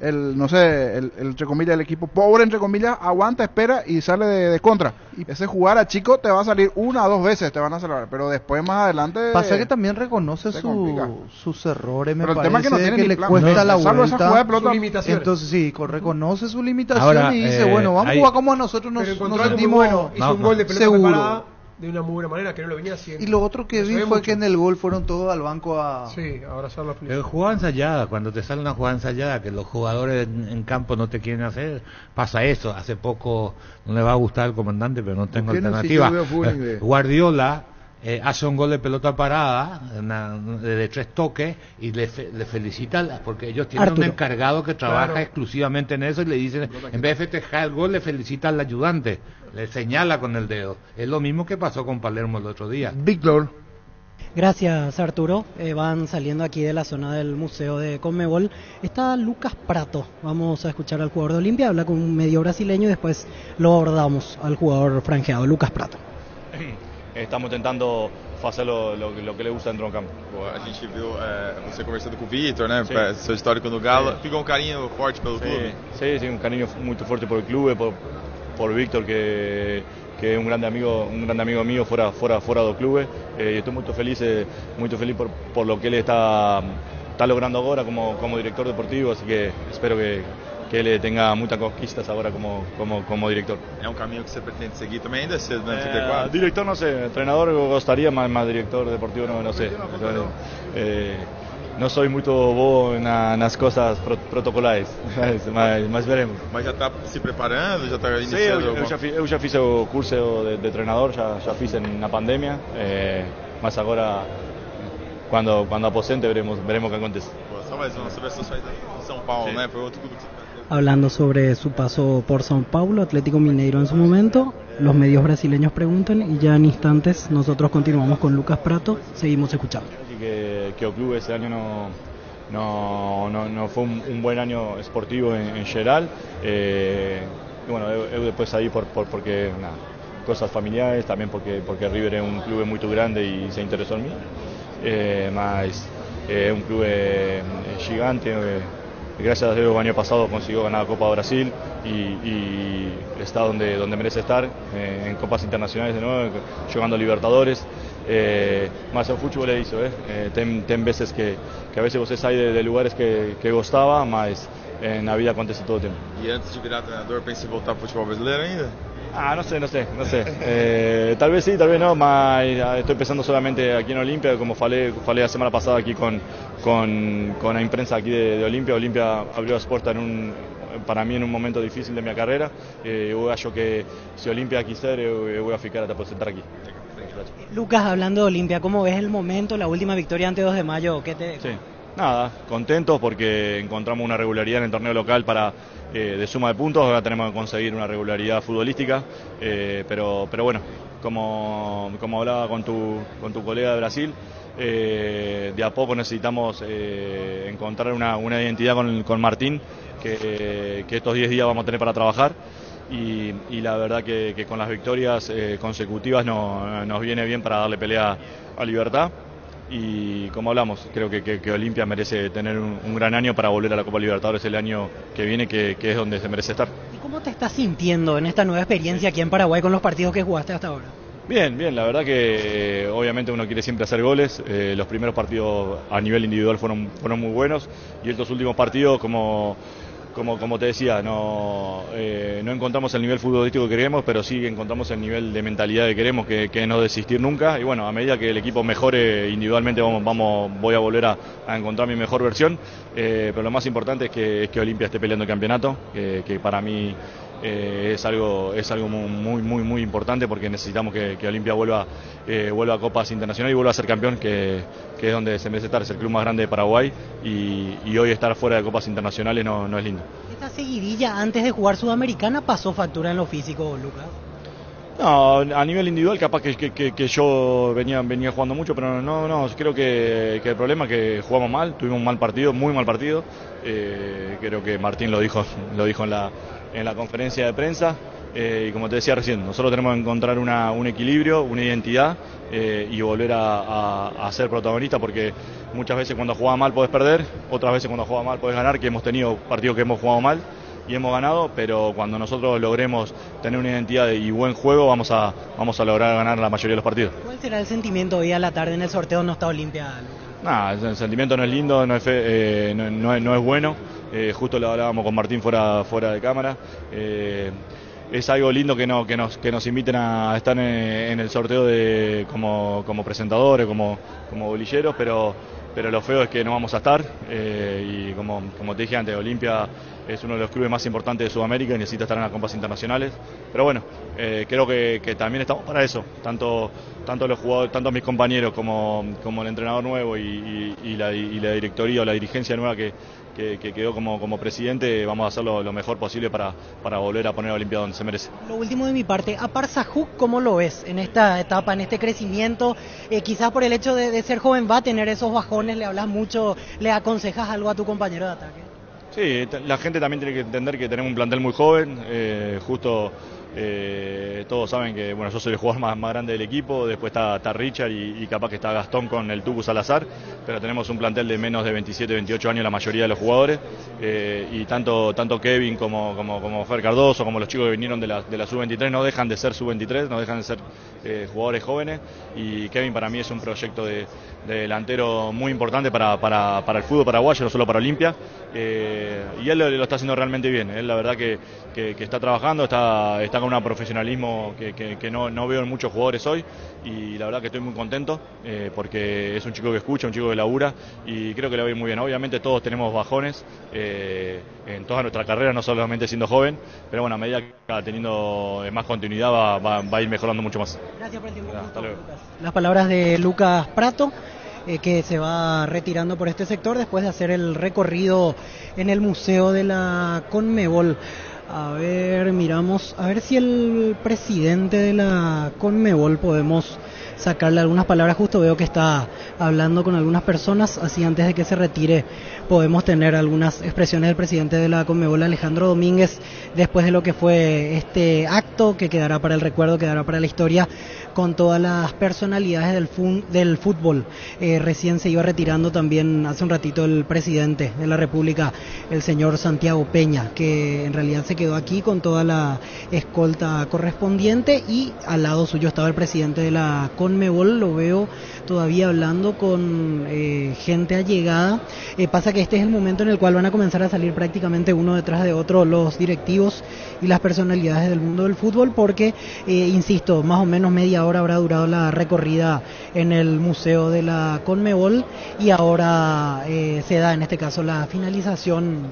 no sé, entre comillas, el equipo pobre, entre comillas, aguanta, espera y sale de contra. Y ese jugar a chico te va a salir 1 o 2 veces, te van a salvar, pero después más adelante... Pasa que también reconoce sus errores, me pero el parece tema es que no tiene que ni le plan, cuesta la salvo esa jugada de vuelta. pelota. Entonces sí, reconoce su limitación Ahora, y dice, bueno, vamos a jugar como a nosotros nos encontró algo muy sentimos bueno, hizo un gol de pelota seguro. preparada de una muy buena manera que no lo venía haciendo. Y lo otro que vi fue que en el gol fueron todos al banco a... Sí, a abrazar la Pero jugada ensayada, cuando te sale una jugada ensayada que los jugadores en campo no te quieren hacer, pasa eso. Hace poco no le va a gustar al comandante, pero no tengo alternativa. Guardiola hace un gol de pelota parada de 3 toques y le felicita porque ellos tienen un encargado que trabaja exclusivamente en eso y le dicen, en vez de festejar el gol, le felicita al ayudante, le señala con el dedo. Es lo mismo que pasó con Palermo el otro día. Víctor. Gracias, Arturo. Van saliendo aquí de la zona del Museo de Conmebol. Está Lucas Prato. Vamos a escuchar al jugador de Olimpia, habla con un medio brasileño y después lo abordamos al jugador franjeado, Lucas Prato. Estamos tentando fazer lo que le gusta dentro do campo. A gente viu você conversando com o Vitor, né? Seu histórico no Galo. Ficou um carinho forte pelo clube? Sí, un cariño muy fuerte por el club, por Víctor, que é um grande amigo mío fora do clube. Estou muito feliz por lo que ele está logrando agora como director deportivo, así que espero que ele tenha muitas conquistas agora como director. É um caminho que você pretende seguir também ainda cedo, né? 34? Director no sé, entrenador gostaria, mas director deportivo no sé. Não sou muito bom nas coisas protocolares, mas veremos. Mas já está se preparando, já está iniciando? Eu já fiz o curso de treinador, já fiz na pandemia, mas agora, quando aposente, veremos o que acontece. Só mais uma sobre a sua saída em São Paulo, né? Foi outro clube que você... Hablando sobre su paso por São Paulo, Atlético Mineiro en su momento, los medios brasileños preguntan y ya en instantes nosotros continuamos con Lucas Prato, seguimos escuchando. Que el club ese año no fue un buen año esportivo en general, y bueno, yo después ahí porque nada, cosas familiares, también porque River es un club muy grande y se interesó en mí, más un club gigante. Gracias a Dios el año pasado consiguió ganar la Copa de Brasil y está donde merece estar, en copas internacionales de nuevo, jugando Libertadores. Más el fútbol é isso, tem veces que a veces você sai de lugares que gostava, mas na vida acontece todo o tempo. E antes de virar treinador, pensa em voltar para o futebol brasileiro ainda? No sé. Tal vez sí, tal vez no, mas estoy pensando solamente aquí en Olimpia, como falé la semana pasada aquí con la imprensa aquí de Olimpia. Olimpia abrió las puertas para mí en un momento difícil de mi carrera. Yo acho que si Olimpia quiser, yo voy a ficar hasta por sentar aquí. Lucas, hablando de Olimpia, ¿cómo ves el momento, la última victoria ante 2 de mayo? Sí. Nada, contentos porque encontramos una regularidad en el torneo local de suma de puntos. Ahora tenemos que conseguir una regularidad futbolística, pero bueno, como hablaba con tu colega de Brasil, de a poco necesitamos encontrar una identidad con Martín, que estos 10 días vamos a tener para trabajar. Y la verdad que con las victorias consecutivas nos viene bien para darle pelea a Libertad. Y como hablamos, creo que Olimpia merece tener un gran año para volver a la Copa Libertadores el año que viene, que es donde se merece estar. ¿Y cómo te estás sintiendo en esta nueva experiencia aquí en Paraguay con los partidos que jugaste hasta ahora? Bien, la verdad que obviamente uno quiere siempre hacer goles. Los primeros partidos a nivel individual fueron muy buenos y estos últimos partidos, como te decía, no encontramos el nivel futbolístico que queremos, pero sí encontramos el nivel de mentalidad que queremos, que es no desistir nunca. Y bueno, a medida que el equipo mejore individualmente, voy a volver a encontrar mi mejor versión. Pero lo más importante es que Olimpia esté peleando el campeonato, que para mí es algo muy importante, porque necesitamos que Olimpia vuelva a Copas Internacionales y vuelva a ser campeón, que es donde se merece estar. Es el club más grande de Paraguay y hoy estar fuera de Copas Internacionales no es lindo. ¿Esta seguidilla antes de jugar Sudamericana pasó factura en lo físico, Lucas? No, a nivel individual capaz que yo venía jugando mucho, pero no, creo que el problema es que jugamos mal, tuvimos un mal partido, muy mal partido. Creo que Martín lo dijo en la conferencia de prensa. y como te decía recién, nosotros tenemos que encontrar un equilibrio, una identidad y volver a ser protagonista, porque muchas veces cuando jugás mal podés perder, otras veces cuando jugás mal podés ganar, que hemos tenido partidos que hemos jugado mal y hemos ganado, pero cuando nosotros logremos tener una identidad y buen juego vamos a lograr ganar la mayoría de los partidos. ¿Cuál será el sentimiento hoy a la tarde en el sorteo No Está Olimpia? Nah, el sentimiento no es lindo, no es bueno. Justo lo hablábamos con Martín fuera de cámara. Es algo lindo que nos inviten a estar en el sorteo como presentadores, como bolilleros, pero lo feo es que no vamos a estar. Y como te dije antes, Olimpia es uno de los clubes más importantes de Sudamérica y necesita estar en las copas internacionales. Pero bueno, creo que también estamos para eso, tanto los jugadores, tanto mis compañeros como el entrenador nuevo y la directoría o la dirigencia nueva que quedó como presidente. Vamos a hacer lo mejor posible para volver a poner a Olimpia donde se merece. Lo último de mi parte, a Parsajuk, ¿cómo lo ves en esta etapa, en este crecimiento? Quizás por el hecho de ser joven va a tener esos bajones, le hablas mucho, le aconsejas algo a tu compañero de ataque. Sí, la gente también tiene que entender que tenemos un plantel muy joven, todos saben que yo soy el jugador más grande del equipo, después está Richard y capaz que está Gastón con el Tucu Salazar, pero tenemos un plantel de menos de 27, 28 años la mayoría de los jugadores, y tanto Kevin como Fer Cardoso, como los chicos que vinieron de la Sub-23 no dejan de ser Sub-23, no dejan de ser jugadores jóvenes, y Kevin para mí es un proyecto de delantero muy importante para el fútbol paraguayo, no solo para Olimpia, y él lo está haciendo realmente bien. Él la verdad que está trabajando, está con un profesionalismo que no veo en muchos jugadores hoy, y la verdad que estoy muy contento porque es un chico que escucha, un chico que labura, y creo que le va a ir muy bien. Obviamente todos tenemos bajones en toda nuestra carrera, no solamente siendo joven, pero bueno, a medida que va teniendo más continuidad va a ir mejorando mucho más. Gracias por el tiempo. Hasta luego. Las palabras de Lucas Prato, que se va retirando por este sector después de hacer el recorrido en el Museo de la Conmebol. A ver, miramos, a ver si el presidente de la Conmebol podemos sacarle algunas palabras. Justo veo que está hablando con algunas personas, así antes de que se retire podemos tener algunas expresiones del presidente de la Conmebol, Alejandro Domínguez, después de lo que fue este acto que quedará para el recuerdo, quedará para la historia, con todas las personalidades del fútbol. Recién se iba retirando también hace un ratito el presidente de la República, el señor Santiago Peña, que en realidad se quedó aquí con toda la escolta correspondiente, y al lado suyo estaba el presidente de la Conmebol. Lo veo todavía hablando con gente allegada. Pasa que este es el momento en el cual van a comenzar a salir prácticamente uno detrás de otro los directivos y las personalidades del mundo del fútbol, porque insisto, más o menos media hora habrá durado la recorrida en el Museo de la Conmebol, y ahora se da en este caso la finalización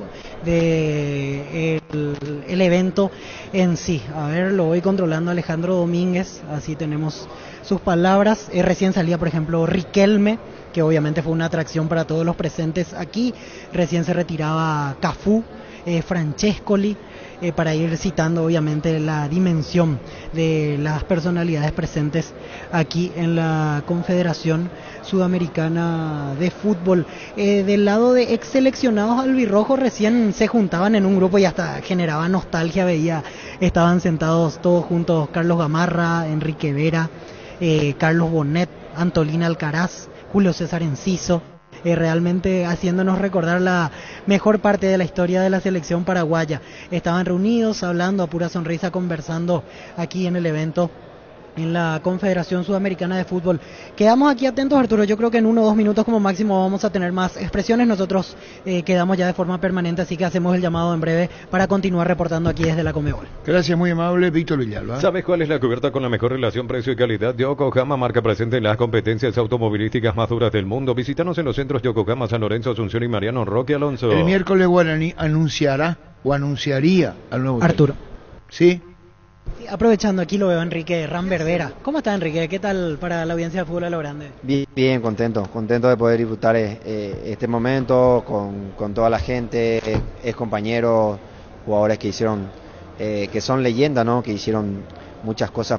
de el evento en sí. A ver, lo voy controlando Alejandro Domínguez, así tenemos sus palabras. Recién salía, por ejemplo, Riquelme, que obviamente fue una atracción para todos los presentes aquí. Recién se retiraba Cafú, Francescoli, para ir citando obviamente la dimensión de las personalidades presentes aquí en la Confederación Sudamericana de Fútbol. Del lado de ex seleccionados albirrojos recién se juntaban en un grupo y hasta generaba nostalgia, veía, estaban sentados todos juntos, Carlos Gamarra, Enrique Vera, Carlos Bonet, Antolina Alcaraz, Julio César Enciso, realmente haciéndonos recordar la mejor parte de la historia de la selección paraguaya. Estaban reunidos, hablando a pura sonrisa, conversando aquí en el evento en la Confederación Sudamericana de Fútbol. Quedamos aquí atentos, Arturo. Yo creo que en 1 o 2 minutos como máximo vamos a tener más expresiones. Nosotros quedamos ya de forma permanente, así que hacemos el llamado en breve para continuar reportando aquí desde la Conmebol. Gracias, muy amable, Víctor Villalba. ¿Sabes cuál es la cubierta con la mejor relación precio y calidad? Yokohama, marca presente en las competencias automovilísticas más duras del mundo. Visítanos en los centros Yokohama, San Lorenzo, Asunción y Mariano Roque Alonso. El miércoles Guaraní anunciaría al nuevo Arturo. ¿Sí? Sí, aprovechando, aquí lo veo Enrique Ramberbera. ¿Cómo está, Enrique? ¿Qué tal para la audiencia de Fútbol a lo Grande? Bien, contento de poder disfrutar este momento con toda la gente, ex compañeros, jugadores que hicieron, que son leyendas, ¿no? Que hicieron muchas cosas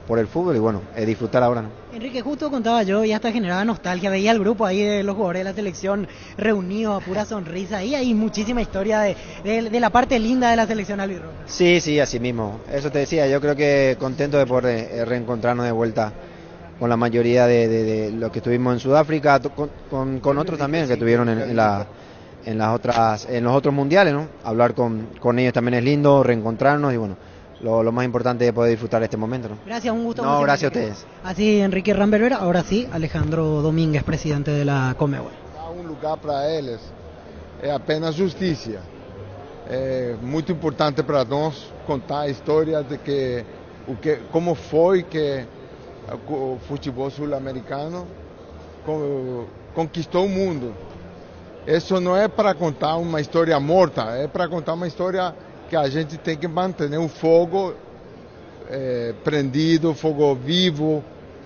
por el fútbol y bueno, disfrutar ahora, ¿no? Enrique, justo contaba yo, y hasta generaba nostalgia, veía el grupo ahí de los jugadores de la selección reunidos a pura sonrisa, y hay muchísima historia de la parte linda de la selección albirroja. Sí, sí, así mismo, eso te decía, yo creo que contento de poder reencontrarnos de vuelta con la mayoría de los que estuvimos en Sudáfrica, con otros también que estuvieron en los otros mundiales, ¿no? Hablar con ellos también es lindo, reencontrarnos y bueno, lo más importante es poder disfrutar este momento, ¿no? Gracias, un gusto. No, gracias a ustedes. Así Enrique Ramberger, ahora sí, Alejandro Domínguez, presidente de la Conmebol. Um lugar para eles é apenas justiça. É muito importante para nós contar a história de como foi que o futebol sul-americano conquistou o mundo. Isso não é para contar uma história morta, é para contar uma história que a gente tem que manter o fogo prendido, fogo vivo,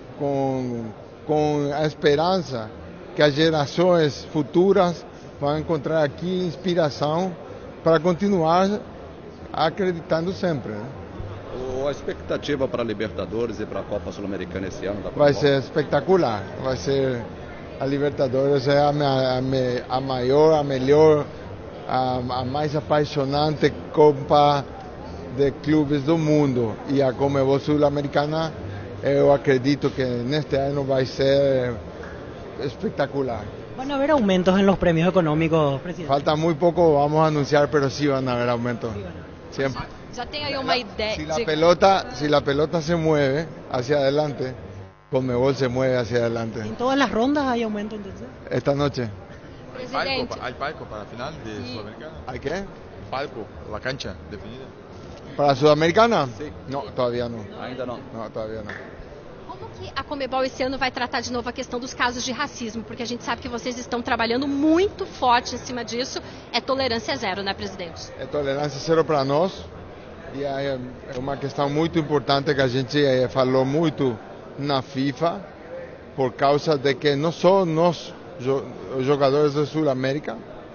com a esperança que as gerações futuras vão encontrar aqui inspiração para continuar acreditando sempre, né? A expectativa para a Libertadores e para a Copa Sul-Americana esse ano? Vai ser espetacular, vai ser a Libertadores é a maior, a melhor, a mais apaixonante Copa de clubes do mundo, e a Conmebol Sul-Americana eu acredito que neste ano vai ser espectacular. ¿Van a haber aumentos en los premios económicos, presidente? Falta muy poco, vamos a anunciar, pero sí van a haber aumentos. Siempre. Já tem aí uma ideia. Si la pelota se mueve hacia adelante, Conmebol se mueve hacia adelante. ¿En todas las rondas hay aumento entonces? Esta noche. ¿Hay palco para la final de Sudamericana? ¿Hay qué? Palco, la cancha definida. ¿Para Sudamericana? Sí. No, todavía no. Ainda não. No, todavía no. Como que a Conmebol esse ano vai tratar de novo a questão dos casos de racismo? Porque a gente sabe que vocês estão trabalhando muito forte em cima disso. É tolerância zero, né, presidente? É tolerância zero para nós. E é uma questão muito importante que a gente falou muito na FIFA, por causa de que não só nós, os jogadores da Sul-América,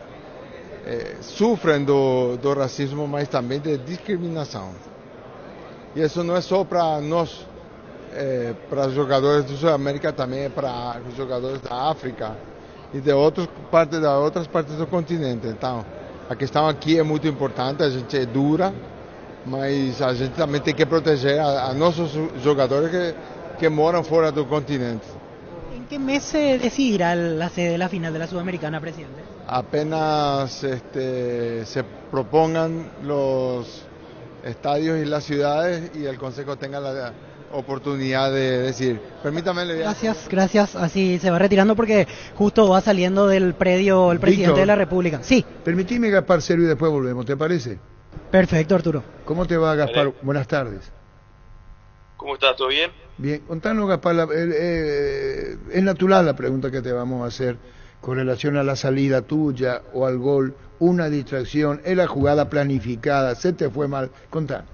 sofrem do racismo, mas também de discriminação. E isso não é só para nós, para os jogadores da Sul-América, também é para os jogadores da África e de outras partes do continente. Então, a questão aqui é muito importante, a gente é dura, mas a gente também tem que proteger a nossos jogadores que moram fora do continente. ¿En qué mes se decidirá la sede de la final de la Sudamericana, presidente? Apenas se propongan los estadios y las ciudades y el Consejo tenga la oportunidad de decir. Permítame. Gracias. Así se va retirando porque justo va saliendo del predio el presidente Víctor, de la República. Sí. Permitime, Gaspar Servio, y después volvemos, ¿te parece? Perfecto, Arturo. ¿Cómo te va, Gaspar? Vale. Buenas tardes. ¿Cómo estás? ¿Todo bien? Bien, contanos, Gaspar, es natural la pregunta que te vamos a hacer con relación a la salida tuya o al gol, una distracción, es la jugada planificada, se te fue mal, contanos.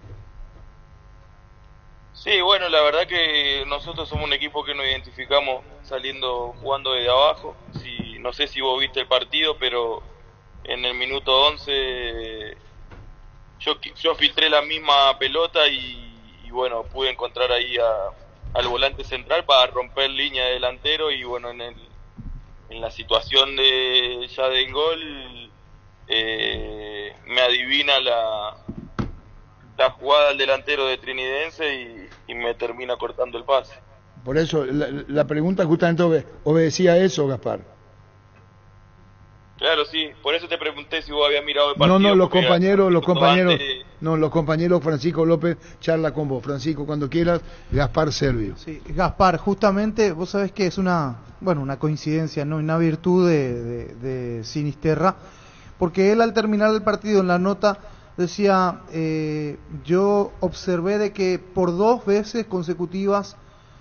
Sí, bueno, la verdad que nosotros somos un equipo que nos identificamos jugando desde abajo. No sé si vos viste el partido, pero en el minuto 11 yo filtré la misma pelota y bueno, pude encontrar ahí al volante central para romper línea de delantero y bueno, en la situación ya del gol me adivina la jugada al delantero de Trinidense y me termina cortando el pase. Por eso, la pregunta justamente obedecía a eso, Gaspar. Claro, sí, por eso te pregunté si vos habías mirado el partido. No, los compañeros Francisco López charla con vos. Francisco, cuando quieras, Gaspar Servio. Sí, Gaspar, justamente, vos sabés que es una coincidencia, ¿no? Una virtud de Sinisterra, porque él al terminar el partido en la nota decía, yo observé de que por 2 veces consecutivas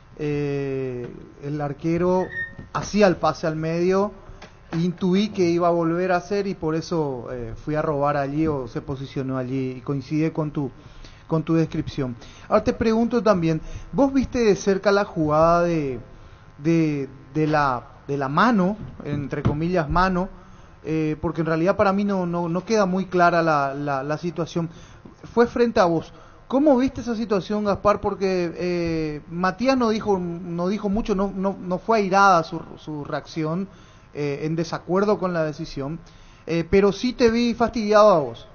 el arquero hacía el pase al medio, intuí que iba a volver a hacer y por eso fui a robar allí o se posicionó allí y coincide con tu descripción. Ahora te pregunto también, ¿vos viste de cerca la jugada de la mano, entre comillas mano, porque en realidad para mí no queda muy clara la situación? Fue frente a vos, ¿Cómo viste esa situación, Gaspar? Porque Matías no dijo mucho, no fue airada su reacción en desacuerdo con la decisión, pero sí te vi fastidiado a vos.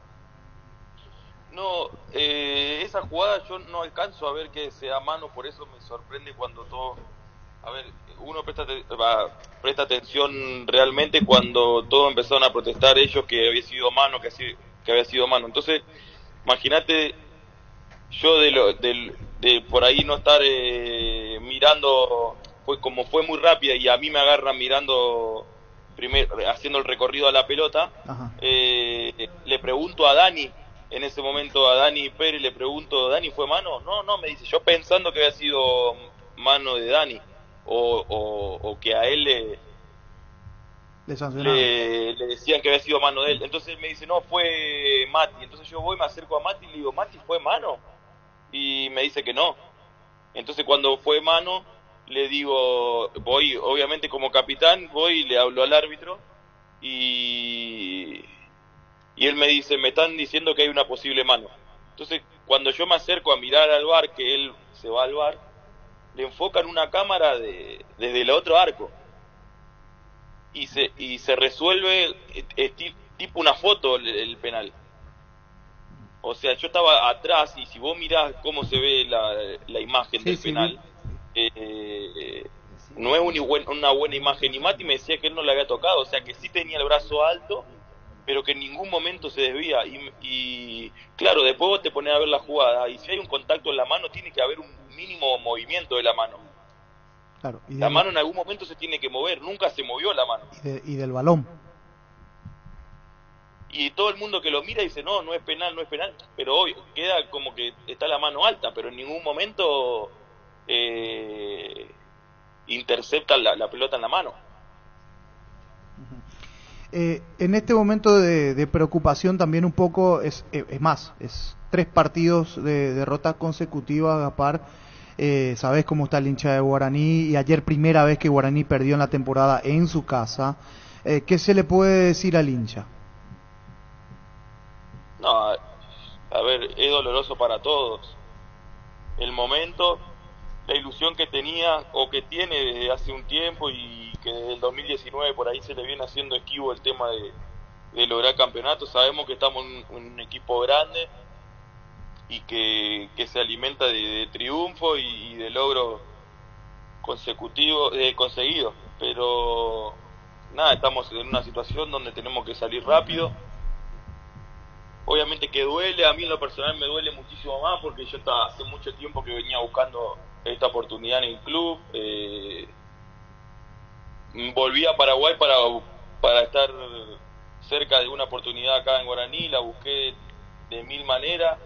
No, esa jugada yo no alcanzo a ver que sea mano, por eso me sorprende cuando todo... A ver, uno presta atención realmente cuando todos empezaron a protestar ellos que había sido mano, que había sido mano. Entonces, imagínate yo de por ahí no estar mirando, como fue muy rápida y a mí me agarran mirando, primero haciendo el recorrido a la pelota, le pregunto a Dani, en ese momento a Dani Pérez, le pregunto, ¿Dani fue mano? No, me dice, yo pensando que había sido mano de Dani, o que a él le decían que había sido mano de él. Entonces él me dice, no, fue Mati. Entonces yo voy, me acerco a Mati y le digo, Mati, ¿fue mano? Y me dice que no. Entonces cuando fue mano, le digo, voy, obviamente como capitán, voy y le hablo al árbitro, y él me dice, me están diciendo que hay una posible mano. Entonces cuando yo me acerco a mirar al VAR, que él se va al VAR, le enfocan una cámara desde el otro arco y se resuelve tipo una foto el penal. O sea, yo estaba atrás y si vos mirás cómo se ve la imagen del penal, no es una buena imagen. Y Mati me decía que él no le había tocado, o sea que sí tenía el brazo alto, pero que en ningún momento se desvía. Y claro, después vos te pones a ver la jugada, y si hay un contacto en la mano, tiene que haber un mínimo movimiento de la mano. Claro, la mano en algún momento se tiene que mover, nunca se movió la mano. Y del balón. Y todo el mundo que lo mira dice, no es penal, pero obvio, queda como que está la mano alta, pero en ningún momento intercepta la pelota en la mano. En este momento de preocupación también un poco, es 3 partidos de derrotas consecutivas, Gaspar. Sabés cómo está el hincha de Guaraní, y ayer primera vez que Guaraní perdió en la temporada en su casa. ¿Qué se le puede decir al hincha? No, a ver, es doloroso para todos. El momento, la ilusión que tenía o que tiene desde hace un tiempo, y que desde el 2019 por ahí se le viene haciendo esquivo el tema de lograr campeonatos. Sabemos que estamos en un equipo grande y que se alimenta de triunfo y de logros consecutivos conseguidos, pero nada, estamos en una situación donde tenemos que salir rápido. Obviamente que duele, a mí en lo personal me duele muchísimo más, porque yo hace mucho tiempo que venía buscando esta oportunidad en el club. Volví a Paraguay para estar cerca de una oportunidad acá en Guaraní, la busqué de 1000 maneras.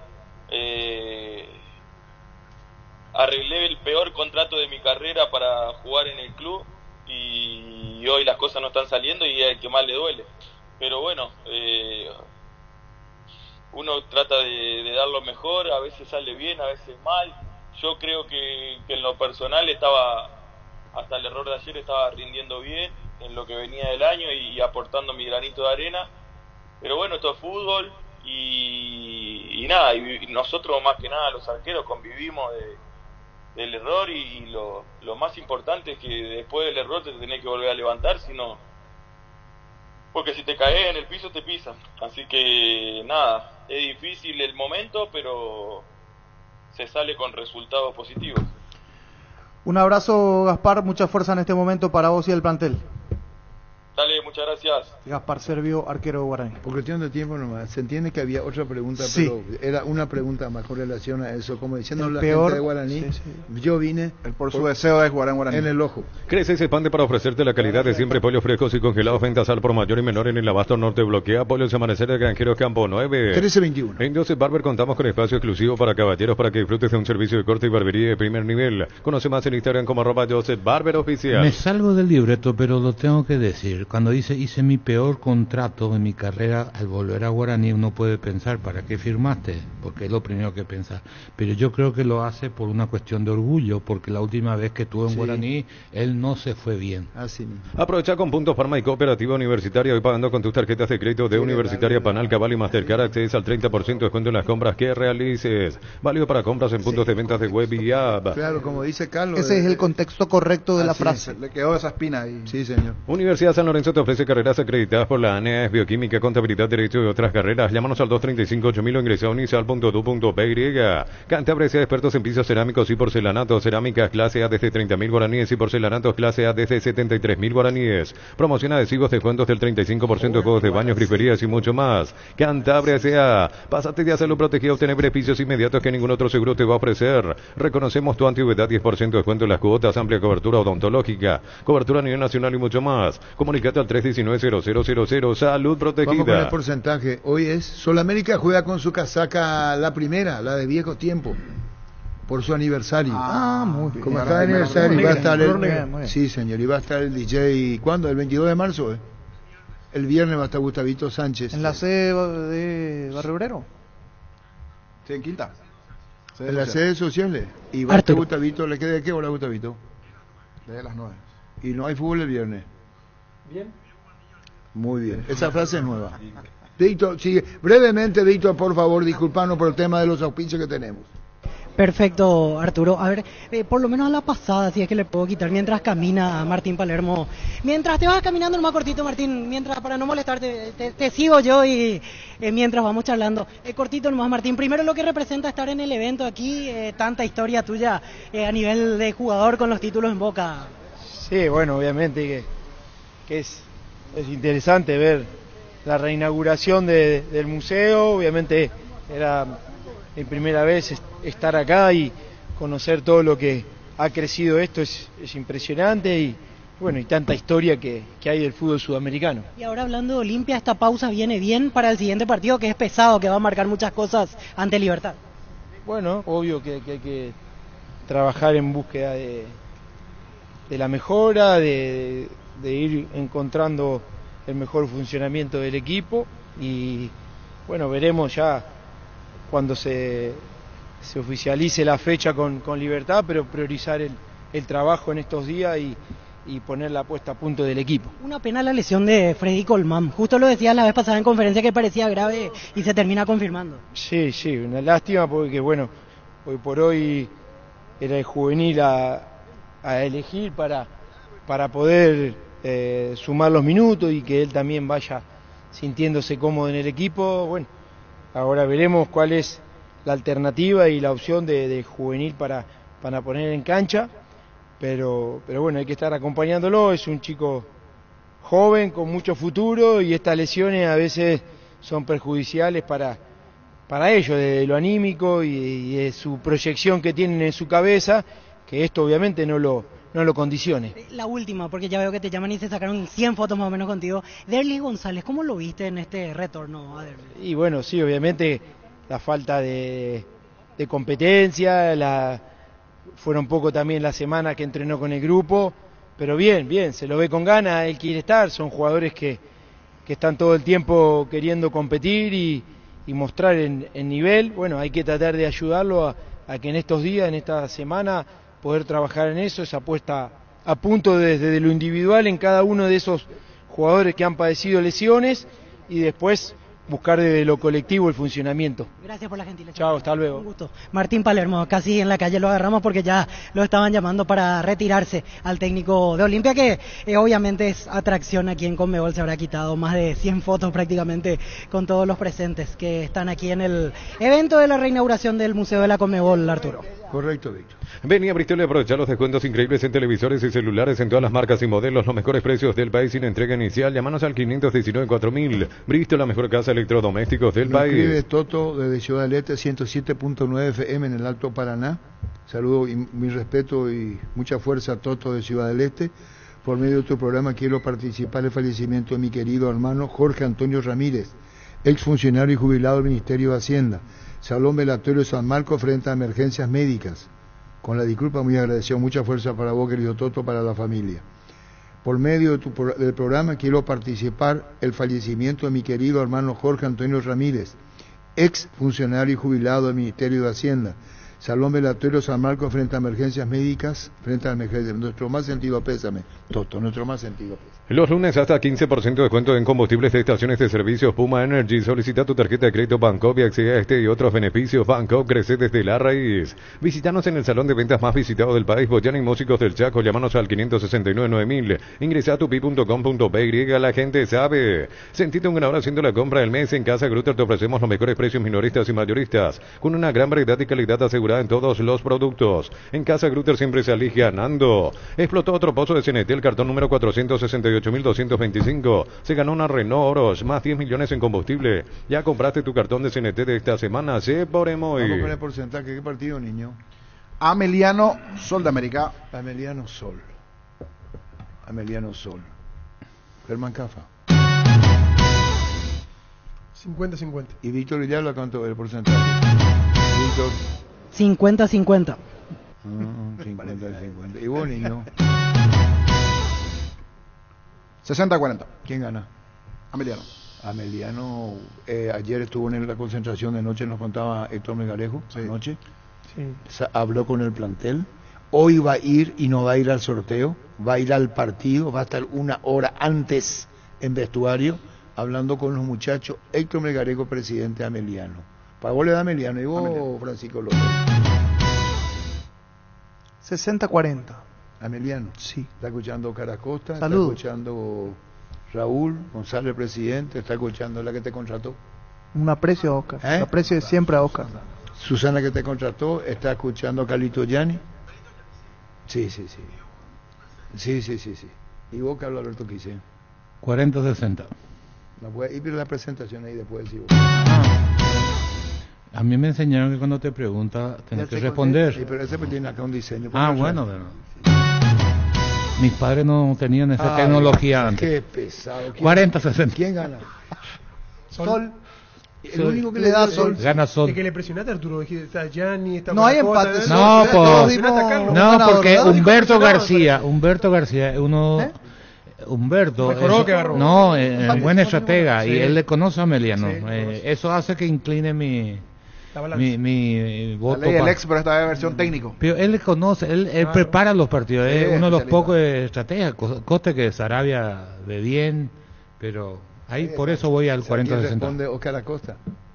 Arreglé el peor contrato de mi carrera para jugar en el club, y hoy las cosas no están saliendo y es el que más le duele. Pero bueno, uno trata de dar lo mejor, a veces sale bien, a veces mal. Yo creo que en lo personal hasta el error de ayer estaba rindiendo bien en lo que venía del año y aportando mi granito de arena. Pero bueno, esto es fútbol, y nada, y nosotros más que nada los arqueros convivimos del error, y lo más importante es que después del error te tenés que volver a levantar, porque si te caes en el piso te pisan. Así que nada, es difícil el momento, pero se sale con resultados positivos. Un abrazo, Gaspar, mucha fuerza en este momento para vos y el plantel. Dale, muchas gracias. Gaspar Servio, arquero de Guaraní. Por cuestión de tiempo nomás, se entiende que había otra pregunta, sí, pero era una pregunta más con relación a eso, como diciendo el la peor, gente de Guaraní, yo vine por su deseo de jugar en Guaraní. En el ojo. Crece y se expande para ofrecerte la calidad de siempre, pollos frescos y congelados, ventas al por mayor y menor en el Abasto Norte. Bloquea Pollos Amanecer de Granjeros Campo 9. 1321. En Joseph Barber contamos con espacio exclusivo para caballeros, para que disfrutes de un servicio de corte y barbería de primer nivel. Conoce más en Instagram como @Joseph Barber Oficial. Me salgo del libreto, pero lo tengo que decir. Cuando dice hice mi peor contrato en mi carrera. Al volver a Guaraní uno puede pensar, ¿para qué firmaste? Porque es lo primero que pensás. Pero yo creo que lo hace por una cuestión de orgullo, porque la última vez que estuvo en Guaraní, él no se fue bien. Así mismo. Aprovecha con puntos Parma y Cooperativa Universitaria. Hoy pagando con tus tarjetas de crédito de Universitaria Panal, Cabal y Mastercard, accedes al 30% de descuento en las compras que realices. Válido para compras en puntos de ventas de web y app. Claro, como dice Carlos. Ese es el contexto correcto de la frase. Le quedó esa espina ahí. Sí, señor. Universidad San Lorenzo te ofrece carreras acreditadas por la ANES, Bioquímica, Contabilidad, Derecho y otras carreras. Llámanos al 235-8000 o ingresa a unisal.edu.py. Cantabria sea expertos en pisos cerámicos y porcelanatos. Cerámicas clase A desde 30.000 guaraníes y porcelanatos clase A desde 73.000 guaraníes. Promoción adhesivos, descuentos del 35% de juegos de baños, griferías y mucho más. Cantabria sea. Pásate de salud protegida a obtener beneficios inmediatos que ningún otro seguro te va a ofrecer. Reconocemos tu antigüedad, 10% de descuento en las cuotas, amplia cobertura odontológica, cobertura a nivel nacional y mucho más. Comunicate al 319-0000. Salud protegida. Vamos con el porcentaje. Hoy es Solamérica juega con su casaca la primera, la de viejo tiempo, por su aniversario. Muy bien. Como está de aniversario, va a estar sí, señor, y va a estar el DJ. ¿Cuándo? ¿El 22 de marzo? El viernes va a estar Gustavito Sánchez. ¿En la sede de Barrio Obrero? Sí, en Quinta. En las sedes sociales. Y va a estar Gustavito. ¿Le queda de qué hora, Gustavito? Desde las 9. Y no hay fútbol el viernes. Bien. Muy bien. Esa frase es nueva. Víctor, sigue. Brevemente, Víctor, por favor, disculpanos por el tema de los auspicios que tenemos. Perfecto, Arturo. A ver, por lo menos a la pasada, si es que le puedo quitar mientras camina Martín Palermo. Mientras te vas caminando nomás cortito, Martín, mientras para no molestarte, te sigo yo y mientras vamos charlando. Cortito nomás, Martín. Primero, lo que representa estar en el evento aquí, tanta historia tuya a nivel de jugador con los títulos en boca. Sí, bueno, obviamente que es interesante ver la reinauguración del museo. Obviamente era mi primera vez estar acá y conocer todo lo que ha crecido esto es impresionante y bueno, y tanta historia que hay del fútbol sudamericano. Y ahora hablando de Olimpia, esta pausa viene bien para el siguiente partido, que es pesado, que va a marcar muchas cosas ante Libertad. Bueno, obvio que hay que trabajar en búsqueda de la mejora, de ir encontrando el mejor funcionamiento del equipo y bueno, veremos ya cuando se oficialice la fecha con Libertad, pero priorizar el trabajo en estos días y poner la puesta a punto del equipo. Una pena la lesión de Freddy Colmán, justo lo decía la vez pasada en conferencia que parecía grave y se termina confirmando. Sí, una lástima porque bueno, hoy por hoy era el juvenil a elegir para poder sumar los minutos y que él también vaya sintiéndose cómodo en el equipo. Bueno, ahora veremos cuál es la alternativa y la opción de juvenil para poner en cancha, pero bueno, hay que estar acompañándolo. Es un chico joven con mucho futuro y estas lesiones a veces son perjudiciales para ellos, de lo anímico y de su proyección que tienen en su cabeza, que esto obviamente no lo condicione. La última, porque ya veo que te llaman y se sacaron 100 fotos más o menos contigo. Derlis González, ¿cómo lo viste en este retorno a Derlis? Y bueno, sí, obviamente la falta de competencia, fueron poco también la semana que entrenó con el grupo, pero bien, se lo ve con ganas, él quiere estar, son jugadores que están todo el tiempo queriendo competir y mostrar en nivel. Bueno, hay que tratar de ayudarlo a que en estos días, en esta semana, poder trabajar en eso, esa puesta a punto desde lo individual en cada uno de esos jugadores que han padecido lesiones y después buscar desde lo colectivo el funcionamiento. Gracias por la gentileza. Chao, hasta luego. Un gusto. Martín Palermo, casi en la calle lo agarramos porque ya lo estaban llamando para retirarse al técnico de Olimpia, que obviamente es atracción aquí en Conmebol. Se habrá quitado más de 100 fotos prácticamente con todos los presentes que están aquí en el evento de la reinauguración del Museo de la Conmebol, Arturo. Correcto, Víctor. Ven a Bristol y aprovecha los descuentos increíbles en televisores y celulares en todas las marcas y modelos, los mejores precios del país sin entrega inicial. Llámanos al 519-4000. Bristol, la mejor casa de electrodomésticos del país. Escribe Toto desde Ciudad del Este, 107.9 FM en el Alto Paraná. Saludo y mi respeto y mucha fuerza a Toto de Ciudad del Este. Por medio de tu programa quiero participar en el fallecimiento de mi querido hermano Jorge Antonio Ramírez, exfuncionario y jubilado del Ministerio de Hacienda. Salón Velatorio San Marcos frente a emergencias médicas. Con la disculpa muy agradecido, mucha fuerza para vos, querido Toto, para la familia. Por medio del programa quiero participar el fallecimiento de mi querido hermano Jorge Antonio Ramírez, ex funcionario y jubilado del Ministerio de Hacienda. Salón Velatorio San Marcos frente a emergencias médicas, frente a emergencias. Nuestro más sentido pésame, Toto, nuestro más sentido pésame. Los lunes hasta 15% de descuento en combustibles de estaciones de servicios Puma Energy. Solicita tu tarjeta de crédito Bancopp y accede a este y otros beneficios. Bancopp crece desde la raíz. Visítanos en el salón de ventas más visitado del país, Boyana y Músicos del Chaco. Llámanos al 569-9000. Ingresa a tupi.com.py. La gente sabe. Sentite un ganador haciendo la compra del mes. En Casa Grutter te ofrecemos los mejores precios minoristas y mayoristas, con una gran variedad y calidad asegurada en todos los productos. En Casa Grutter siempre salís ganando. Explotó otro pozo de CNT, el cartón número 468.225. Se ganó una Renault Oros, más 10 millones en combustible. Ya compraste tu cartón de CNT de esta semana. Se por emoy. Vamos con el porcentaje. ¿Qué partido, niño? Ameliano Sol de América. Ameliano Sol. Ameliano Sol. Germán Cafa. 50-50. ¿Y Víctor Villalba cuánto es el porcentaje? Víctor. 50-50. 50-50. ¿Y vos, niño? 60-40. ¿Quién gana? Ameliano. Ameliano, ayer estuvo en la concentración de noche, nos contaba Héctor Melgarejo, anoche. Sí. Habló con el plantel. Hoy va a ir y no va a ir al sorteo, va a ir al partido, va a estar una hora antes en vestuario, hablando con los muchachos. Héctor Melgarejo, presidente de Ameliano. Para vos le da Ameliano, y vos, Ameliano. Francisco López. 60-40. Ameliano. Sí. Está escuchando Caracosta, Saludos. está escuchando Raúl González, presidente, está escuchando la que te contrató. Un aprecio a Oscar. ¿Eh? Aprecio siempre a Oscar. Susana que te contrató, está escuchando a Carlito Gianni. Sí. Sí. ¿Y vos, Carlos Alberto Quise? 40-60. No puede ir la presentación ahí después. Sí, a mí me enseñaron que cuando te pregunta tenés que responder. Sí, pero ese tiene acá un diseño. Bueno, pero mis padres no tenían esa tecnología antes. Qué pesado. 40-60. ¿Quién gana? Sol. El único que le da Sol. Gana Sol. Es que le presionaste a Arturo, dijiste, está Gianni, está No hay Costa, empate. No, porque Humberto García, Humberto mejoró que agarró. no, es buen estratega Sí. y él le conoce a Ameliano. Sí, eso hace que incline mi voto. La ley del ex, pero esta versión técnico. Pero él le conoce, él prepara los partidos, Sí, es uno de los especialista. pocos estrategas. Coste que Sarabia de bien, pero ahí por eso voy al 40-60. Responde Oscar Acosta.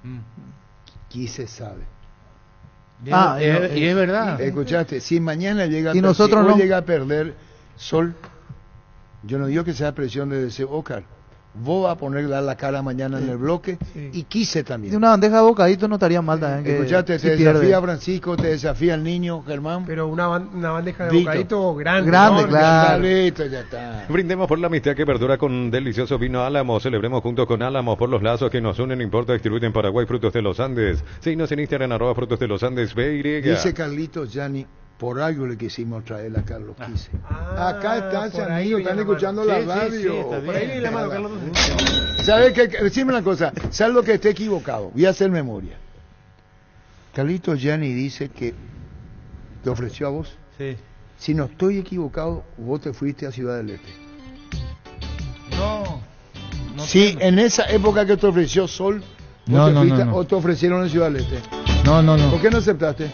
Quise sabe. Y es verdad. Escuchaste, si mañana llega Y nosotros si hoy no. llega a perder Sol, yo no digo que sea presión de deseo, Oscar. Vos vas a poner la cara mañana en el bloque y Quise también. De una bandeja de bocadito no estaría mal también. Que Escuchaste, si te pierde. desafía Francisco, te desafía el niño Germán. Pero una bandeja de Víctor. bocadito grande. Grande, enorme. claro. Listo, ya está. Brindemos por la amistad que perdura con un delicioso vino Álamo. Celebremos juntos con Álamo por los lazos que nos unen. Importa, distribuyen en Paraguay Frutos de los Andes. Síguenos en Instagram, @Frutos de los Andes, BY. Dice Carlitos Gianni, por algo le quisimos traer a Carlos Quise. Acá están, por ahí amigos, viene están la escuchando mano. la Sí, radio. sí, está bien. Por ahí viene la mano, Carlos. ¿Sabes qué? Decime una cosa, salvo que esté equivocado, voy a hacer memoria. Carlitos Gianni dice que te ofreció a vos. Sí. Si no estoy equivocado, vos te fuiste a Ciudad del Este. No. Sí, en esa época que te ofreció Sol, vos te fuiste, o te ofrecieron en Ciudad del Este. No. ¿Por qué no aceptaste?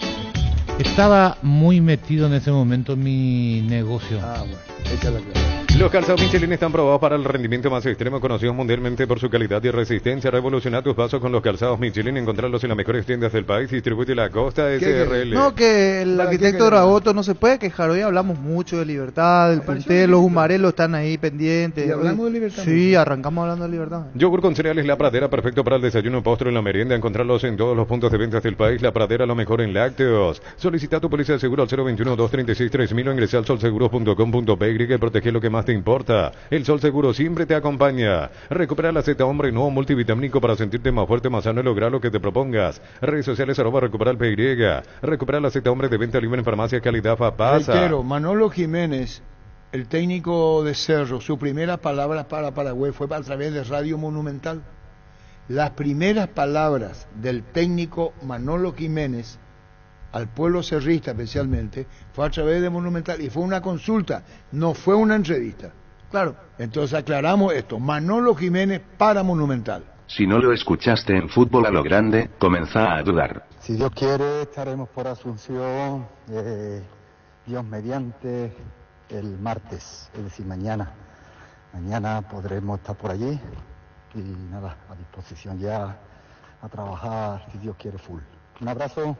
Estaba muy metido en ese momento en mi negocio. Bueno, esa es la clave. Los calzados Michelin están probados para el rendimiento más extremo, conocidos mundialmente por su calidad y resistencia. Revoluciona tus pasos con los calzados Michelin. Encontrarlos en las mejores tiendas del país. Distribuye la Costa SRL. No, que el arquitecto Dragoto no se puede quejar. Hoy hablamos mucho de Libertad, del Puntel, los humarelos están ahí pendientes. ¿Y hablamos de Libertad? Sí, arrancamos hablando de Libertad. Yogur con cereales La Pradera, perfecto para el desayuno, postre y la merienda. Encontrarlos en todos los puntos de ventas del país. La Pradera, lo mejor en lácteos. Solicita tu póliza de seguro al 021-236-3000 o ingresa al solseguros.com.py y protege lo que más te importa. El Sol Seguro siempre te acompaña. Recupera la Z Hombre nuevo multivitamínico para sentirte más fuerte, más sano y lograr lo que te propongas. Redes sociales @Recuperar PY. Recupera la Z Hombre de venta libre en farmacia Calidad Fapasa. Reitero, Manolo Jiménez, el técnico de Cerro, su primera palabra para Paraguay fue a través de Radio Monumental. Las primeras palabras del técnico Manolo Jiménez al pueblo cerrista especialmente, fue a través de Monumental y fue una consulta, no fue una entrevista. Claro. Entonces aclaramos esto, Manolo Jiménez para Monumental. Si no lo escuchaste en Fútbol a lo Grande, comenzá a dudar. Si Dios quiere, estaremos por Asunción, Dios mediante, el martes, es decir, mañana. Mañana podremos estar por allí y nada, a disposición ya a trabajar, si Dios quiere, full. Un abrazo.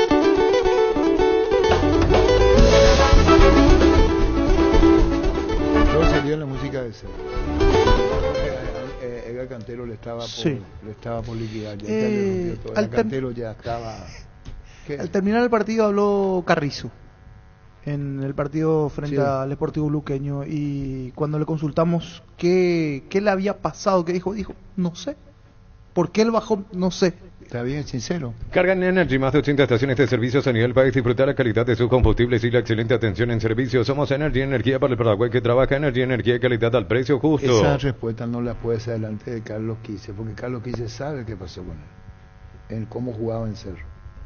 Luego salió la música de Cerro. Edgar Cantero le estaba por liquidar. Cantero ya estaba... Al terminar el partido habló Carrizo en el partido frente al Sportivo Luqueño, y cuando le consultamos qué le había pasado, qué dijo, no sé. ¿Por qué él bajó? No sé. Está bien, sincero. Cargan Energy, más de 80 estaciones de servicios a nivel país. Disfrutar la calidad de sus combustibles y la excelente atención en servicio. Somos Energy, energía para el Paraguay que trabaja. Energy, energía y calidad al precio justo. Esa respuesta no la puedes adelante de Carlos Quise, porque Carlos Quise sabe qué pasó con él, en cómo jugaba en Cerro.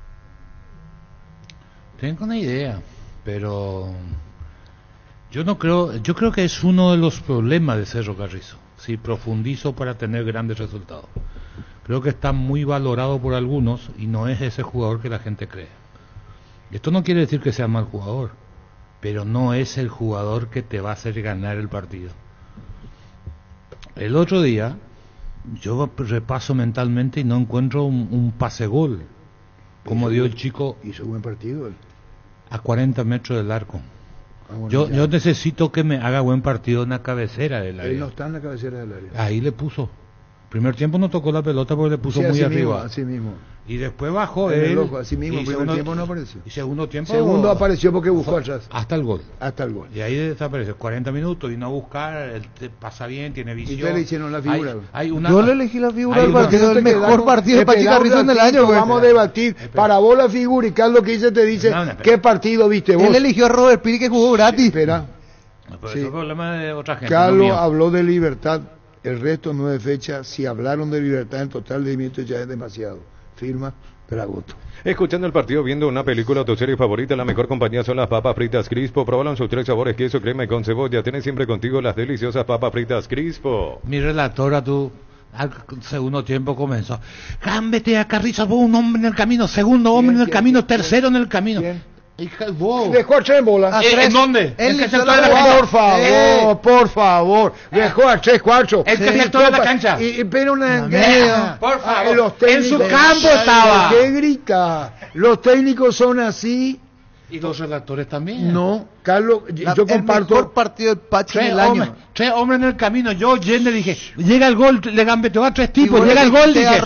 Tengo una idea, pero yo creo que es uno de los problemas de Cerro Carrizo. Si profundizo para tener grandes resultados. Creo que está muy valorado por algunos y no es ese jugador que la gente cree. Esto no quiere decir que sea mal jugador, pero no es el jugador que te va a hacer ganar el partido. El otro día yo repaso mentalmente y no encuentro un pase gol como dio el chico. Hizo buen partido él. A 40 metros del arco. Bueno, yo necesito que me haga buen partido en la cabecera del área. Él no está en la cabecera del área. Ahí le puso. Primer tiempo no tocó la pelota porque le puso muy arriba. Así mismo. Y después bajó en él. el ojo, así mismo. Primer tiempo no apareció. Y segundo tiempo. Segundo apareció porque buscó atrás. Hasta el gol. Y ahí desapareció. 40 minutos y no buscar. Él pasa bien, tiene visión. Y ustedes le hicieron la figura. Yo le elegí la figura del partido, el mejor partido de Pachi Carrizo del año. Vamos a debatir. Para vos la figura y Carlos Quise te dice qué partido viste vos. Él eligió a Robert Piri que jugó gratis. Espera. Pero eso es problema de otra gente. Carlos habló de libertad. El resto 9 fechas, si hablaron de libertad en total de minutos ya es demasiado. Firma Dragoto. Escuchando el partido, viendo una película, tu serie favorita, la mejor compañía son las papas fritas Crispo. Pruébalo en sus 3 sabores, queso, crema y con cebolla. Tienes siempre contigo las deliciosas papas fritas Crispo. Mi relatora, al segundo tiempo comenzó. Cámbete a Carrizo, vos un hombre en el camino, segundo hombre en el camino, tercero en el camino. Dejó a Tres en bola. ¿En dónde? Por favor. Dejó a Tres cuartos. El que saltó de la cancha. Pero por favor. En su campo estaba. ¿Qué grita? Los técnicos son así. Y los relatores también. No, Carlos, yo comparto. El mejor partido de Pachi del año. 3 hombres en el camino. Yo le dije, llega el gol, le gambeteó a 3 tipos, llega el gol, dije.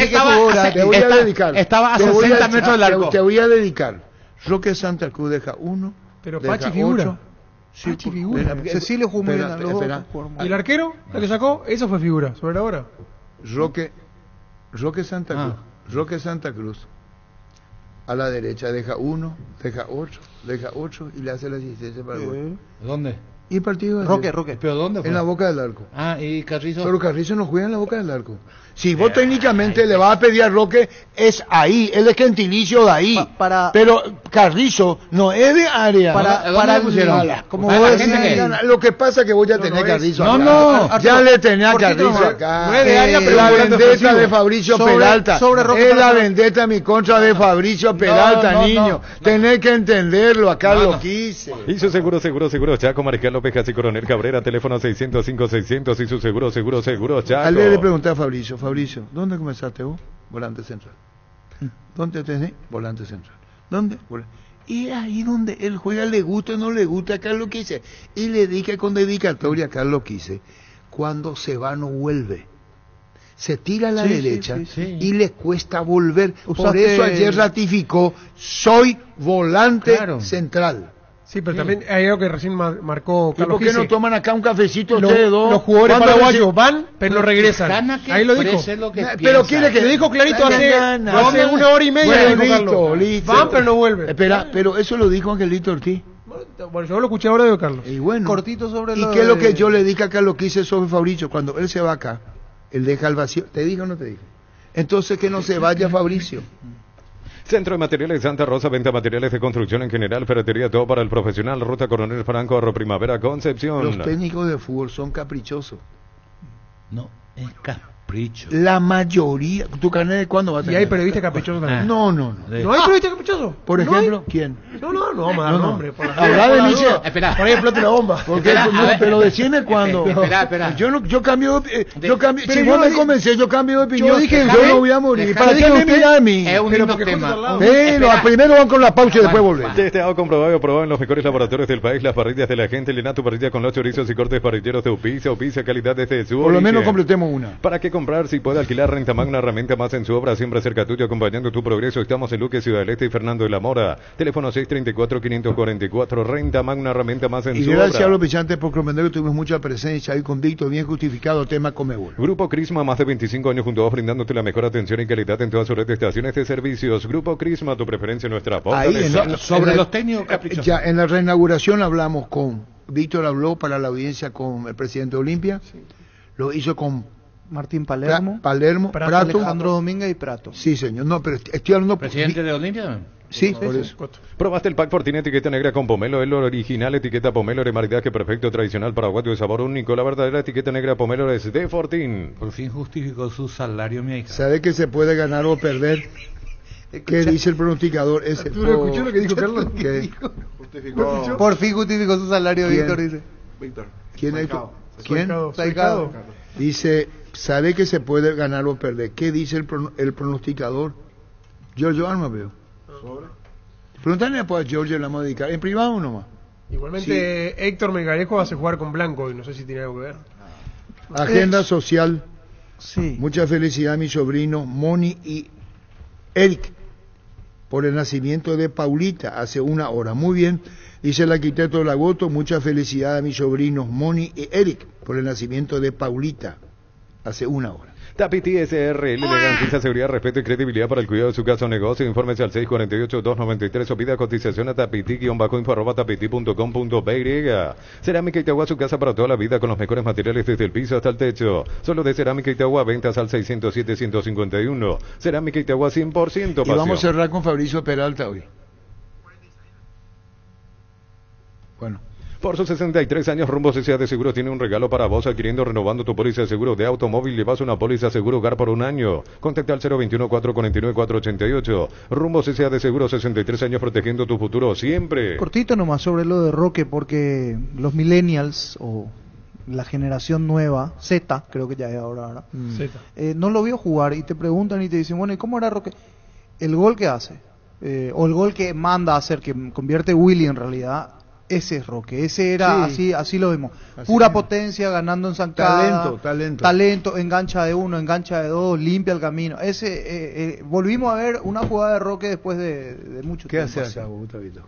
Estaba a 60 metros del arco. Te voy a dedicar. Roque Santa Cruz deja 1. Pero Pachi figura. Sí, Pachi figura. Cecilio jugó muy bien. ¿Y el arquero? ¿El que sacó? Eso fue figura. ¿Sobre la hora? Roque Santa Cruz. Roque Santa Cruz. A la derecha deja 1, deja 8 y le hace la asistencia para el gol. ¿Dónde? Y el partido Roque. ¿Pero dónde fue? En la boca del arco. Y Carrizo. Pero Carrizo no juega en la boca del arco. Si vos técnicamente le vas a pedir a Roque, es ahí, él es gentilicio de ahí. Pero Carrizo no es de área. Como vos decís, lo que pasa es que vos ya tenés Carrizo acá. Ya le tenés a Carrizo acá. No es de área, pero la vendetta de Fabricio Peralta. Es la vendetta mi contra de Fabricio Peralta, niño. Tenés que entenderlo, acá lo quise. Y su seguro, Chaco, Mariscal López, Casi Coronel Cabrera, teléfono 605-600 y su seguro, Chaco. Le pregunté a Fabricio, ¿dónde comenzaste vos? Volante central. ¿Dónde tenés? Volante central. ¿Dónde? Y ahí donde él juega, le gusta o no le gusta a Carlos Quise. Y le dedica con dedicatoria a Carlos Quise. Cuando se va no vuelve. Se tira a la derecha y le cuesta volver. Por eso ayer ratificó, soy volante central. Sí, pero también hay algo que recién marcó Carlos Quise. ¿Y por qué no toman acá un cafecito ustedes dos? Los jugadores paraguayos van, pero no regresan. Ahí lo dijo. Pero quiere que... Lo dijo clarito hace 1 hora y media. Listo. Van, pero no vuelven. Espera, pero eso lo dijo Angelito Ortiz. Bueno, yo lo escuché ahora de Carlos. Y bueno. Cortito sobre ¿Y qué es lo que yo le dije a Carlos Quise sobre Fabricio? Cuando él se va acá, él deja el vacío. ¿Te dijo o no te dijo? Entonces que no se vaya Fabricio. Centro de Materiales Santa Rosa, venta de materiales de construcción en general, ferretería, todo para el profesional, Ruta Coronel Franco, Arro Primavera, Concepción. Los técnicos de fútbol son caprichosos. No, es capricho. La mayoría. ¿Tu carnet de cuándo va a tener? ¿Y hay periodistas caprichosos también? No. ¿No hay periodistas caprichosos? Por ejemplo, ¿quién? No vamos a dar nombre. Habla de mí. Espera. Por ahí explota la bomba. Porque, pero decime cuándo. Espera. Yo cambio. Si vos me convencés, yo cambio de opinión. Yo dije, yo no voy a morir. ¿Para qué me mirás a mí? Es un lindo tema. Pero primero van con la pausa y después volvemos. Testeado, comprobado y aprobado en los mejores laboratorios del país. Las parrillas de la gente. Llena tu parrilla con los chorizos y cortes parrilleros de Upicia, calidad desde su Por lo menos origen. completemos una. ¿Para qué comprar si puede alquilar? Renta Magna, herramienta más en su obra, siempre cerca tuyo, acompañando tu progreso. Estamos en Luque, Ciudad del Este y Fernando de la Mora. Teléfono 634-544. Renta Magna, herramienta más en su obra. Y gracias a los pichantes por comprender que tuvimos mucha presencia y convicto, bien justificado, tema Comebol. Grupo Crisma, más de 25 años junto a vos, brindándote la mejor atención y calidad en toda su red de estaciones de servicios. Grupo Crisma, tu preferencia en nuestra voz. Sobre los técnicos caprichosos. Ya en la reinauguración hablamos con Víctor, habló para la audiencia con el presidente de Olimpia. Sí. Lo hizo con Martín Palermo, Prato, Alejandro Domínguez y Prato. Sí, señor. No, pero estoy hablando... ¿Presidente de Olimpia? Sí, por eso. Probaste el pack Fortín etiqueta negra con pomelo, el original etiqueta pomelo de maridaje perfecto, tradicional, paraguayo de sabor único. La verdadera etiqueta negra pomelo es de Fortín. Por fin justificó su salario, mi hija. ¿Sabe que se puede ganar o perder? ¿Qué dice el pronosticador? ¿Tú lo escuchó lo que dijo Carlos? Justificó. Por fin justificó su salario, Víctor, dice. Víctor. ¿Quién es? ¿Quién? Salgado. Dice, ¿sabe que se puede ganar o perder? ¿Qué dice el pronosticador? Giorgio Arma, veo. Preguntale a Giorgio, la vamos a dedicar. ¿En privado o nomás? Igualmente, sí. Héctor Melgarejo hace jugar con Blanco y no sé si tiene algo que ver. Agenda social. Sí. Mucha felicidad a mis sobrinos Moni y Eric por el nacimiento de Paulita hace una hora. Muy bien. Dice el arquitecto Lagoto, mucha felicidad a mis sobrinos Moni y Eric por el nacimiento de Paulita hace una hora. Tapiti SRL le garantiza seguridad, respeto y credibilidad para el cuidado de su casa o negocio. Infórmese al 648-293 o pida cotización a tapiti-info@tapiti.com.py. Cerámica Itagua, su casa para toda la vida con los mejores materiales desde el piso hasta el techo. Solo de Cerámica Itagua, ventas al 607-151. Cerámica Itagua 100% pasión. Y vamos a cerrar con Fabricio Peralta hoy. Bueno. Por sus 63 años, Rumbo CCA de Seguros tiene un regalo para vos. Adquiriendo, renovando tu póliza de seguro de automóvil, llevas una póliza seguro hogar por un año. Contacta al 021-449-488. Rumbo CCA de Seguros, 63 años protegiendo tu futuro siempre. Cortito nomás sobre lo de Roque, porque los millennials o la generación nueva, Z, creo que ya es ahora, no lo vio jugar y te preguntan y te dicen, bueno, ¿y cómo era Roque? El gol que hace, o el gol que manda a hacer, que convierte Willy en realidad... Ese es Roque, ese era así lo vimos. Así pura es. Potencia, ganando en zancada. Talento, engancha de uno, engancha de dos, limpia el camino. Volvimos a ver una jugada de Roque después de mucho tiempo. ¿Qué hace acá, Gustavito?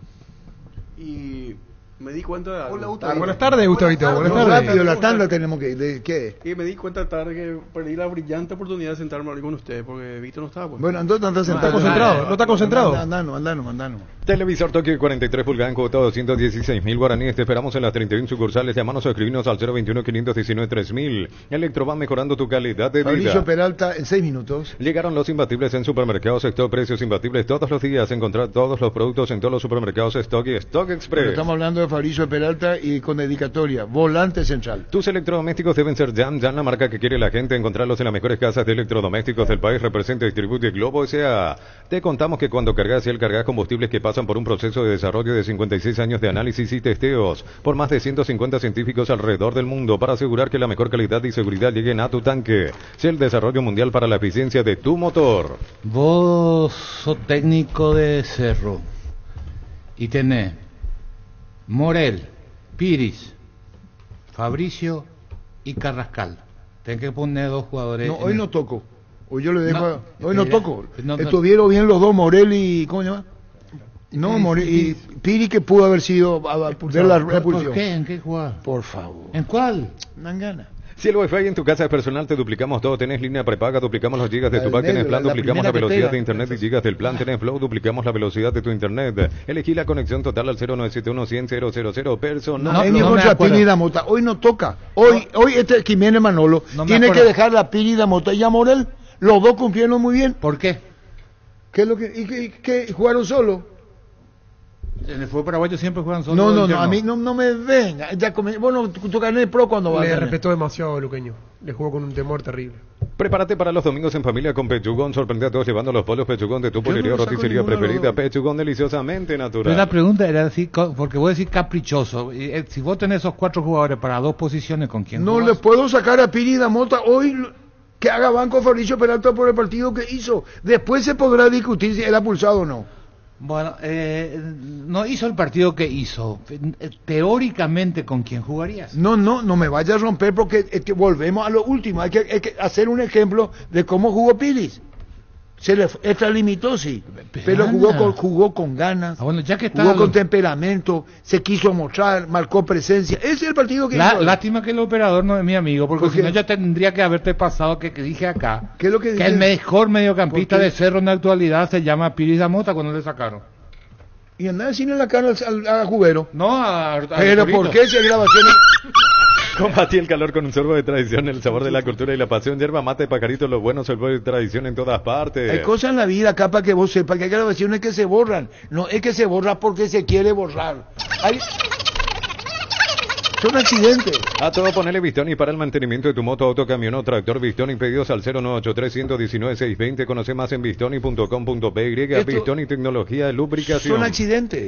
Y me di cuenta... Hola, Gustavito. Buenas tardes, Gustavito. Buenas tardes. Rápido, la tanda tenemos que... ¿De qué? Y me di cuenta tarde que perdí la brillante oportunidad de sentarme a hablar con ustedes, porque Víctor no estaba. Pues. Bueno, entonces no está sentado. ¿No está concentrado? Andanos. Televisor Tokio 43 pulgadas en cuota 216.000 guaraníes. Te esperamos en las 31 sucursales. Llamanos o escribinos al 021-519-3000. Electroban, mejorando tu calidad de vida. Fabricio Peralta en 6 minutos. Llegaron los imbatibles en supermercados Stock. Precios imbatibles todos los días. Encontrar todos los productos en todos los supermercados Stock y Stock Express. Bueno, estamos hablando de Fabricio Peralta y con dedicatoria. Volante central. Tus electrodomésticos deben ser Jan, la marca que quiere la gente. Encontrarlos en las mejores casas de electrodomésticos del país. Representa y distribuye Globo S.A. Te contamos que cuando cargas y al cargar combustibles que pasan por un proceso de desarrollo de 56 años de análisis y testeos por más de 150 científicos alrededor del mundo para asegurar que la mejor calidad y seguridad lleguen a tu tanque. Sea el desarrollo mundial para la eficiencia de tu motor. Vos sos técnico de Cerro y tenés Morel, Piris, Fabricio y Carrascal. Tenés que poner 2 jugadores. No, hoy no toco. Hoy yo le dejo. Hoy no toco. Estuvieron bien los dos, Morel y. ¿Cómo se llama? No, y Piri, que pudo haber sido de la repulsión. ¿Por qué? ¿En qué jugada? Por favor. ¿En cuál? Nangana. Si el Wi-Fi en tu casa es personal, te duplicamos todo. Tenés línea prepaga, duplicamos los gigas de tu pack. Tenés plan, duplicamos la velocidad de internet y gigas del plan. Tenés Flow, duplicamos la velocidad de tu internet. Elegí la conexión total al 0971-100-000 personal. No contra Piri Damota. Hoy no toca. Hoy Jiménez Manolo tiene que dejar la Piri Damota y a Morel. Los dos cumplieron muy bien. ¿Por qué? ¿Qué es lo que qué jugaron solo? En el fútbol paraguayo siempre juegan solo. No, a mí no me venga. Bueno, tú gané pro cuando vas. Le respetó demasiado a Luqueño. Le jugó con un temor terrible. Prepárate para los domingos en familia con Pechugón. Sorprende a todos llevando los polos Pechugón de tu pollería o roticería preferida. Pechugón deliciosamente natural. Pero la pregunta era así, porque voy a decir caprichoso. Si vos tenés esos 4 jugadores para 2 posiciones, ¿con quién No jugás? le puedo sacar a Piri Damota hoy que haga banco Fabricio Peralta por el partido que hizo. Después se podrá discutir si era pulsado o no. Bueno, no hizo el partido que hizo. Teóricamente, ¿con quién jugarías? No me vaya a romper porque volvemos a lo último. Hay que hacer un ejemplo de cómo jugó Piris. Se le extralimitó, sí, pero jugó con ganas, bueno, ya que jugó con temperamento, se quiso mostrar, marcó presencia. Ese es el partido que hizo. Lástima que el operador no es mi amigo, porque si no ya tendría que haberte pasado que dije acá ¿Qué es lo que el mejor mediocampista de Cerro en la actualidad se llama Piris Damota cuando le sacaron. Y andaba sin en la cara a Jubero. No, a pero ¿por qué esa grabación? Combatí el calor con un sorbo de tradición, el sabor de la cultura y la pasión. Yerba mate, pajarito, lo bueno, sorbo de tradición en todas partes. Hay cosas en la vida acá para que vos sepas que hay grabaciones que se borran. No es que se borra porque se quiere borrar. Son accidentes. A todo ponele Bistoni para el mantenimiento de tu moto, auto, camión o tractor. Bistoni, pedidos al 0983-119-620. Conoce más en bistoni.com.py. Bistoni, tecnología de lubricación. Son accidentes.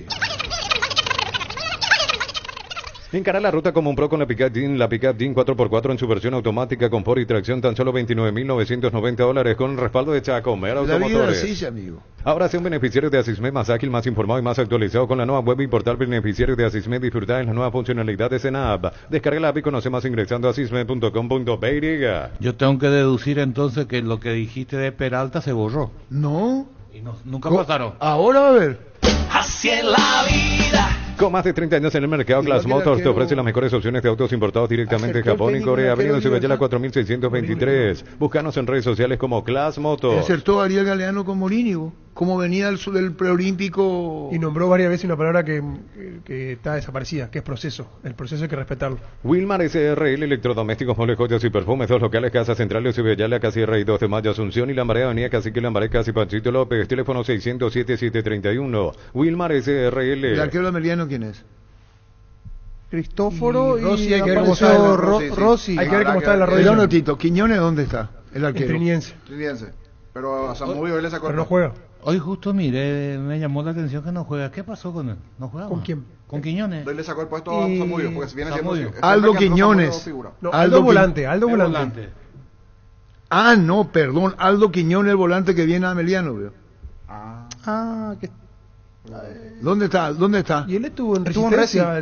Encara la ruta como un pro con la Pickup Jean 4x4 en su versión automática, confort y tracción, tan solo $29,990 con respaldo de Chacomer Automotores. Sí, amigo. Ahora sea un beneficiario de Asismed más ágil, más informado y más actualizado con la nueva web y portal beneficiario de Asismed. Disfrutar en las nuevas funcionalidades en la app. Descarga la app y conoce más ingresando a asismed.com.py. Yo tengo que deducir entonces que lo que dijiste de Peralta se borró. No. Y nunca pasaron. Ahora va a ver. Así es la vida. Con más de 30 años en el mercado, Glass Motors te ofrece las mejores opciones de autos importados directamente de Japón y Corea. Avenida Ciudadela 4623. Búscanos en redes sociales como Glass Motors. Acertó Ariel Galeano con Morínigo, como venía del preolímpico. Y nombró varias veces una palabra que está desaparecida, que es proceso. El proceso hay que respetarlo. Wilmar SRL, electrodomésticos, muebles, joyas y perfumes. 2 locales, Casa Central, Ciudadela, Casi Rey 2 de Mayo, Asunción y Lambaré, Avenida Cacique Lambaré, Casi Panchito López. Teléfono 607-731. Wilmar SRL. ¿El arquero ameriano quién es? Cristóforo y Rossi. Hay que ver cómo está Rossi. Hay que ver cómo está en la rodilla. Pero Tito, ¿Quiñones dónde está? El arquero. Triniense. Pero a Samudio él le sacó. Pero no juega. Hoy justo mire, me llamó la atención que no juega. ¿Qué pasó con él? ¿No juega? ¿Con quién? Con Quiñones. Él le sacó el puesto a Samudio, porque si viene siendo Aldo Quiñones. No, Aldo Volante. Aldo Volante. Ah, no, perdón. Aldo Quiñones, el volante que viene a Ameliano, veo. Que... ¿Dónde está? Y él estuvo en Resistencia.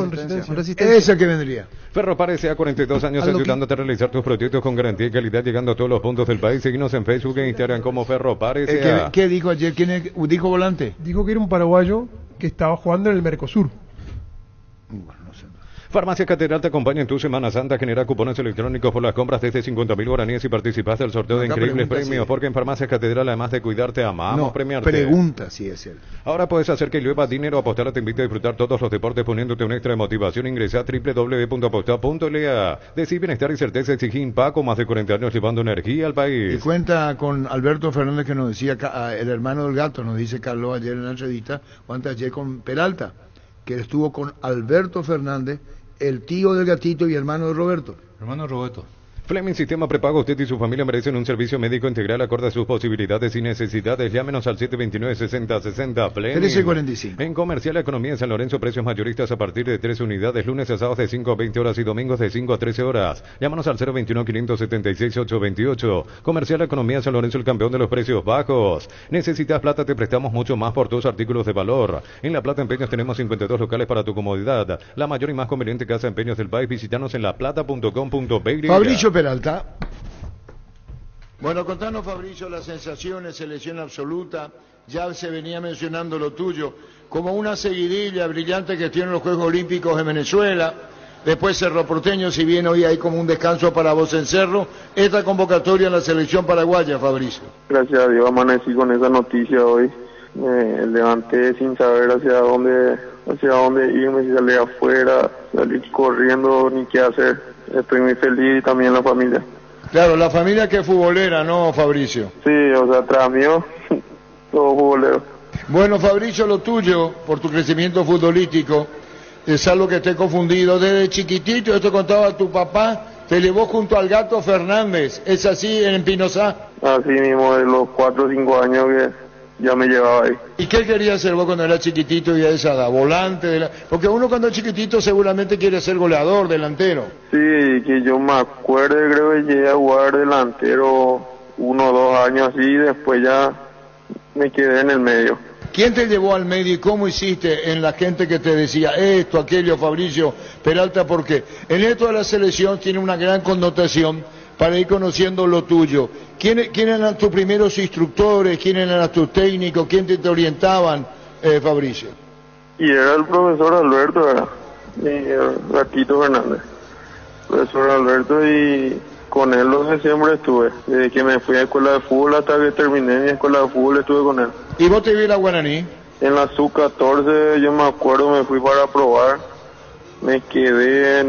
Ese que vendría. Ferropar S.A. 42 años ayudándote a realizar tus proyectos con garantía y calidad, llegando a todos los puntos del país. Seguimos en Facebook e Instagram como Ferropar S.A. ¿Qué dijo ayer? ¿Quién dijo volante? Dijo que era un paraguayo que estaba jugando en el Mercosur. Bueno, no sé. Farmacia Catedral te acompaña en tu Semana Santa. Genera cupones electrónicos por las compras desde 50.000 guaraníes y participas del sorteo de increíbles premios. Porque en Farmacia Catedral, además de cuidarte, amamos premiarte. Pregunta si es él. Ahora puedes hacer que llueva dinero. Apostar te invita a disfrutar todos los deportes poniéndote un extra de motivación. Ingresa a www.apostar.la. Decí bienestar y certeza exigí Paco, más de 40 años llevando energía al país. Y cuenta con Alberto Fernández que nos decía, el hermano del gato, nos dice Carlos ayer en la entrevista, cuenta ayer con Peralta, que estuvo con Alberto Fernández, el tío del gatito y hermano de Roberto. Hermano Roberto. Fleming Sistema Prepago, usted y su familia merecen un servicio médico integral acorde a sus posibilidades y necesidades. Llámenos al 729-6060 Fleming. 1345. En Comercial Economía de San Lorenzo, precios mayoristas a partir de 3 unidades, lunes a sábados de 5 a 20 horas y domingos de 5 a 13 horas. Llámanos al 021-576-828. Comercial Economía de San Lorenzo, el campeón de los precios bajos. Necesitas plata, te prestamos mucho más por tus artículos de valor. En La Plata Empeños tenemos 52 locales para tu comodidad. La mayor y más conveniente casa de empeños del país. Visítanos en laplata.com.py. Fabricio Peralta. Bueno, contanos, Fabricio, las sensaciones, selección absoluta. Ya se venía mencionando lo tuyo, como una seguidilla brillante que tienen los Juegos Olímpicos de Venezuela. Después Cerro Porteño, si bien hoy hay como un descanso para vos en Cerro. Esta convocatoria en la selección paraguaya, Fabricio. Gracias a Dios amanecí con esa noticia hoy. Me levanté sin saber hacia dónde irme, si salir afuera, salir corriendo, ni qué hacer. Estoy muy feliz y también la familia. Claro, la familia que es futbolera, ¿no, Fabricio? Sí, o sea, atrás mío, todos futboleros. Bueno, Fabricio, lo tuyo, por tu crecimiento futbolístico, es algo que esté confundido. Desde chiquitito, esto contaba tu papá, te llevó junto al Gato Fernández. ¿Es así en Pinosá? Así mismo, de los 4 o 5 años que ya me llevaba ahí. ¿Y qué querías ser vos cuando eras chiquitito y a esa edad? ¿Volante? Porque uno cuando es chiquitito seguramente quiere ser goleador, delantero. Sí, que yo me acuerdo, creo que llegué a jugar delantero 1 o 2 años así, después ya me quedé en el medio. ¿Quién te llevó al medio y cómo hiciste en la gente que te decía esto, aquello, Fabricio Peralta? Porque en esto de la selección tiene una gran connotación para ir conociendo lo tuyo. ¿Quiénes eran tus primeros instructores? ¿Quiénes eran tus técnicos? ¿Quién te orientaban, Fabricio? Y era el profesor Alberto, ¿verdad? Y el Gatito Fernández. Profesor Alberto, y con él donde siempre estuve. Desde que me fui a escuela de fútbol hasta que terminé mi escuela de fútbol estuve con él. ¿Y vos te vi la Guaraní? En la sub-14 yo me acuerdo, me fui para probar. Me quedé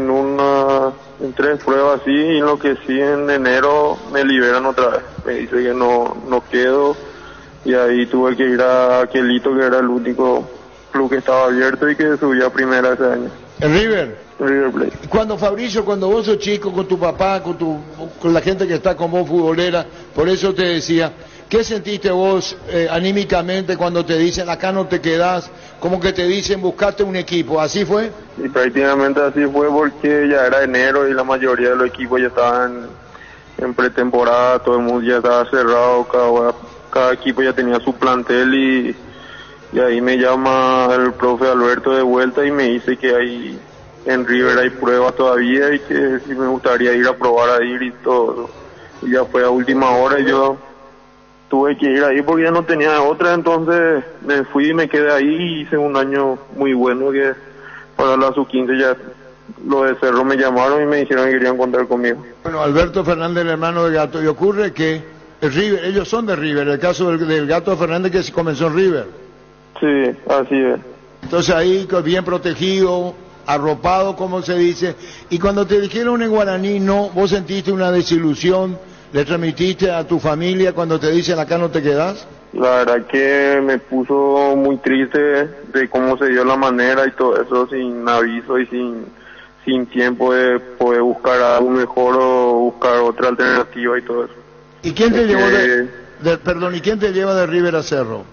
en 3 pruebas así, y lo que sí en enero me liberan otra vez. Me dice que no quedo, y ahí tuve que ir a Aquelito, que era el único club que estaba abierto y que subía a primera ese año. ¿El River? River Plate. Cuando Fabricio, cuando vos sos chico, con tu papá, con la gente que está con vos futbolera, por eso te decía, ¿qué sentiste vos anímicamente cuando te dicen acá no te quedás? Como que te dicen buscate un equipo, ¿así fue? Y prácticamente así fue, porque ya era enero y la mayoría de los equipos ya estaban en pretemporada, todo el mundo ya estaba cerrado, cada equipo ya tenía su plantel, y ahí me llama el profe Alberto de vuelta y me dice que hay en River hay pruebas todavía y que si me gustaría ir a probar a ir y todo. Y ya fue a última hora y yo tuve que ir ahí porque ya no tenía otra, entonces me fui y me quedé ahí y hice un año muy bueno, que para la sub-15 ya los de Cerro me llamaron y me dijeron que querían contar conmigo. Bueno, Alberto Fernández, el hermano de Gato, y ocurre que el River, ellos son de River, el caso del Gato Fernández que comenzó en River. Sí, así es. Entonces ahí bien protegido, arropado, como se dice, y cuando te dijeron en guaraní no, vos sentiste una desilusión, le transmitiste a tu familia cuando te dicen acá no te quedás. La verdad que me puso muy triste de cómo se dio la manera y todo eso, sin aviso y sin tiempo de poder buscar algo mejor o buscar otra alternativa y todo eso. ¿Y quién te llevó ¿y quién te lleva de River a Cerro?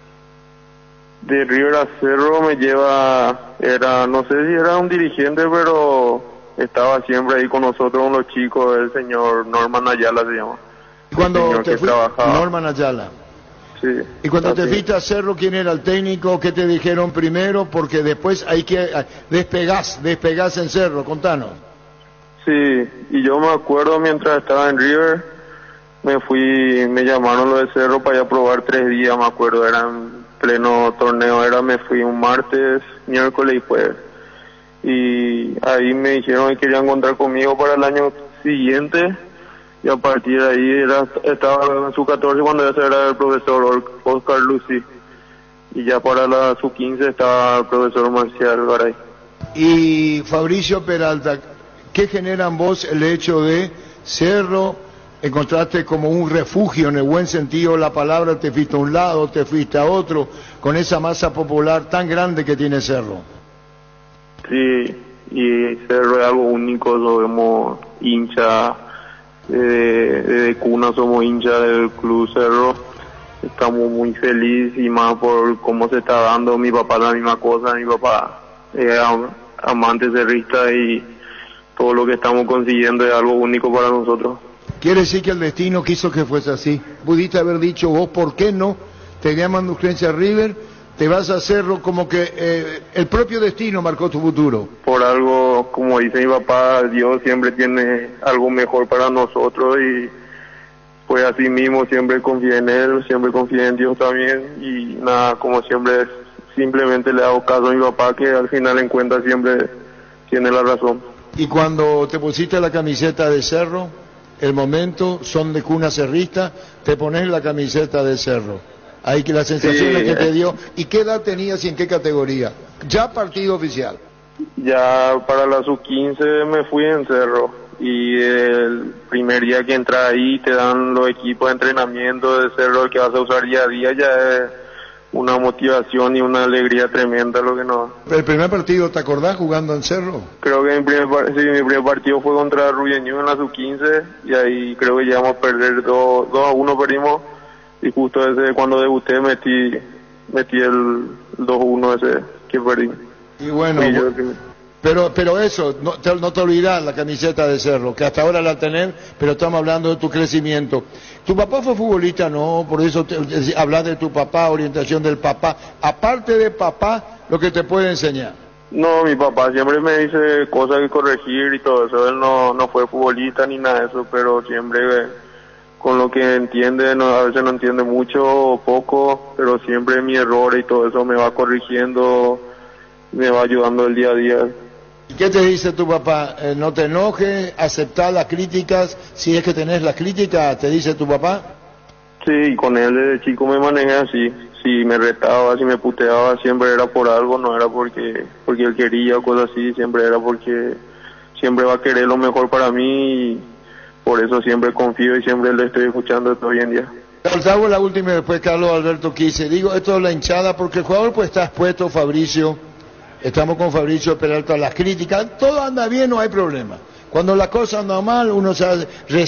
De River a Cerro me lleva, no sé si era un dirigente, pero estaba siempre ahí con nosotros, con los chicos, el señor Norman Ayala se llama. Cuando te fuiste, Norman Ayala. Sí. Y cuando te fuiste a Cerro, ¿quién era el técnico? ¿Qué te dijeron primero? Porque después hay que despegás en Cerro, contanos. Sí, y yo me acuerdo mientras estaba en River, me llamaron los de Cerro para ir a probar 3 días, me acuerdo, eran pleno torneo, me fui un martes, miércoles y jueves. Y ahí me dijeron que querían contar conmigo para el año siguiente, y a partir de ahí estaba en su 14 cuando ya era el profesor Oscar Lucy, y ya para la sub-15 estaba el profesor Marcial Garay. Y Fabricio Peralta, ¿qué genera en vos el hecho de Cerro? Encontraste como un refugio en el buen sentido de la palabra, te fuiste a un lado, te fuiste a otro, con esa masa popular tan grande que tiene Cerro. Sí, y Cerro es algo único, somos hinchas, de cuna somos hinchas del Club Cerro, estamos muy felices y más por cómo se está dando. Mi papá la misma cosa, mi papá es amante cerrista y todo lo que estamos consiguiendo es algo único para nosotros. Quiere decir que el destino quiso que fuese así. Pudiste haber dicho vos, ¿por qué no? Te llaman de urgencia a River, te vas a Cerro, como que el propio destino marcó tu futuro. Por algo, como dice mi papá, Dios siempre tiene algo mejor para nosotros y pues así mismo siempre confié en Él, siempre confié en Dios también y nada, como siempre, simplemente le hago caso a mi papá, que al final en cuenta siempre tiene la razón. Y cuando te pusiste la camiseta de Cerro, el momento, son de cuna cerrista, te pones la camiseta de Cerro. Ahí que la sensación que te dio. ¿Y qué edad tenías y en qué categoría? Ya partido oficial. Ya para la sub-15 me fui en Cerro. y el primer día que entras ahí te dan los equipos de entrenamiento de Cerro, el que vas a usar día a día, ya es una motivación y una alegría tremenda lo que no. ¿El primer partido te acordás jugando en Cerro? Creo que mi primer partido fue contra Ruyeñú en la sub-15 y ahí creo que llegamos a perder 2-1 perdimos y justo ese cuando debuté metí el 2-1 ese que perdí. Y bueno, pero eso, no te olvidas la camiseta de Cerro, que hasta ahora la tenés, pero estamos hablando de tu crecimiento. Tu papá fue futbolista, no, por eso hablas de tu papá, orientación del papá. Aparte de papá, lo que te puede enseñar. No, mi papá siempre me dice cosas que corregir y todo eso. Él no fue futbolista ni nada de eso, pero siempre con lo que entiende, a veces no entiende mucho o poco, pero siempre mi error y todo eso me va corrigiendo, me va ayudando el día a día. ¿Qué te dice tu papá? No te enojes, aceptar las críticas, si es que tenés las críticas, ¿te dice tu papá? Sí, con él desde chico me manejé así. Si me retaba, si me puteaba, siempre era por algo, no era porque él quería o cosas así, siempre era porque siempre va a querer lo mejor para mí y por eso siempre confío y siempre le estoy escuchando todo hoy en día. Te hago la última y después Carlos Alberto quise. Digo, esto es la hinchada porque el jugador pues está expuesto, Fabricio. Estamos con Fabricio Peralta, las críticas, todo anda bien, no hay problema. Cuando la cosa anda mal, uno se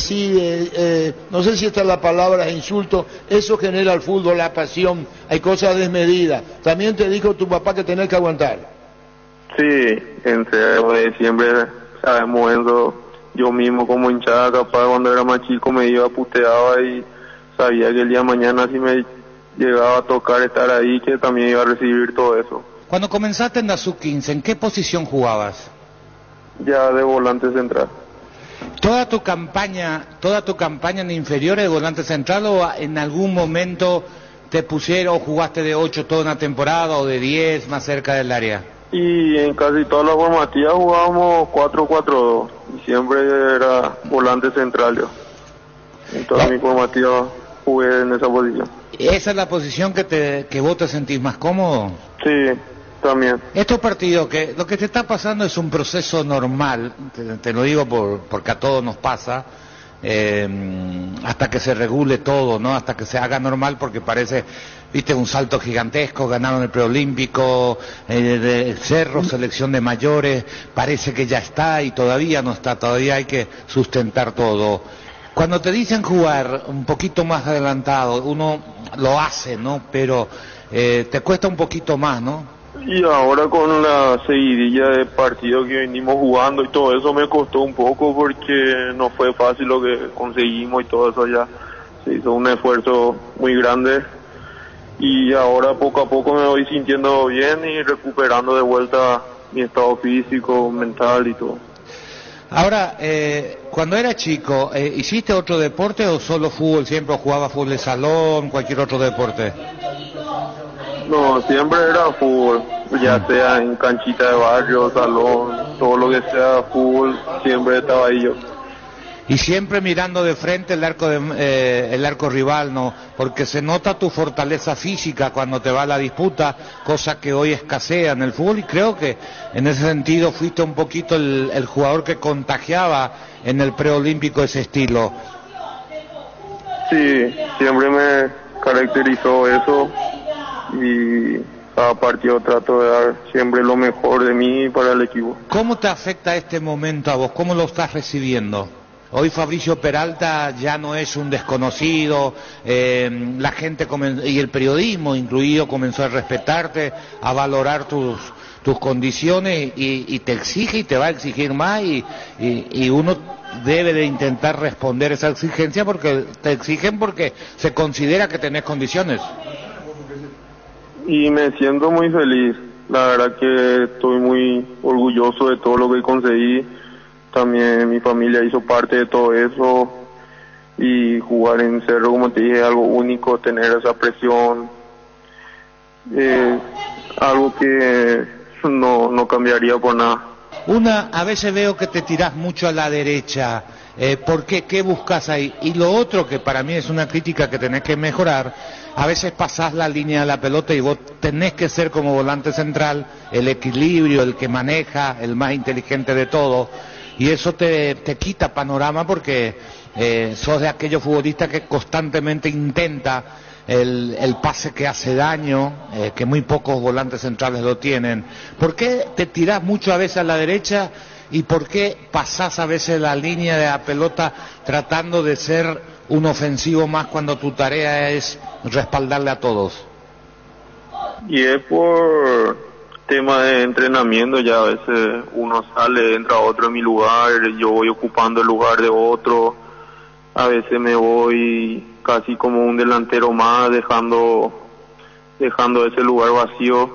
recibe, no sé si esta es la palabra, insulto, eso genera el fútbol, la pasión, hay cosas desmedidas. También te dijo tu papá que tenés que aguantar. Sí, en serio, siempre sabemos eso. Yo mismo como hinchada, capaz cuando era más chico me iba, puteaba y sabía que el día de mañana si me llegaba a tocar estar ahí, que también iba a recibir todo eso. Cuando comenzaste en la sub-15, ¿en qué posición jugabas? Ya de volante central. ¿Toda tu campaña en inferiores de volante central o en algún momento te pusieron o jugaste de 8 toda una temporada o de 10 más cerca del área? Y en casi todas las formativas jugábamos 4-4-2 y siempre era volante central yo. En todas mis formativas jugué en esa posición. ¿Esa es la posición que vos te sentís más cómodo? Sí, también. Estos partidos, que lo que te está pasando es un proceso normal, te lo digo porque a todos nos pasa, hasta que se regule todo, ¿no? Hasta que se haga normal, porque parece, viste, un salto gigantesco, ganaron el preolímpico, de Cerro, selección de mayores, parece que ya está y todavía no está, todavía hay que sustentar todo. Cuando te dicen jugar un poquito más adelantado, uno lo hace, ¿no? Pero te cuesta un poquito más, ¿no? Y ahora con la seguidilla de partidos que venimos jugando y todo eso me costó un poco porque no fue fácil lo que conseguimos y todo eso, ya se hizo un esfuerzo muy grande y ahora poco a poco me voy sintiendo bien y recuperando de vuelta mi estado físico, mental y todo. Ahora, cuando era chico, ¿hiciste otro deporte o solo fútbol? ¿Siempre jugaba fútbol de salón, cualquier otro deporte? No, siempre era fútbol, ya sea en canchita de barrio, salón, todo lo que sea fútbol, siempre estaba ahí yo. Y siempre mirando de frente el arco rival, ¿no? Porque se nota tu fortaleza física cuando te va a la disputa, cosa que hoy escasea en el fútbol, y creo que en ese sentido fuiste un poquito el jugador que contagiaba en el preolímpico ese estilo. Sí, siempre me caracterizó eso y cada partido trato de dar siempre lo mejor de mí para el equipo. ¿Cómo te afecta este momento a vos? ¿Cómo lo estás recibiendo? Hoy Fabricio Peralta ya no es un desconocido, la gente y el periodismo incluido comenzó a respetarte, a valorar tus condiciones y te exige y te va a exigir más y uno debe de intentar responder esa exigencia porque te exigen porque se considera que tenés condiciones. Y me siento muy feliz, la verdad que estoy muy orgulloso de todo lo que conseguí, también mi familia hizo parte de todo eso y jugar en Cerro, como te dije, algo único, tener esa presión, algo que no cambiaría por nada. A veces veo que te tirás mucho a la derecha, ¿por qué? ¿Qué buscas ahí? Y lo otro que para mí es una crítica que tenés que mejorar, a veces pasás la línea de la pelota y vos tenés que ser como volante central, el equilibrio, el que maneja, el más inteligente de todo, y eso te quita panorama porque sos de aquellos futbolistas que constantemente intenta el pase que hace daño, que muy pocos volantes centrales lo tienen. ¿Por qué te tirás mucho a veces a la derecha y por qué pasás a veces la línea de la pelota tratando de ser un ofensivo más cuando tu tarea es respaldarle a todos? Y es por tema de entrenamiento, ya a veces uno sale, entra otro en mi lugar, yo voy ocupando el lugar de otro, a veces me voy casi como un delantero más, dejando ese lugar vacío,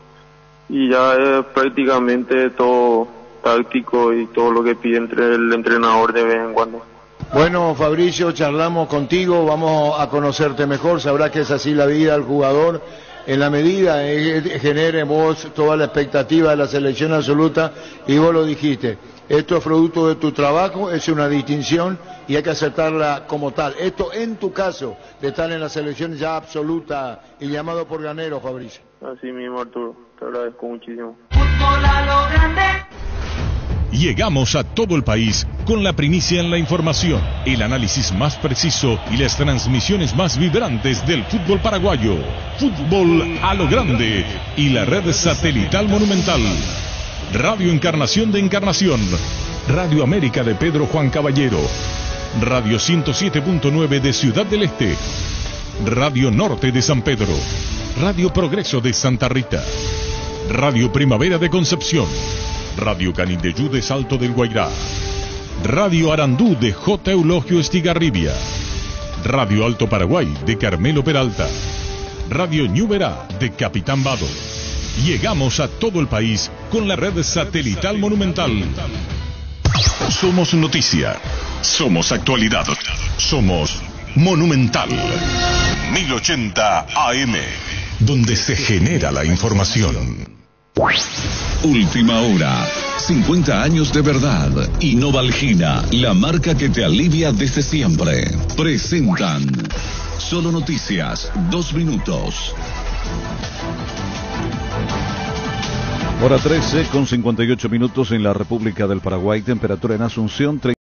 y ya es prácticamente todo táctico y todo lo que pide entre el entrenador de vez en cuando. Bueno, Fabricio, charlamos contigo, vamos a conocerte mejor, sabrás que es así la vida del jugador, en la medida que genere en vos toda la expectativa de la selección absoluta, y vos lo dijiste, esto es producto de tu trabajo, es una distinción y hay que aceptarla como tal. Esto en tu caso, de estar en la selección ya absoluta y llamado por ganero, Fabricio. Así mismo, Arturo, te agradezco muchísimo. Fútbol a lo grande. Llegamos a todo el país con la primicia en la información, el análisis más preciso y las transmisiones más vibrantes del fútbol paraguayo. Fútbol a lo grande y la red satelital Monumental. Radio Encarnación de Encarnación, Radio América de Pedro Juan Caballero, Radio 107.9 de Ciudad del Este, Radio Norte de San Pedro, Radio Progreso de Santa Rita, Radio Primavera de Concepción, Radio Canindeyú de Salto del Guairá, Radio Arandú de J. Eulogio Estigarribia, Radio Alto Paraguay de Carmelo Peralta, Radio Ñuberá de Capitán Vado. Llegamos a todo el país con la red satelital Monumental. Somos noticia, somos actualidad, somos Monumental 1080 AM, donde se genera la información. Última hora, 50 años de verdad y Novalgina, la marca que te alivia desde siempre. Presentan Solo Noticias, 2 minutos. Hora 13 con 58 minutos en la República del Paraguay, temperatura en Asunción